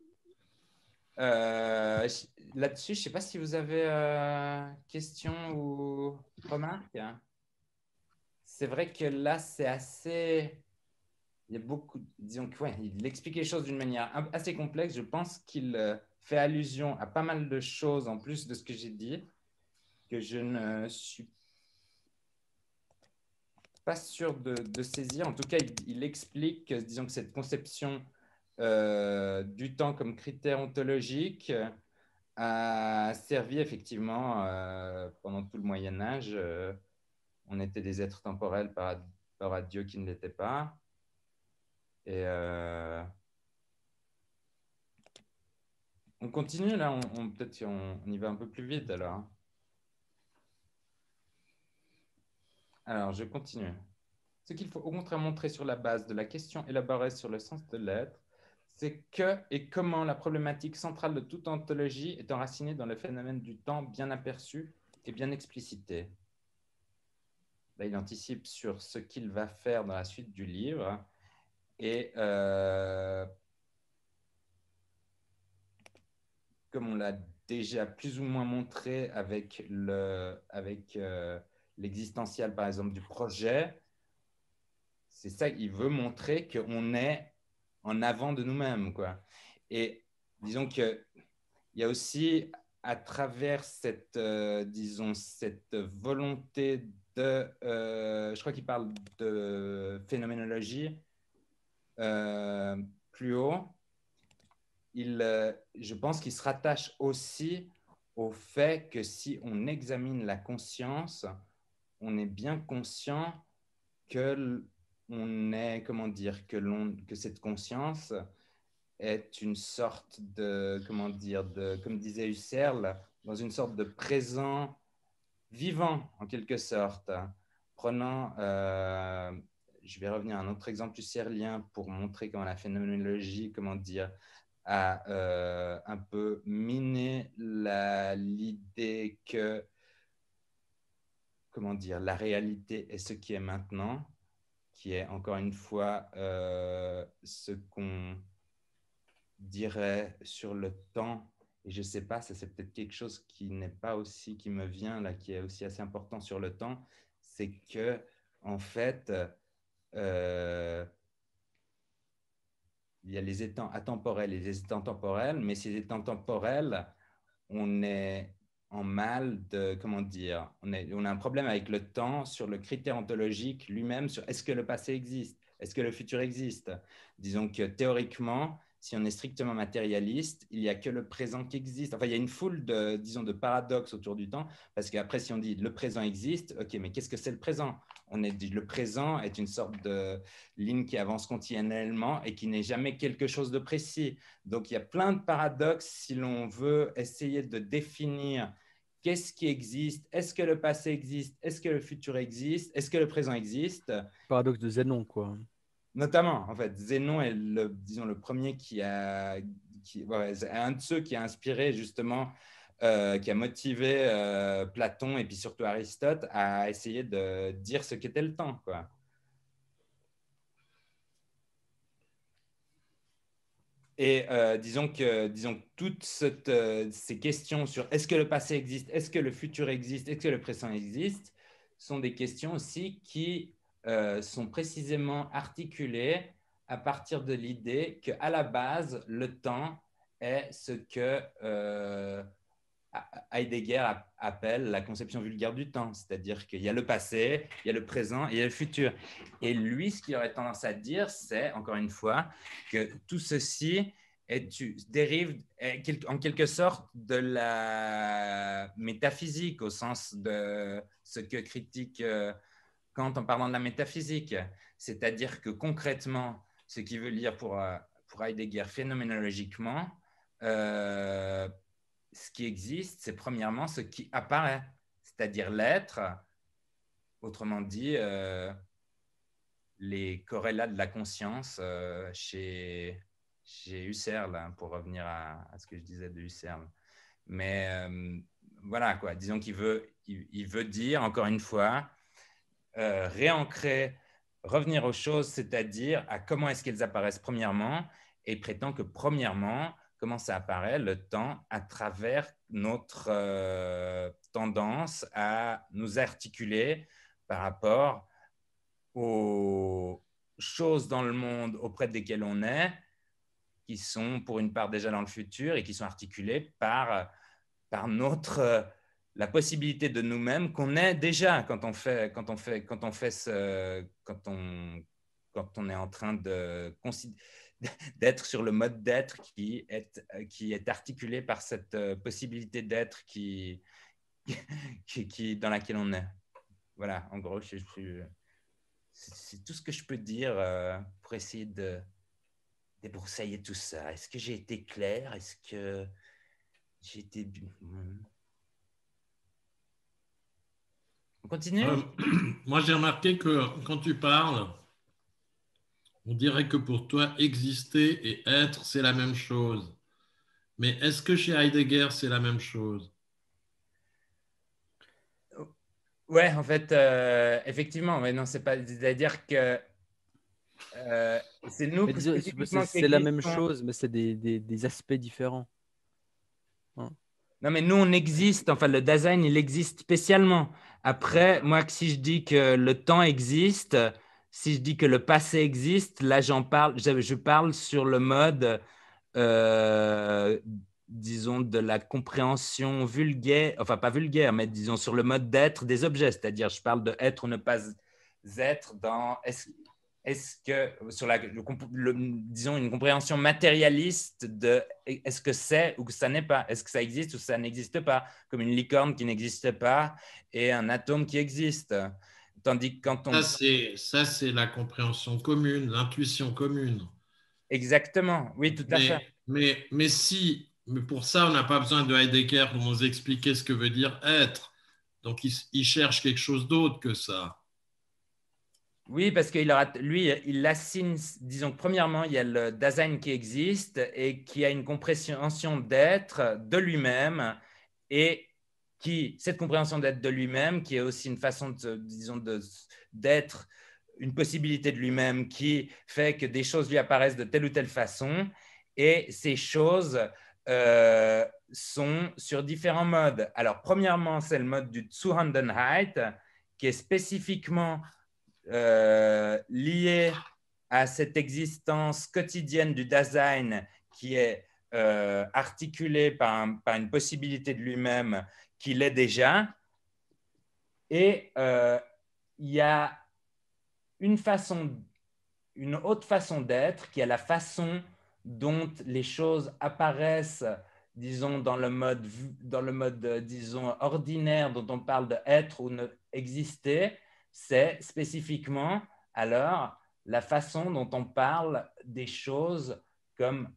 euh, là-dessus, je ne sais pas si vous avez euh, questions ou remarques. C'est vrai que là, c'est assez... Il y a beaucoup... Disons que, ouais, il explique les choses d'une manière assez complexe. Je pense qu'il euh, fait allusion à pas mal de choses en plus de ce que j'ai dit, que je ne suis pas sûr de, de saisir. En tout cas, il, il explique, que, disons que cette conception euh, du temps comme critère ontologique a servi effectivement euh, pendant tout le Moyen Âge. Euh, on était des êtres temporels par rapport à Dieu qui ne l'était pas. Et euh, on continue là, on, on, peut-être on, on y va un peu plus vite alors. Alors, je continue. Ce qu'il faut au contraire montrer sur la base de la question élaborée sur le sens de l'être, c'est que et comment la problématique centrale de toute ontologie est enracinée dans le phénomène du temps bien aperçu et bien explicité. Là, il anticipe sur ce qu'il va faire dans la suite du livre. Et euh, comme on l'a déjà plus ou moins montré avec le, avec, euh, l'existentiel, par exemple, du projet, c'est ça qu'il veut montrer qu'on est en avant de nous-mêmes, quoi. Et disons qu'il y a aussi, à travers cette, euh, disons, cette volonté de... Euh, je crois qu'il parle de phénoménologie euh, plus haut. Il, euh, je pense qu'il se rattache aussi au fait que si on examine la conscience, on est bien conscient que on est, comment dire, que, l'on, que cette conscience est une sorte de, comment dire, de, comme disait Husserl, dans une sorte de présent vivant, en quelque sorte. Prenant, euh, je vais revenir à un autre exemple husserlien pour montrer comment la phénoménologie, comment dire, a euh, un peu miné la, l'idée que, comment dire, la réalité est ce qui est maintenant, qui est encore une fois euh, ce qu'on dirait sur le temps. Et je ne sais pas, ça c'est peut-être quelque chose qui n'est pas aussi, qui me vient là, qui est aussi assez important sur le temps, c'est que en fait, euh, il y a les étangs atemporels et les étangs temporels, mais ces étangs temporels, on est en mal de, comment dire, on, est, on a un problème avec le temps sur le critère ontologique lui-même, sur est-ce que le passé existe, est-ce que le futur existe. Disons que théoriquement, si on est strictement matérialiste, il n'y a que le présent qui existe. Enfin, il y a une foule de, disons, de paradoxes autour du temps, parce qu'après, si on dit le présent existe, ok, mais qu'est-ce que c'est le présent? On est dit, le présent est une sorte de ligne qui avance continuellement et qui n'est jamais quelque chose de précis. Donc, il y a plein de paradoxes si l'on veut essayer de définir qu'est-ce qui existe, est-ce que le passé existe, est-ce que le futur existe, est-ce que le présent existe. Paradoxe de Zénon, quoi. Notamment, en fait, Zénon est le, disons, le premier qui a, qui, ouais, c'est un de ceux qui a inspiré justement, euh, qui a motivé euh, Platon et puis surtout Aristote à essayer de dire ce qu'était le temps, quoi. Et euh, disons que disons, toutes cette, euh, ces questions sur est-ce que le passé existe, est-ce que le futur existe, est-ce que le présent existe, sont des questions aussi qui euh, sont précisément articulées à partir de l'idée qu'à la base, le temps est ce que, euh, Heidegger appelle la conception vulgaire du temps, c'est-à-dire qu'il y a le passé, il y a le présent et il y a le futur. Et lui, ce qu'il aurait tendance à dire, c'est, encore une fois, que tout ceci est, dérive est, en quelque sorte de la métaphysique, au sens de ce que critique Kant en parlant de la métaphysique. C'est-à-dire que concrètement, ce qui veut dire pour, pour Heidegger phénoménologiquement, euh, ce qui existe, c'est premièrement ce qui apparaît, c'est-à-dire l'être, autrement dit, euh, les corrélats de la conscience euh, chez, chez Husserl, hein, pour revenir à, à ce que je disais de Husserl. Mais euh, voilà, quoi, disons qu'il veut, il, il veut dire, encore une fois, euh, réancrer, revenir aux choses, c'est-à-dire à comment est-ce qu'elles apparaissent premièrement, et prétend que premièrement, comment ça apparaît, le temps, à travers notre euh, tendance à nous articuler par rapport aux choses dans le monde auprès desquelles on est, qui sont pour une part déjà dans le futur et qui sont articulées par, par notre, la possibilité de nous-mêmes qu'on est déjà quand on fait, quand on fait, quand on fait ce, quand on, quand on est en train de considérer d'être sur le mode d'être qui est, qui est articulé par cette possibilité d'être qui, qui, qui, dans laquelle on est. Voilà, en gros, je, je, c'est tout ce que je peux dire euh, pour essayer de débroussailler tout ça. Est-ce que j'ai été clair? Est-ce que j'ai été... On continue? euh, Moi, j'ai remarqué que quand tu parles, on dirait que pour toi, exister et être, c'est la même chose. Mais est-ce que chez Heidegger, c'est la même chose? Ouais, en fait, euh, effectivement, mais non, c'est pas. C'est-à-dire que euh, c'est nous disons, spécifiquement c'est, qui c'est la même existons. chose, mais c'est des, des, des aspects différents. Hein? Non, mais nous, on existe. Enfin, le Dasein, il existe spécialement. Après, moi, si je dis que le temps existe, si je dis que le passé existe, là, j'en parle. Je, je parle sur le mode. Euh, disons, de la compréhension vulgaire, enfin pas vulgaire, mais disons sur le mode d'être des objets, c'est-à-dire je parle de être ou ne pas être dans, est-ce, est-ce que, sur la, le, le, disons, une compréhension matérialiste de est-ce que c'est ou que ça n'est pas, est-ce que ça existe ou ça n'existe pas, comme une licorne qui n'existe pas et un atome qui existe. Tandis que quand on... Ça, c'est, ça, c'est la compréhension commune, l'intuition commune. Exactement, oui, tout à mais, fait. Mais, mais si, mais pour ça, on n'a pas besoin de Heidegger pour nous expliquer ce que veut dire être. Donc, il, il cherche quelque chose d'autre que ça. Oui, parce que lui, il l'assigne, disons que premièrement, il y a le Dasein qui existe et qui a une compréhension d'être de lui-même et qui, cette compréhension d'être de lui-même, qui est aussi une façon, de, disons, de, d'être une possibilité de lui-même qui fait que des choses lui apparaissent de telle ou telle façon et ces choses euh, sont sur différents modes. Alors, premièrement, c'est le mode du Zuhandenheit qui est spécifiquement Euh, lié à cette existence quotidienne du Dasein qui est euh, articulée par, un, par une possibilité de lui-même qu'il est déjà. Et euh, il y a une façon, une autre façon d'être qui est la façon dont les choses apparaissent, disons, dans le mode, dans le mode disons, ordinaire dont on parle de être ou ne exister. C'est spécifiquement alors la façon dont on parle des choses comme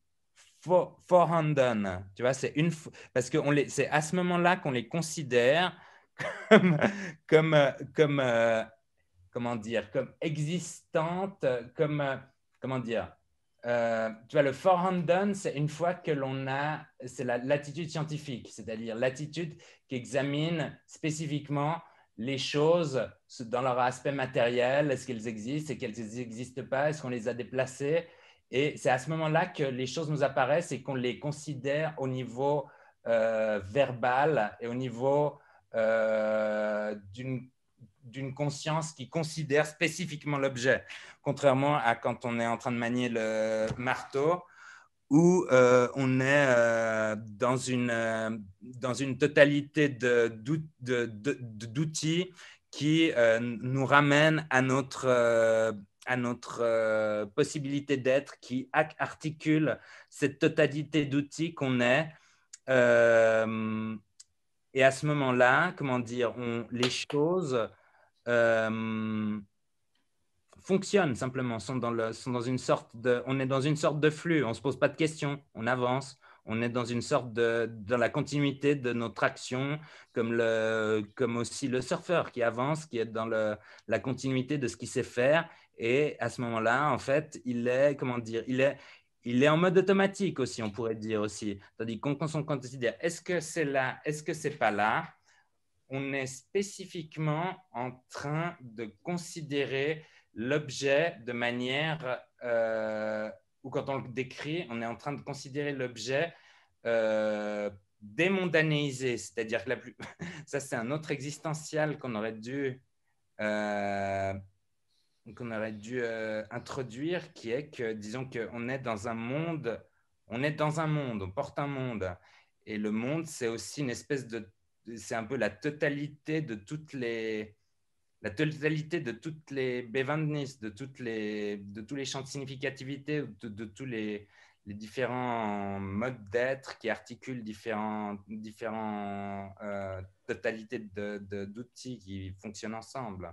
vorhanden. Tu vois, c'est une parce que on les, c'est à ce moment-là qu'on les considère comme comme comme euh, comment dire, comme existantes, comme euh, comment dire. Euh, tu vois, le vorhanden, c'est une fois que l'on a, c'est la, l'attitude scientifique, c'est-à-dire l'attitude qui examine spécifiquement les choses dans leur aspect matériel, est-ce qu'elles existent, est-ce qu'elles n'existent pas, est-ce qu'on les a déplacées. Et c'est à ce moment-là que les choses nous apparaissent et qu'on les considère au niveau euh, verbal et au niveau euh, d'une, d'une conscience qui considère spécifiquement l'objet. Contrairement à quand on est en train de manier le marteau, où euh, on est euh, dans, une, euh, dans une totalité de, d'out- de, de, de, d'outils qui euh, nous ramènent à notre, euh, à notre euh, possibilité d'être, qui articule cette totalité d'outils qu'on est. Euh, et à ce moment-là, comment dire, on, les choses euh, fonctionnent simplement, sont dans, le, sont dans une sorte de, on est dans une sorte de flux, on ne se pose pas de questions, on avance, on est dans une sorte de, dans la continuité de notre action, comme, le, comme aussi le surfeur qui avance, qui est dans le, la continuité de ce qu'il sait faire, et à ce moment-là, en fait, il est, comment dire, il est, il est en mode automatique aussi, on pourrait dire aussi, tandis qu'on on considère, est-ce que c'est là, est-ce que c'est pas là, on est spécifiquement en train de considérer l'objet de manière, euh, ou quand on le décrit, on est en train de considérer l'objet euh, démondanéisé, c'est-à-dire que la plus... ça c'est un autre existentiel qu'on aurait dû, euh, qu'on aurait dû euh, introduire, qui est que, disons qu'on est dans un monde, on est dans un monde, on porte un monde, et le monde c'est aussi une espèce de, c'est un peu la totalité de toutes les la totalité de toutes les Bevannis, de, toutes les, de tous les champs de significativité, de, de tous les, les différents modes d'être qui articulent différents, différents euh, totalités de, de, d'outils qui fonctionnent ensemble.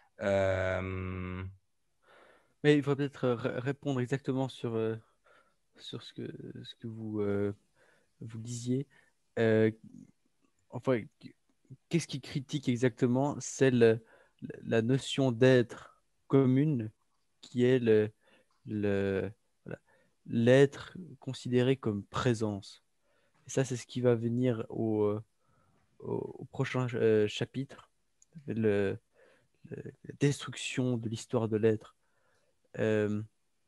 Euh... Mais il faudrait peut-être r- répondre exactement sur, euh, sur ce que, ce que vous, euh, vous disiez. Euh, enfin, qu'est-ce qui critique exactement? C'est le- la notion d'être commune qui est le, le, voilà, l'être considéré comme présence. Et ça, c'est ce qui va venir au, euh, au, au prochain euh, chapitre, le, le- la destruction de l'histoire de l'être. Euh,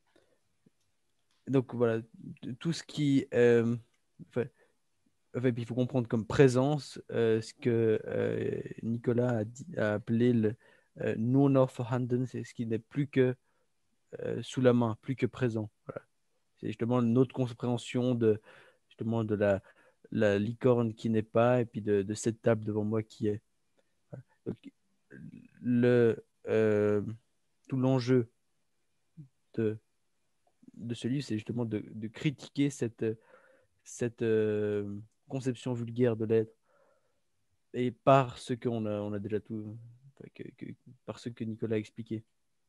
donc voilà, tout ce qui... euh, enfin, enfin, il faut comprendre comme présence euh, ce que euh, Nicolas a, dit- a appelé le euh, nur noch vorhanden, c'est ce qui n'est plus que euh, sous la main, plus que présent. Voilà. C'est justement notre compréhension de, justement de la, la licorne qui n'est pas et puis de, de cette table devant moi qui est. Voilà. Donc, le, euh, tout l'enjeu de, de ce livre, c'est justement de, de critiquer cette, cette euh, conception vulgaire de l'être et par ce qu'on a, on a déjà tout, enfin, que, que- par ce que Nicolas a expliqué.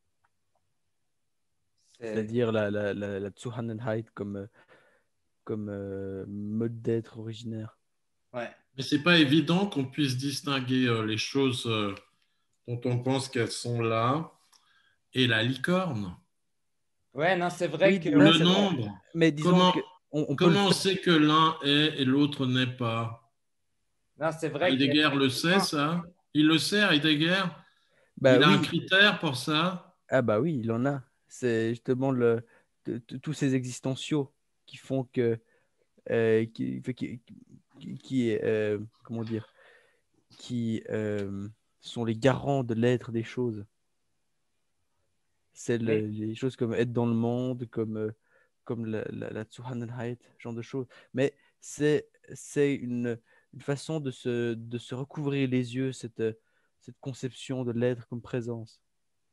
c'est... C'est-à-dire la, la, la, la Zuhannenheit comme, euh, comme euh, mode d'être originaire. Ouais. Mais c'est pas évident qu'on puisse distinguer euh, les choses euh, dont on pense qu'elles sont là et la licorne Ouais, non, c'est vrai Oui, que... ou là, le c'est vrai. nombre. Mais disons Comment, que on, on peut le comment on faire. sait que l'un est et l'autre n'est pas? Non, c'est vrai que... Heidegger le sait, ça? Il le sait, Heidegger? Bah Il a un oui, critère pour ça? ah bah oui, il en a. C'est justement le, t- t- tous ces existentiaux qui font que, euh, qui, fait qui, qui, qui, euh, comment dire, qui euh, sont les garants de l'être des choses. C'est Mais le- les choses comme être dans le monde, comme, euh, comme la, la, la Zuhannenheit, ce genre de choses. Mais c'est, c'est une, une façon de se, de se recouvrir les yeux, cette, cette conception de l'être comme présence.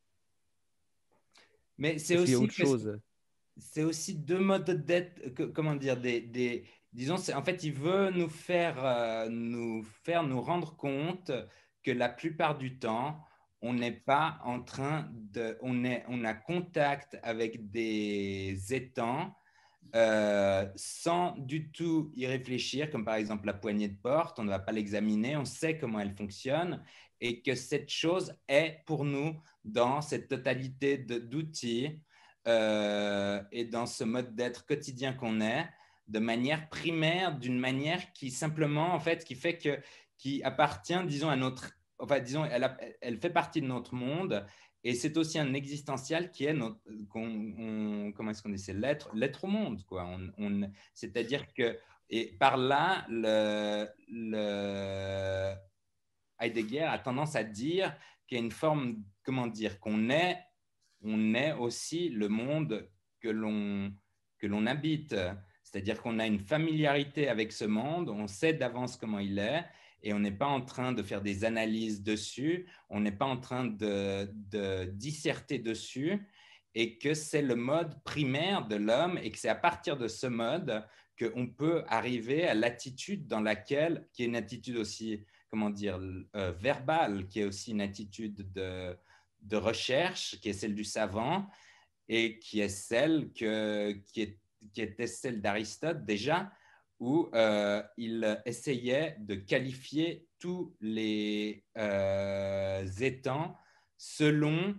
mais c'est Parce qu'il y a aussi autre parce chose. c'est aussi deux modes d'être, que- comment dire, des, des disons, c'est, en fait, il veut nous faire, euh, nous faire nous rendre compte que la plupart du temps, on n'est pas en train de, on est, on a contact avec des étangs euh, sans du tout y réfléchir, comme par exemple la poignée de porte, on ne va pas l'examiner, on sait comment elle fonctionne et que cette chose est pour nous dans cette totalité de, d'outils euh, et dans ce mode d'être quotidien qu'on est, de manière primaire, d'une manière qui simplement, en fait, qui fait que, qui appartient, disons, à notre, enfin, disons, elle, a, elle fait partie de notre monde et c'est aussi un existentiel qui est notre, qu'on, on, comment est-ce qu'on dit, c'est l'être, l'être au monde, quoi. On, on, c'est-à-dire que, et par là, le, le Heidegger a tendance à dire qu'il y a une forme, comment dire, qu'on est, on est aussi le monde que l'on, que l'on habite. C'est-à-dire qu'on a une familiarité avec ce monde, on sait d'avance comment il est, et on n'est pas en train de faire des analyses dessus, on n'est pas en train de, de disserter dessus, et que c'est le mode primaire de l'homme, et que c'est à partir de ce mode qu'on peut arriver à l'attitude dans laquelle, qui est une attitude aussi, comment dire, euh, verbale, qui est aussi une attitude de, de recherche, qui est celle du savant, et qui est celle que, qui, est, qui était celle d'Aristote déjà, où euh, il essayait de qualifier tous les euh, étangs selon,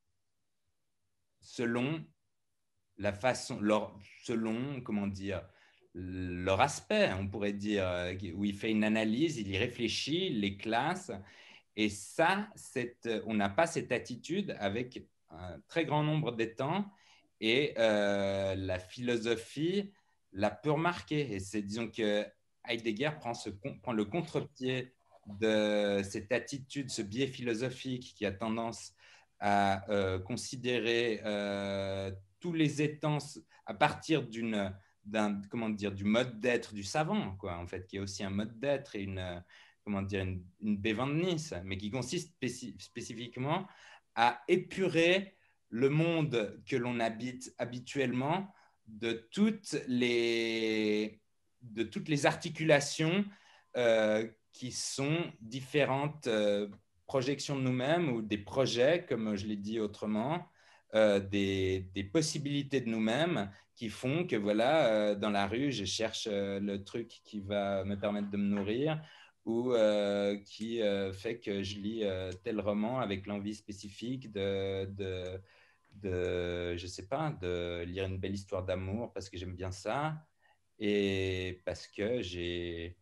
selon la façon, leur, selon, comment dire, leur aspect, on pourrait dire, où il fait une analyse, il y réfléchit, il les classe. Et ça, cette, on n'a pas cette attitude avec un très grand nombre d'étangs, et euh, la philosophie l'a peu remarqué. Et c'est, disons que Heidegger prend, ce, prend le contre-pied de cette attitude, ce biais philosophique qui a tendance à euh, considérer euh, tous les étangs à partir d'une, d'un, comment dire, du mode d'être du savant, quoi, en fait, qui est aussi un mode d'être et une, comment dire, une, une Bévendnis, mais qui consiste spécif- spécifiquement à épurer le monde que l'on habite habituellement de toutes les, de toutes les articulations euh, qui sont différentes euh, projections de nous-mêmes ou des projets, comme je l'ai dit autrement, euh, des, des possibilités de nous-mêmes qui font que voilà, euh, dans la rue, je cherche euh, le truc qui va me permettre de me nourrir, ou euh, qui euh, fait que je lis euh, tel roman avec l'envie spécifique de, de, de, je sais pas, de lire une belle histoire d'amour parce que j'aime bien ça, et parce que j'ai...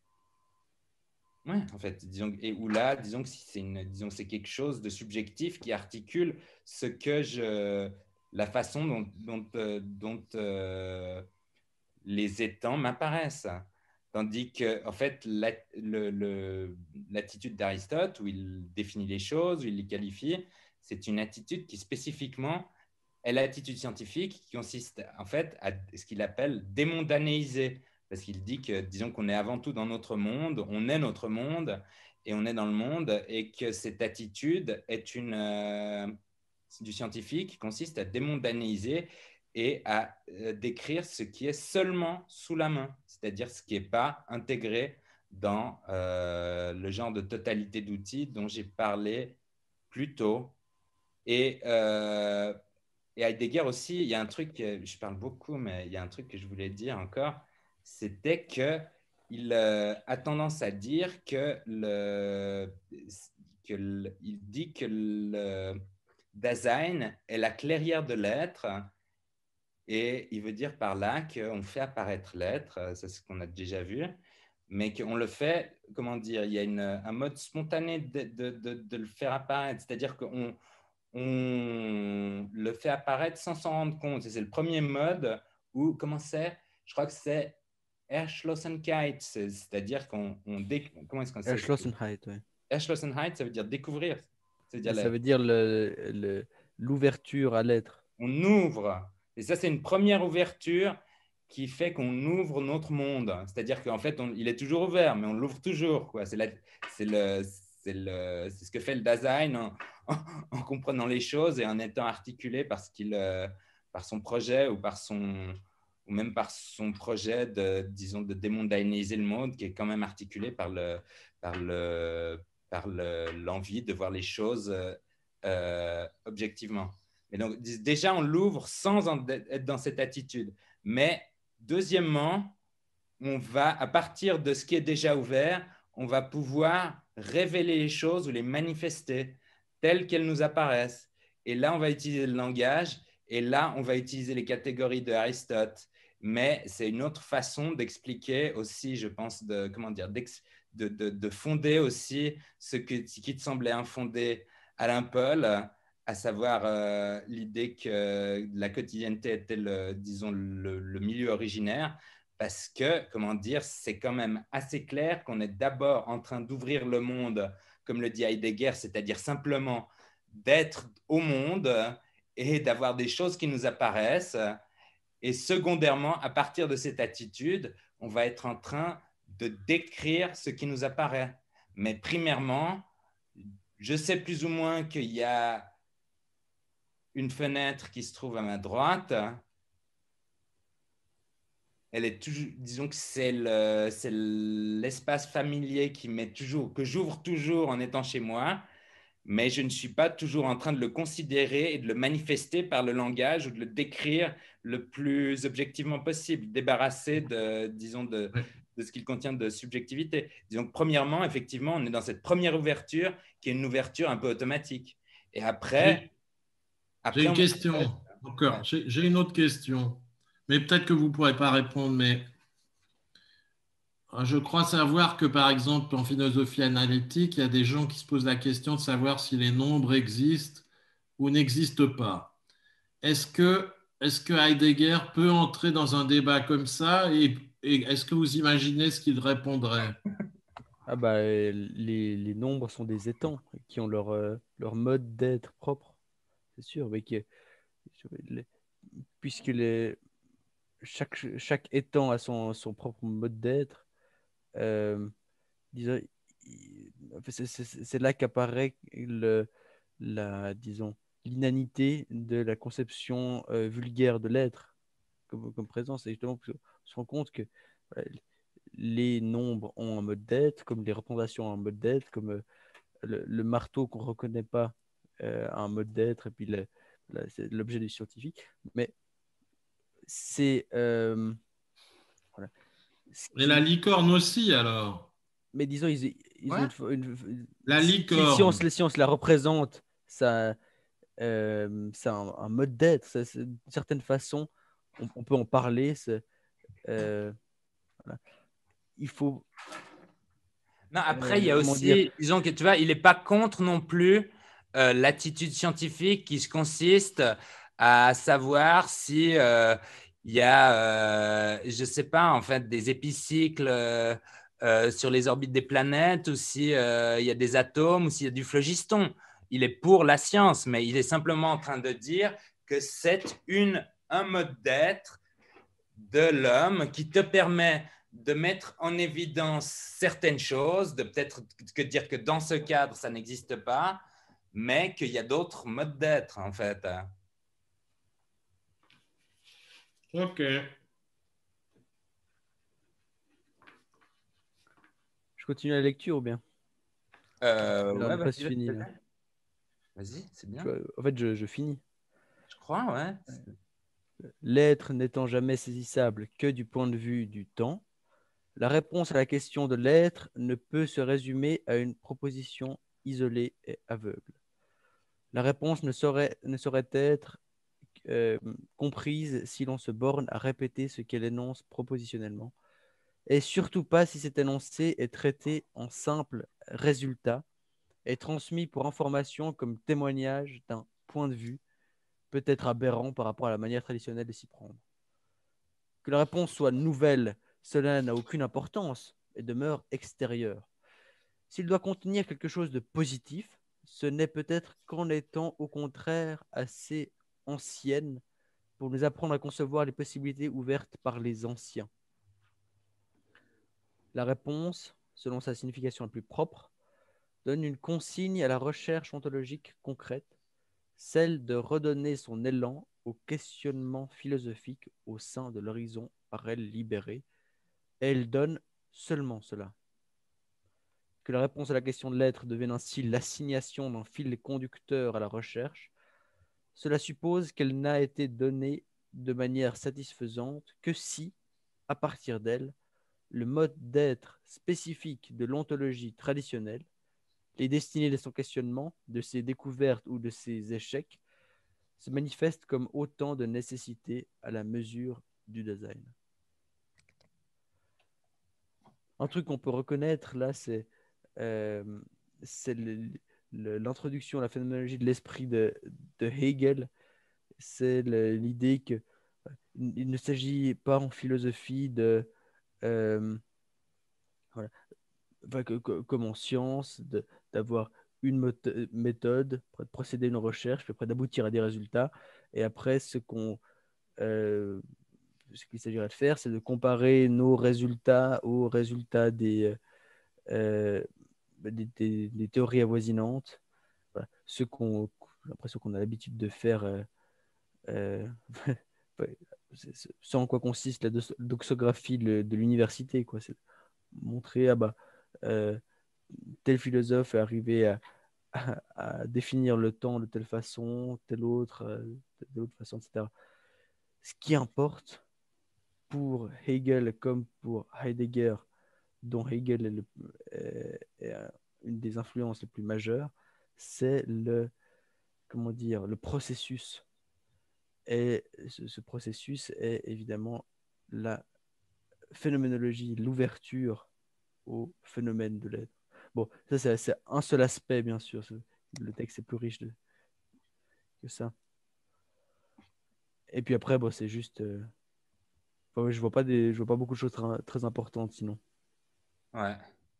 Ouais, en fait, disons, et ou là, disons que si c'est une, disons que c'est quelque chose de subjectif qui articule ce que je, la façon dont, dont, euh, dont euh, les étangs m'apparaissent. Tandis que, en fait, la, le, le, l'attitude d'Aristote, où il définit les choses, où il les qualifie, c'est une attitude qui spécifiquement est l'attitude scientifique qui consiste, en fait, à ce qu'il appelle démondanéiser. Parce qu'il dit que, disons qu'on est avant tout dans notre monde, on est notre monde, et on est dans le monde, et que cette attitude est une, euh, du scientifique qui consiste à démondanéiser et à euh, décrire ce qui est seulement sous la main, c'est-à-dire ce qui n'est pas intégré dans euh, le genre de totalité d'outils dont j'ai parlé plus tôt. Et, euh, et Heidegger aussi, il y a un truc, je parle beaucoup, mais il y a un truc que je voulais dire encore, c'était qu'il euh, a tendance à dire que le, que le, il dit que le Dasein est la clairière de l'être, et il veut dire par là qu'on fait apparaître l'être, c'est ce qu'on a déjà vu, mais qu'on le fait, comment dire, il y a une, un mode spontané de, de, de, de le faire apparaître, c'est-à-dire qu'on on le fait apparaître sans s'en rendre compte. Et c'est le premier mode où, comment c'est, je crois que c'est Erschlossenheit, c'est-à-dire qu'on on dé... comment est-ce qu'on sait Erschlossenheit, ouais. Erschlossenheit, ça veut dire découvrir. Ça veut dire, Ça la... veut dire le, le, l'ouverture à l'être. on ouvre. Et ça, c'est une première ouverture qui fait qu'on ouvre notre monde. C'est-à-dire qu'en fait, on, il est toujours ouvert, mais on l'ouvre toujours, quoi. C'est, la, c'est, le, c'est, le, c'est ce que fait le Dasein en, en, en comprenant les choses et en étant articulé parce qu'il, euh, par son projet ou par son, ou même par son projet de, disons, de démondainiser le monde, qui est quand même articulé par, le, par, le, par le, l'envie de voir les choses euh, objectivement. Mais donc, déjà, on l'ouvre sans en être dans cette attitude. Mais deuxièmement, on va, à partir de ce qui est déjà ouvert, on va pouvoir révéler les choses ou les manifester telles qu'elles nous apparaissent. Et là, on va utiliser le langage, et là, on va utiliser les catégories de Aristote. Mais c'est une autre façon d'expliquer aussi, je pense, de, comment dire, de, de, de fonder aussi ce que, qui te semblait infondé Alain Paul, à savoir euh, l'idée que la quotidienneté était, le, disons, le, le milieu originaire, parce que, comment dire, c'est quand même assez clair qu'on est d'abord en train d'ouvrir le monde, comme le dit Heidegger, c'est-à-dire simplement d'être au monde et d'avoir des choses qui nous apparaissent. Et secondairement, à partir de cette attitude, on va être en train de décrire ce qui nous apparaît. Mais primairement, je sais plus ou moins qu'il y a une fenêtre qui se trouve à ma droite. Elle est toujours, disons que c'est le, c'est l'espace familier qui met toujours, que j'ouvre toujours en étant chez moi, mais je ne suis pas toujours en train de le considérer et de le manifester par le langage ou de le décrire le plus objectivement possible, débarrassé de, disons, de, de ce qu'il contient de subjectivité. Disons que premièrement, effectivement, on est dans cette première ouverture qui est une ouverture un peu automatique. Et après, après j'ai une on... question. Encore, ouais. j'ai, j'ai une autre question. Mais peut-être que vous ne pourrez pas répondre, mais je crois savoir que, par exemple, en philosophie analytique, il y a des gens qui se posent la question de savoir si les nombres existent ou n'existent pas. Est-ce que, est-ce que Heidegger peut entrer dans un débat comme ça et, et est-ce que vous imaginez ce qu'il répondrait? Ah bah, les, les nombres sont des étangs qui ont leur, euh, leur mode d'être propre, c'est sûr, mais que, puisque les, chaque, chaque étang a son, son propre mode d'être, euh, disons, c'est, c'est, c'est là qu'apparaît le, la, disons, l'inanité de la conception euh, vulgaire de l'être comme, comme présence. Et justement, on se rend compte que voilà, les nombres ont un mode d'être, comme les représentations ont un mode d'être, comme euh, le, le marteau qu'on ne reconnaît pas euh, a un mode d'être, et puis le, le, c'est l'objet du scientifique. Mais c'est... Euh, voilà. Et la licorne aussi, alors. Mais disons, ils, ils ouais. ont une, une, la licorne. Si, si, on, si on se la représente, ça, euh, c'est un, un mode d'être. Ça, d'une certaine façon, on, on peut en parler. Euh, voilà. Il faut. Non, après, euh, il y a aussi, dire... disons que tu vois, il n'est pas contre non plus euh, l'attitude scientifique qui consiste à savoir si euh, il y a, euh, je ne sais pas, en fait, des épicycles euh, euh, sur les orbites des planètes, ou si euh, il y a des atomes, ou s'il y a du phlogiston. Il est pour la science, mais il est simplement en train de dire que c'est une, un mode d'être de l'homme qui te permet de mettre en évidence certaines choses, de peut-être que dire que dans ce cadre, ça n'existe pas, mais qu'il y a d'autres modes d'être, en fait. OK. Je continue la lecture ou bien euh, Là, ouais, on est bah, presque fini. Vas-y, c'est bien. Je, en fait, je, je finis. Je crois, ouais. L'être n'étant jamais saisissable que du point de vue du temps, la réponse à la question de l'être ne peut se résumer à une proposition isolée et aveugle. La réponse ne saurait, ne saurait être euh, comprise si l'on se borne à répéter ce qu'elle énonce propositionnellement, et surtout pas si cet énoncé est traité en simple résultat et transmis pour information comme témoignage d'un point de vue peut-être aberrant par rapport à la manière traditionnelle de s'y prendre. Que la réponse soit nouvelle, cela n'a aucune importance et demeure extérieure. S'il doit contenir quelque chose de positif, ce n'est peut-être qu'en étant au contraire assez ancienne pour nous apprendre à concevoir les possibilités ouvertes par les anciens. La réponse, selon sa signification la plus propre, donne une consigne à la recherche ontologique concrète, celle de redonner son élan au questionnement philosophique au sein de l'horizon par elle libéré, et elle donne seulement cela. Que la réponse à la question de l'être devienne ainsi l'assignation d'un fil conducteur à la recherche, cela suppose qu'elle n'a été donnée de manière satisfaisante que si, à partir d'elle, le mode d'être spécifique de l'ontologie traditionnelle, les destinées de son questionnement, de ses découvertes ou de ses échecs, se manifestent comme autant de nécessités à la mesure du design. Un truc qu'on peut reconnaître là, c'est, euh, c'est le, le, l'introduction à la phénoménologie de l'esprit de, de Hegel. C'est le, l'idée qu'il ne s'agit pas en philosophie de... Euh, voilà, enfin, que, que, comme en science, de, d'avoir une mot- méthode, de procéder à une recherche, puis après d'aboutir à des résultats. Et après, ce qu'on, euh, ce qu'il s'agirait de faire, c'est de comparer nos résultats aux résultats des, euh, des, des, des théories avoisinantes. Voilà. Ce qu'on, j'ai l'impression qu'on a l'habitude de faire, euh, euh, ce en quoi consiste la doxographie de, de l'université, quoi. C'est montrer, ah bah, euh, tel philosophe est arrivé à, à, à définir le temps de telle façon, tel autre, euh, de telle autre façon, et cetera. Ce qui importe pour Hegel comme pour Heidegger, dont Hegel est, le, est, est une des influences les plus majeures, c'est le, comment dire, le processus. Et ce, ce processus est évidemment la phénoménologie, l'ouverture au phénomène de l'être. Bon, ça c'est, c'est un seul aspect, bien sûr. Le texte est plus riche de, que ça. Et puis après, bon, c'est juste... Euh... Enfin, je vois pas des, je vois pas beaucoup de choses très, très importantes sinon. Ouais.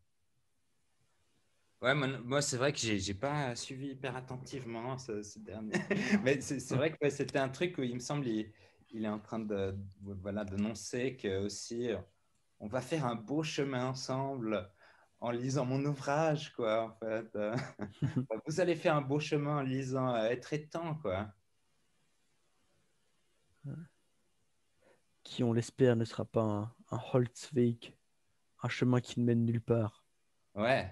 Ouais, moi, moi, c'est vrai que j'ai j'ai pas suivi hyper attentivement ce, ce dernier. Mais c'est c'est vrai que ouais, c'était un truc où il me semble il, il est en train de voilà d'annoncer que aussi on va faire un beau chemin ensemble en lisant mon ouvrage, quoi, en fait. Euh, Vous allez faire un beau chemin en lisant euh, Être étant, quoi. Qui, on l'espère, ne sera pas un, un Holzweg, un chemin qui ne mène nulle part. Ouais.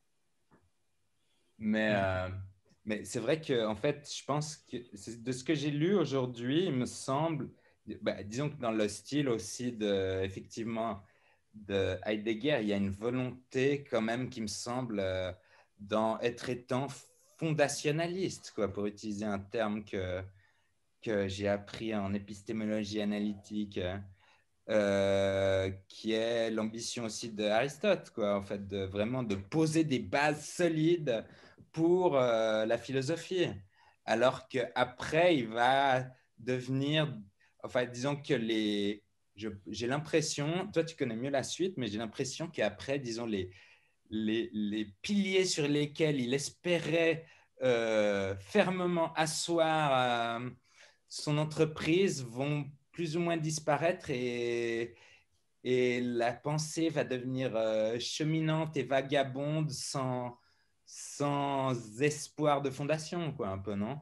Mais, euh, mais c'est vrai que, en fait, je pense que c'est- de ce que j'ai lu aujourd'hui, il me semble, bah, disons que dans le style aussi de, effectivement, de Heidegger, il y a une volonté quand même qui me semble euh, dans être étant fondationaliste, quoi, pour utiliser un terme que, que j'ai appris en épistémologie analytique, euh, qui est l'ambition aussi d'Aristote, quoi, en fait, de vraiment de poser des bases solides pour euh, la philosophie. Alors qu'après, il va devenir, enfin, disons que les, je- j'ai l'impression, toi tu connais mieux la suite, mais j'ai l'impression qu'après, disons, les, les, les piliers sur lesquels il espérait euh, fermement asseoir euh, son entreprise vont plus ou moins disparaître et, et la pensée va devenir euh, cheminante et vagabonde sans, sans espoir de fondation, quoi, un peu, non?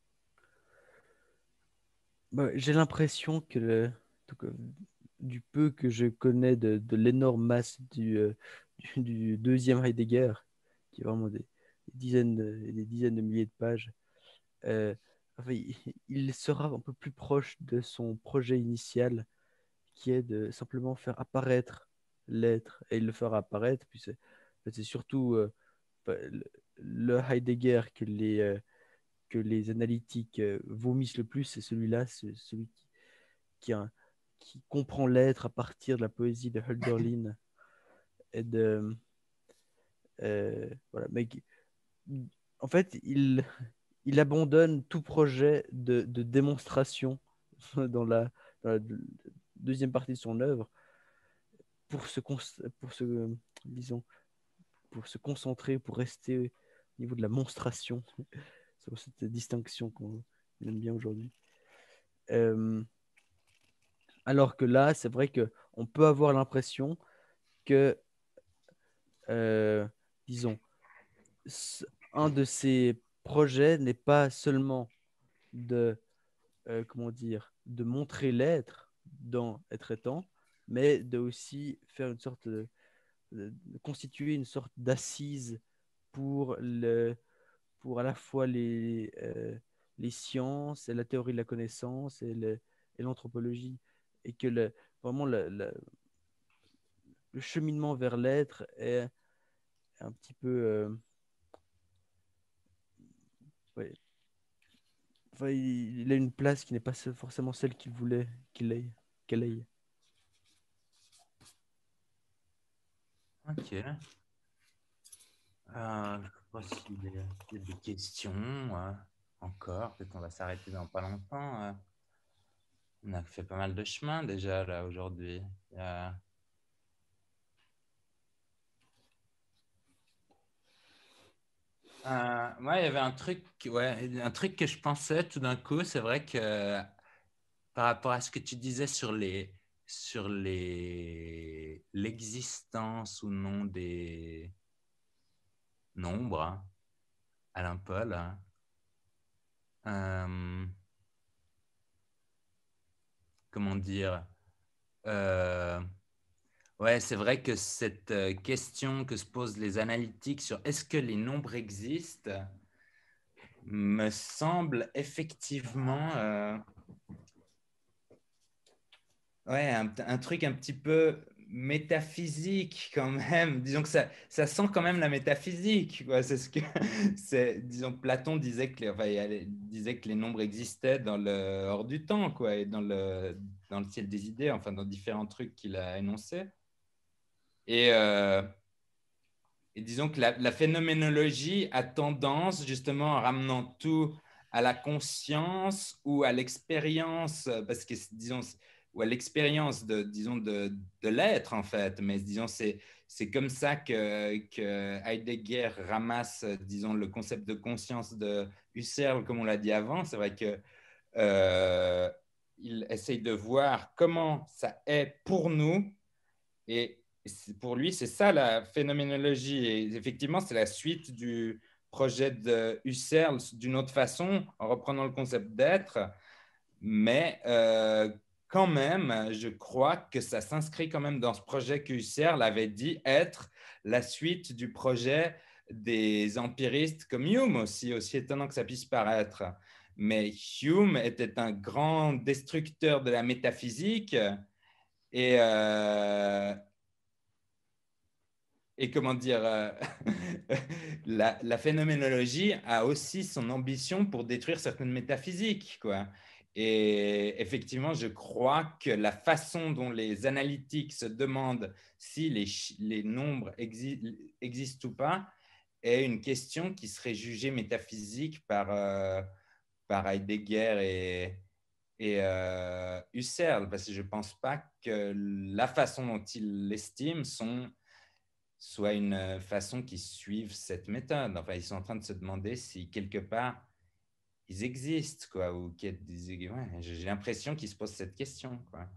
Bah, j'ai l'impression que le, donc, euh, du peu que je connais de, de l'énorme masse du, euh, du, du deuxième Heidegger, qui est vraiment des, des dizaines de, des dizaines de milliers de pages, euh, enfin, il, il sera un peu plus proche de son projet initial, qui est de simplement faire apparaître l'être, et il le fera apparaître, puis c'est, en fait, c'est surtout euh, bah, le, le Heidegger que les, euh, que les analytiques euh, vomissent le plus, c'est celui-là, c'est celui qui, qui, a- qui comprend l'être à partir de la poésie de Hölderlin et de euh, voilà, mais qui- en fait, il, il abandonne tout projet de, de démonstration dans la, dans la deuxième partie de son œuvre pour se, cons- pour se, disons, pour se concentrer, pour rester au niveau de la monstration. C'est cette distinction qu'on aime bien aujourd'hui. Euh, alors que là, c'est vrai qu'on peut avoir l'impression que, euh, disons, un de ces projets n'est pas seulement de, euh, comment dire, de montrer l'être dans Être étant, mais de aussi faire une sorte de, de constituer une sorte d'assise pour, le, pour à la fois les, euh, les sciences et la théorie de la connaissance et, le, et l'anthropologie. Et que le, vraiment le, le, le cheminement vers l'être est un petit peu... Euh, ouais, enfin, il, il a une place qui n'est pas forcément celle qu'il voulait qu'il ait, qu'elle ait. Ok. Euh, je sais pas s'il y a il y a des questions euh, encore. Peut-être qu'on va s'arrêter dans pas longtemps. euh. On a fait pas mal de chemin déjà là aujourd'hui. Il y a- Euh, moi, il y avait un truc, ouais, un truc que je pensais tout d'un coup. C'est vrai que par rapport à ce que tu disais sur les sur les l'existence ou non des nombres, hein, Alain Paul, hein, euh, comment dire, euh, ouais, c'est vrai que cette euh, question que se posent les analytiques sur est-ce que les nombres existent me semble effectivement euh, ouais, un, un truc un petit peu métaphysique quand même. Disons que ça, ça sent quand même la métaphysique, quoi. C'est ce que, c'est, disons que Platon disait que les, enfin, il disait que les nombres existaient dans le hors du temps, quoi, et dans le, dans le ciel des idées, enfin dans différents trucs qu'il a énoncés. Et, euh, et disons que la, la phénoménologie a tendance, justement, en ramenant tout à la conscience ou à l'expérience, parce que, disons, ou à l'expérience de, disons, de, de l'être, en fait. Mais, disons, c'est, c'est comme ça que, que Heidegger ramasse, disons, le concept de conscience de Husserl, comme on l'a dit avant. C'est vrai que euh, il essaye de voir comment ça est pour nous et pour lui, c'est ça la phénoménologie. Et effectivement, c'est la suite du projet de Husserl d'une autre façon, en reprenant le concept d'être. Mais euh, quand même, je crois que ça s'inscrit quand même dans ce projet que Husserl avait dit être la suite du projet des empiristes comme Hume aussi, aussi étonnant que ça puisse paraître. Mais Hume était un grand destructeur de la métaphysique et, euh, et comment dire, euh, la, la, phénoménologie a aussi son ambition pour détruire certaines métaphysiques, quoi. Et effectivement, je crois que la façon dont les analytiques se demandent si les, les nombres exi existent ou pas est une question qui serait jugée métaphysique par, euh, par Heidegger et, et euh, Husserl, parce que je ne pense pas que la façon dont ils l'estiment sont soit une façon qu'ils suivent cette méthode. Enfin, ils sont en train de se demander si quelque part ils existent, quoi, ou qu'il y a des... ouais, j'ai l'impression qu'ils se posent cette question, quoi.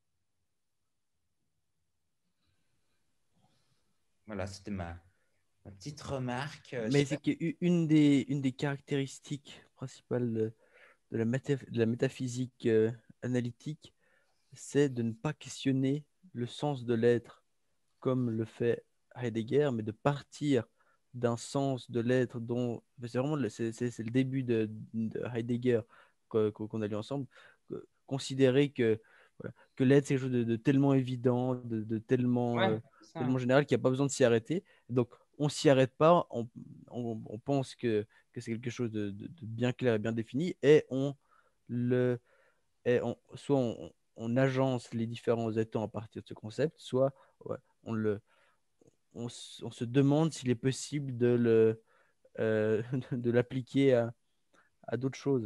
Voilà, c'était ma, ma petite remarque. Mais c'est qu'une des, une des caractéristiques principales de la, méta, de la métaphysique euh, analytique, c'est de ne pas questionner le sens de l'être comme le fait Heidegger, mais de partir d'un sens de l'être dont c'est vraiment le, c'est, c'est, c'est le début de, de Heidegger qu'on, qu'on a lu ensemble, que, considérer que, voilà, que l'être c'est quelque chose de, de tellement évident, de, de tellement, ouais, euh, tellement général qu'il n'y a pas besoin de s'y arrêter. Donc on s'y arrête pas, on, on, on pense que, que c'est quelque chose de, de, de bien clair et bien défini, et on le et on, soit on, on agence les différents étangs à partir de ce concept, soit ouais, on, le, on, on, se demande s'il est possible de, le, euh, de l'appliquer à, à d'autres choses.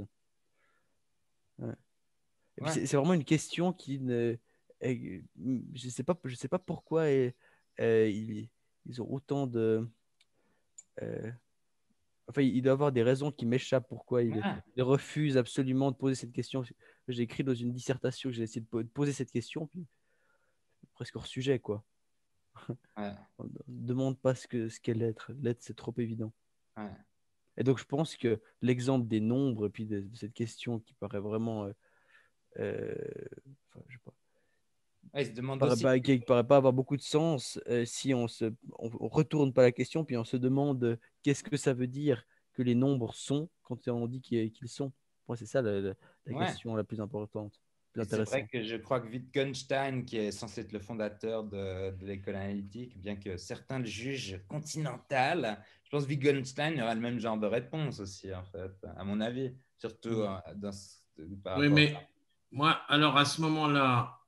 Ouais. Et puis ouais. c'est, c'est vraiment une question qui ne. Est, je ne sais, sais pas pourquoi et, euh, ils, ils ont autant de. Euh, enfin, il doit y avoir des raisons qui m'échappent pourquoi il, Ouais. il refuse absolument de poser cette question. J'ai écrit dans une dissertation que j'ai essayé de poser cette question, puis presque hors sujet, quoi. Ouais. On ne demande pas ce que ce qu'est l'être. L'être, c'est trop évident. Ouais. Et donc, je pense que l'exemple des nombres, et puis de, de cette question qui paraît vraiment. Euh, euh, enfin, je sais pas. Ouais, il se demande Paraît aussi. pas, qui ne paraît pas avoir beaucoup de sens euh, si on ne on, on retourne pas la question, puis on se demande euh, qu'est-ce que ça veut dire que les nombres sont quand on dit qu'ils qu'ils sont. Moi, c'est ça la, la, la Ouais. question la plus importante, plus Et c'est vrai intéressante. que je crois que Wittgenstein, qui est censé être le fondateur de, de l'école analytique, bien que certains le jugent continental, je pense que Wittgenstein aura le même genre de réponse aussi, en fait, à mon avis, surtout euh, dans, par Oui, rapport mais moi, alors à ce moment-là,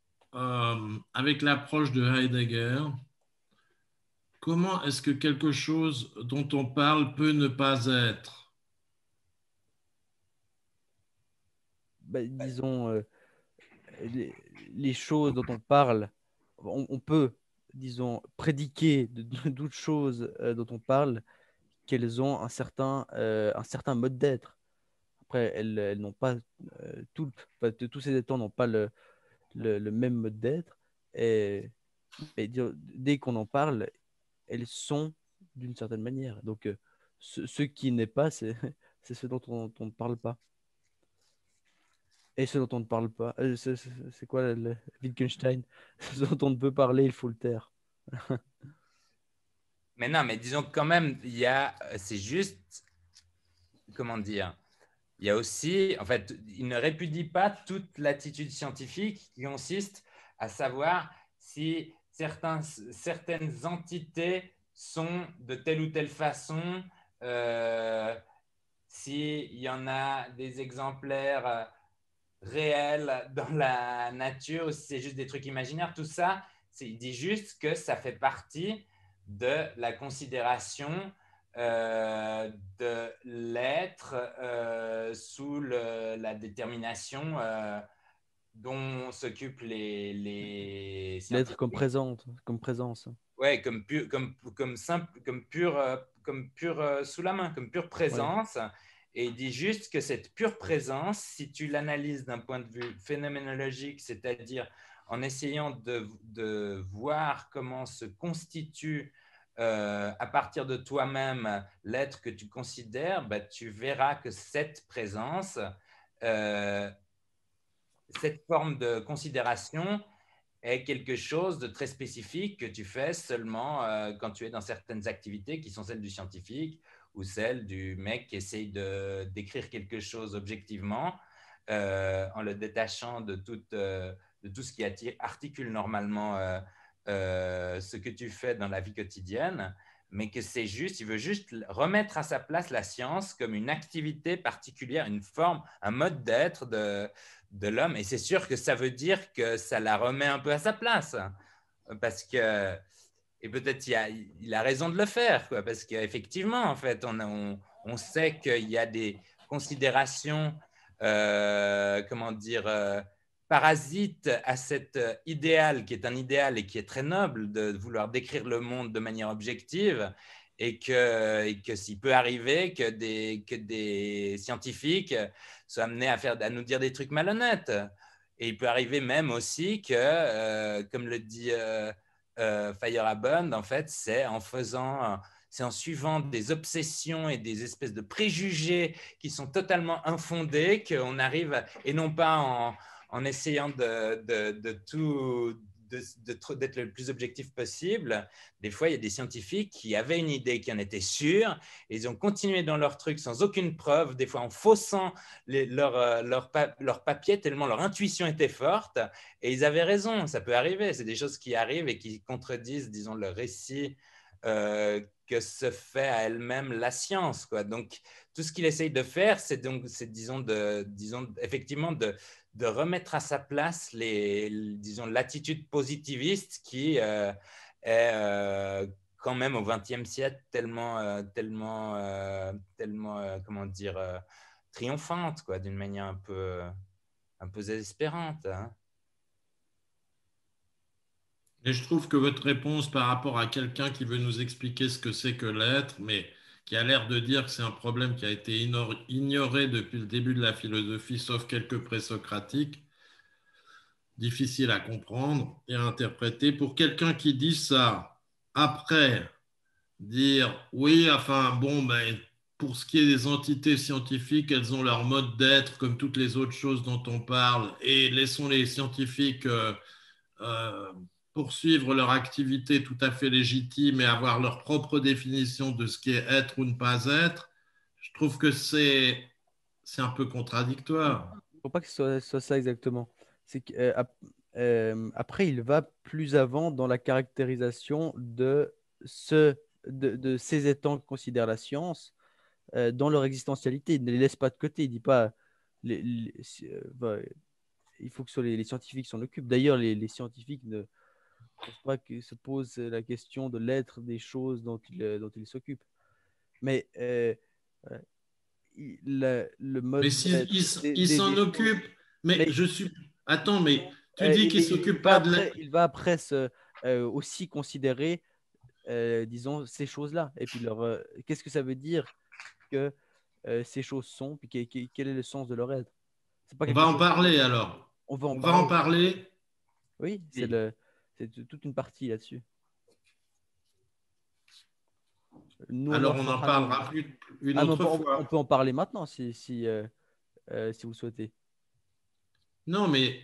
euh, avec l'approche de Heidegger, comment est-ce que quelque chose dont on parle peut ne pas être? Bah, disons, euh, les, les choses dont on parle, on, on peut, disons, prédiquer de de- d'autres choses euh, dont on parle, qu'elles ont un certain, euh, un certain mode d'être. après, elles, elles n'ont pas euh, tout, enfin, t- tous ces étangs n'ont pas le, le, le même mode d'être. Et, et dire- dès qu'on en parle, elles sont d'une certaine manière. Donc, euh, ce, ce qui n'est pas, c'est c'est ce dont on on ne parle pas. Et ce dont on ne parle pas, euh, c'est c'est- c'est quoi le, le Wittgenstein? Ce dont on ne peut parler, il faut le taire. Mais non, mais disons que quand même, il y a, c'est juste, comment dire, il y a aussi, en fait, il ne répudie pas toute l'attitude scientifique qui consiste à savoir si certains, certaines entités sont de telle ou telle façon, euh, s'il y en a des exemplaires euh, réels dans la nature ou si c'est juste des trucs imaginaires, tout ça, c'est, il dit juste que ça fait partie de la considération euh, de l'être euh, sous le, la détermination euh, dont s'occupent les, les L'être comme scientifiques. présente, comme présence. Ouais, comme pur, comme, comme simple, comme pur, euh, comme pur euh, sous la main, comme pure Ouais. présence. Et il dit juste que cette pure présence, si tu l'analyses d'un point de vue phénoménologique, c'est-à-dire en essayant de, de voir comment se constitue euh, à partir de toi-même l'être que tu considères, bah, tu verras que cette présence, euh, cette forme de considération est quelque chose de très spécifique que tu fais seulement euh, quand tu es dans certaines activités qui sont celles du scientifique ou celles du mec qui essaye de, d'écrire quelque chose objectivement euh, en le détachant de tout, euh, de tout ce qui attire, articule normalement euh, euh, ce que tu fais dans la vie quotidienne, mais que c'est juste, il veut juste remettre à sa place la science comme une activité particulière, une forme, un mode d'être de, de l'homme. Et c'est sûr que ça veut dire que ça la remet un peu à sa place. Parce que, et peut-être il a, il a raison de le faire, quoi, parce qu'effectivement, en fait, on, on, on sait qu'il y a des considérations, euh, comment dire, euh, parasites à cet idéal qui est un idéal et qui est très noble de vouloir décrire le monde de manière objective. Et que, et que s'il peut arriver que des, que des scientifiques soient amenés à, faire, à nous dire des trucs malhonnêtes. Et il peut arriver même aussi que, euh, comme le dit euh, euh, Feyerabend, en fait, c'est en faisant, c'est en suivant des obsessions et des espèces de préjugés qui sont totalement infondés qu'on arrive, et non pas en, en essayant de, de, de tout, de, de, d'être le plus objectif possible. Des fois, il y a des scientifiques qui avaient une idée, qui en étaient sûrs, et ils ont continué dans leur truc sans aucune preuve, des fois en faussant les, leur, euh, leur, pa- leur papier, tellement leur intuition était forte, et ils avaient raison, ça peut arriver, c'est des choses qui arrivent et qui contredisent, disons, le récit euh, que se fait à elle-même la science, quoi. Donc, tout ce qu'il essaye de faire, c'est donc, c'est, disons, de, disons, effectivement, de, de remettre à sa place les, disons, l'attitude positiviste qui euh, est euh, quand même au vingtième siècle tellement, euh, tellement, euh, tellement, euh, comment dire, euh, triomphante, quoi, d'une manière un peu, un peu désespérante. Hein. Et je trouve que votre réponse par rapport à quelqu'un qui veut nous expliquer ce que c'est que l'être, mais qui a l'air de dire que c'est un problème qui a été ignoré depuis le début de la philosophie, sauf quelques présocratiques, difficile à comprendre et à interpréter. Pour quelqu'un qui dit ça, après dire oui, enfin bon, ben, pour ce qui est des entités scientifiques, elles ont leur mode d'être comme toutes les autres choses dont on parle, et laissons les scientifiques euh, euh, poursuivre leur activité tout à fait légitime et avoir leur propre définition de ce qui est être ou ne pas être. Je trouve que c'est c'est un peu contradictoire. Il ne faut pas que ce soit, soit ça exactement. C'est que, euh, ap- euh, après, il va plus avant dans la caractérisation de, ce, de, de ces étangs que considère la science euh, dans leur existentialité. Il ne les laisse pas de côté. Il dit pas les, les- si- euh, bah, il faut que ce soit les, les scientifiques s'en occupent. D'ailleurs, les, les scientifiques ne pensent pas qu'ils se posent la question de l'être des choses dont ils euh, dont ils s'occupent. Mais euh, euh, il- le, le Mais mode s'il d'être des, il des- s'en des choses. occupe, mais Mais je suis. Attends, mais tu euh, dis il, qu'il ne il- il s'occupe va pas de la. après, il va après se, euh, aussi considérer, euh, disons, ces choses-là. Et puis, leur, euh, qu'est-ce que ça veut dire que euh, ces choses sont, puis quel, quel- quel est le sens de leur être. C'est pas On quelque va en chose- parler alors. On va en On va en parler. parler. Oui, c'est Oui. le, c'est t- toute une partie là-dessus. Nous, on Alors offre on en Hanan. parlera plus une Ah, mais on autre peut, on- fois. on peut en parler maintenant si, si, euh, euh, si vous souhaitez. Non, mais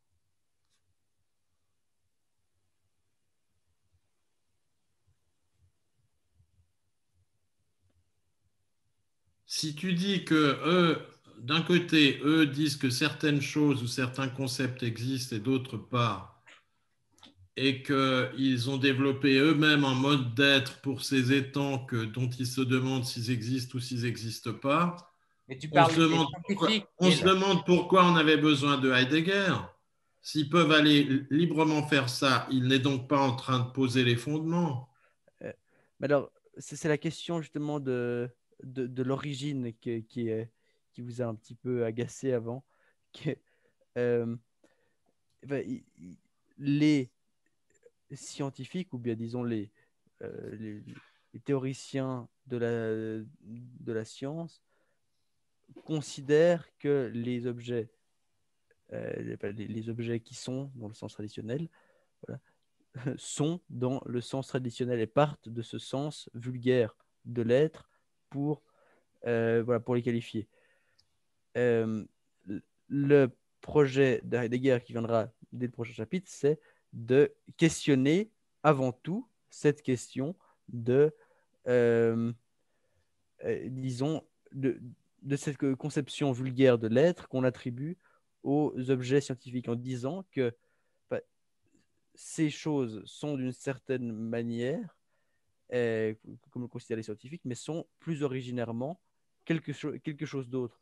si tu dis que eux, d'un côté, eux disent que certaines choses ou certains concepts existent et d'autres pas, et qu'ils ont développé eux-mêmes un mode d'être pour ces étangs que, dont ils se demandent s'ils existent ou s'ils n'existent pas, Mais tu on se, parles des demande pourquoi, scientifiques, on se Gilles. demande pourquoi on avait besoin de Heidegger. S'ils peuvent aller librement faire ça, il n'est donc pas en train de poser les fondements. Euh, mais alors, c'est c'est la question justement de, de, de l'origine qui, qui, est- qui vous a un petit peu agacé avant. Que, euh, ben, i- i- les scientifiques, ou bien disons les, euh, les, les théoriciens de la, de la science, considèrent que les objets, euh, les, enfin, les- les objets qui sont dans le sens traditionnel, voilà, sont dans le sens traditionnel et partent de ce sens vulgaire de l'être pour, euh, voilà, pour les qualifier. Euh, le projet de Heidegger qui viendra dès le prochain chapitre, c'est de questionner avant tout cette question de, euh, euh, disons, de, de cette conception vulgaire de l'être qu'on attribue aux objets scientifiques en disant que bah, ces choses sont d'une certaine manière, euh, comme le considèrent les scientifiques, mais sont plus originairement quelque, cho quelque chose d'autre.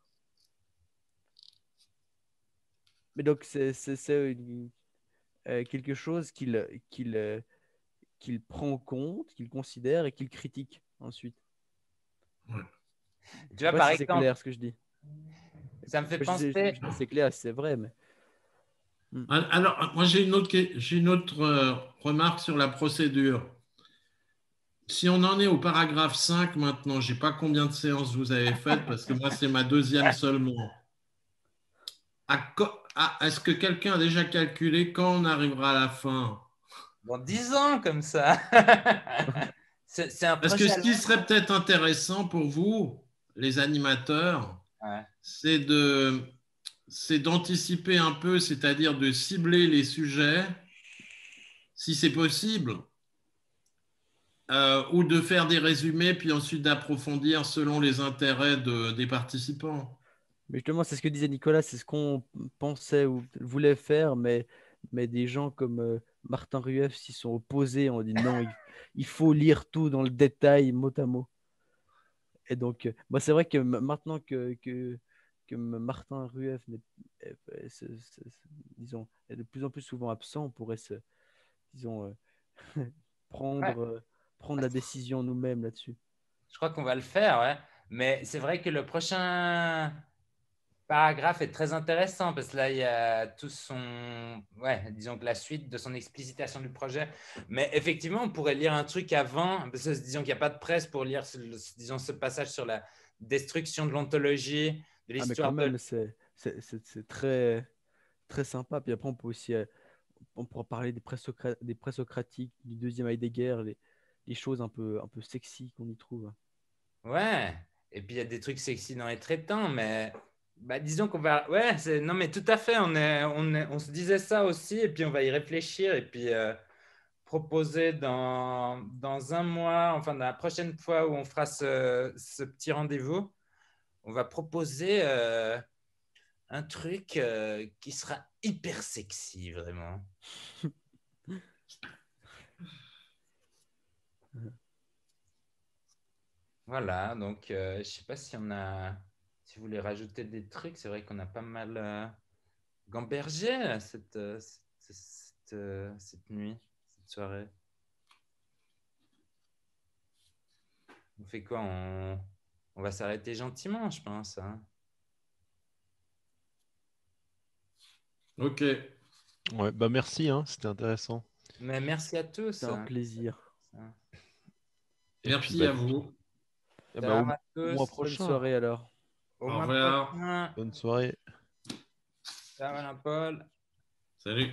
Mais donc, c'est euh, quelque chose qu'il qu'il, euh, qu'il prend en compte, qu'il considère et qu'il critique ensuite. Ouais. Tu Je sais vois, pas par si c'est exemple, clair ce que je dis. ça me fait Je sais, je- penser. je dis c'est clair, c'est vrai, mais. Hmm. Alors, moi, j'ai une autre, j'ai une autre euh, remarque sur la procédure. Si on en est au paragraphe cinq maintenant, je ne sais pas combien de séances vous avez faites parce que moi, c'est ma deuxième seulement. À à, Est-ce que quelqu'un a déjà calculé quand on arrivera à la fin? Dans dix ans, comme ça. C'est c'est un Parce que projet à ce long qui serait peut-être intéressant pour vous, les animateurs, Ouais. c'est de, c'est d'anticiper un peu, c'est-à-dire de cibler les sujets, si c'est possible, euh, ou de faire des résumés, puis ensuite d'approfondir selon les intérêts de, des participants. Mais justement, c'est ce que disait Nicolas, c'est ce qu'on pensait ou voulait faire, mais, mais des gens comme euh, Martin Rueff s'y sont opposés. On dit non, il, il faut lire tout dans le détail, mot à mot. Et donc, euh, moi, c'est vrai que m- maintenant que, que, que m- Martin Rueff n'est- est, est- se- se- se- disons, est de plus en plus souvent absent, on pourrait se, disons, euh, Ouais. prendre, euh, prendre la décision nous-mêmes là-dessus. Je crois qu'on va le faire, ouais. Mais c'est vrai que le prochain paragraphe est très intéressant parce que là, il y a tout son. Ouais, disons que la suite de son explicitation du projet. Mais effectivement, on pourrait lire un truc avant, parce que disons qu'il n'y a pas de presse pour lire, ce- disons, ce passage sur la destruction de l'ontologie, de Ah, mais quand l'histoire de. même, c'est c'est- c'est- c'est très, très sympa. Puis après, on peut aussi, euh, on pourra parler des présocra- des présocratiques, du deuxième Heidegger, les, les choses un peu, un peu sexy qu'on y trouve. Ouais. Et puis, il y a des trucs sexy dans les traitants, mais. Bah, disons qu'on va. Ouais, c'est... non, mais tout à fait. On, est... On, est... on se disait ça aussi, et puis on va y réfléchir. Et puis. euh, proposer dans, dans un mois, enfin dans la prochaine fois où on fera ce, ce petit rendez-vous, on va proposer euh, un truc euh, qui sera hyper sexy, vraiment. Voilà, donc euh, je ne sais pas si on a, si vous voulez rajouter des trucs, c'est vrai qu'on a pas mal euh, gambergé là, cette, euh, cette, cette, euh, cette nuit, cette soirée. On fait quoi? On, on va s'arrêter gentiment, je pense. Hein. Ok. Ouais, bah merci, hein, c'était intéressant. Mais merci à tous. C'est un plaisir. Et Merci puis, bah, à vous. eh ben, au- tous. mois Bonne prochain. soirée alors. Au Au mois revoir. prochain. Bonne soirée. Ciao Alain Paul. Salut.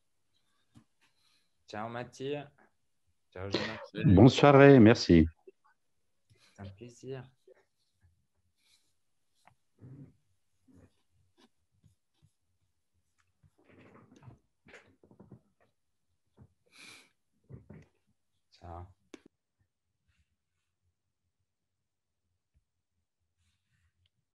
Ciao Mathieu. Ciao Jonathan. Salut. Bonne soirée, merci. C'est un plaisir. Ciao.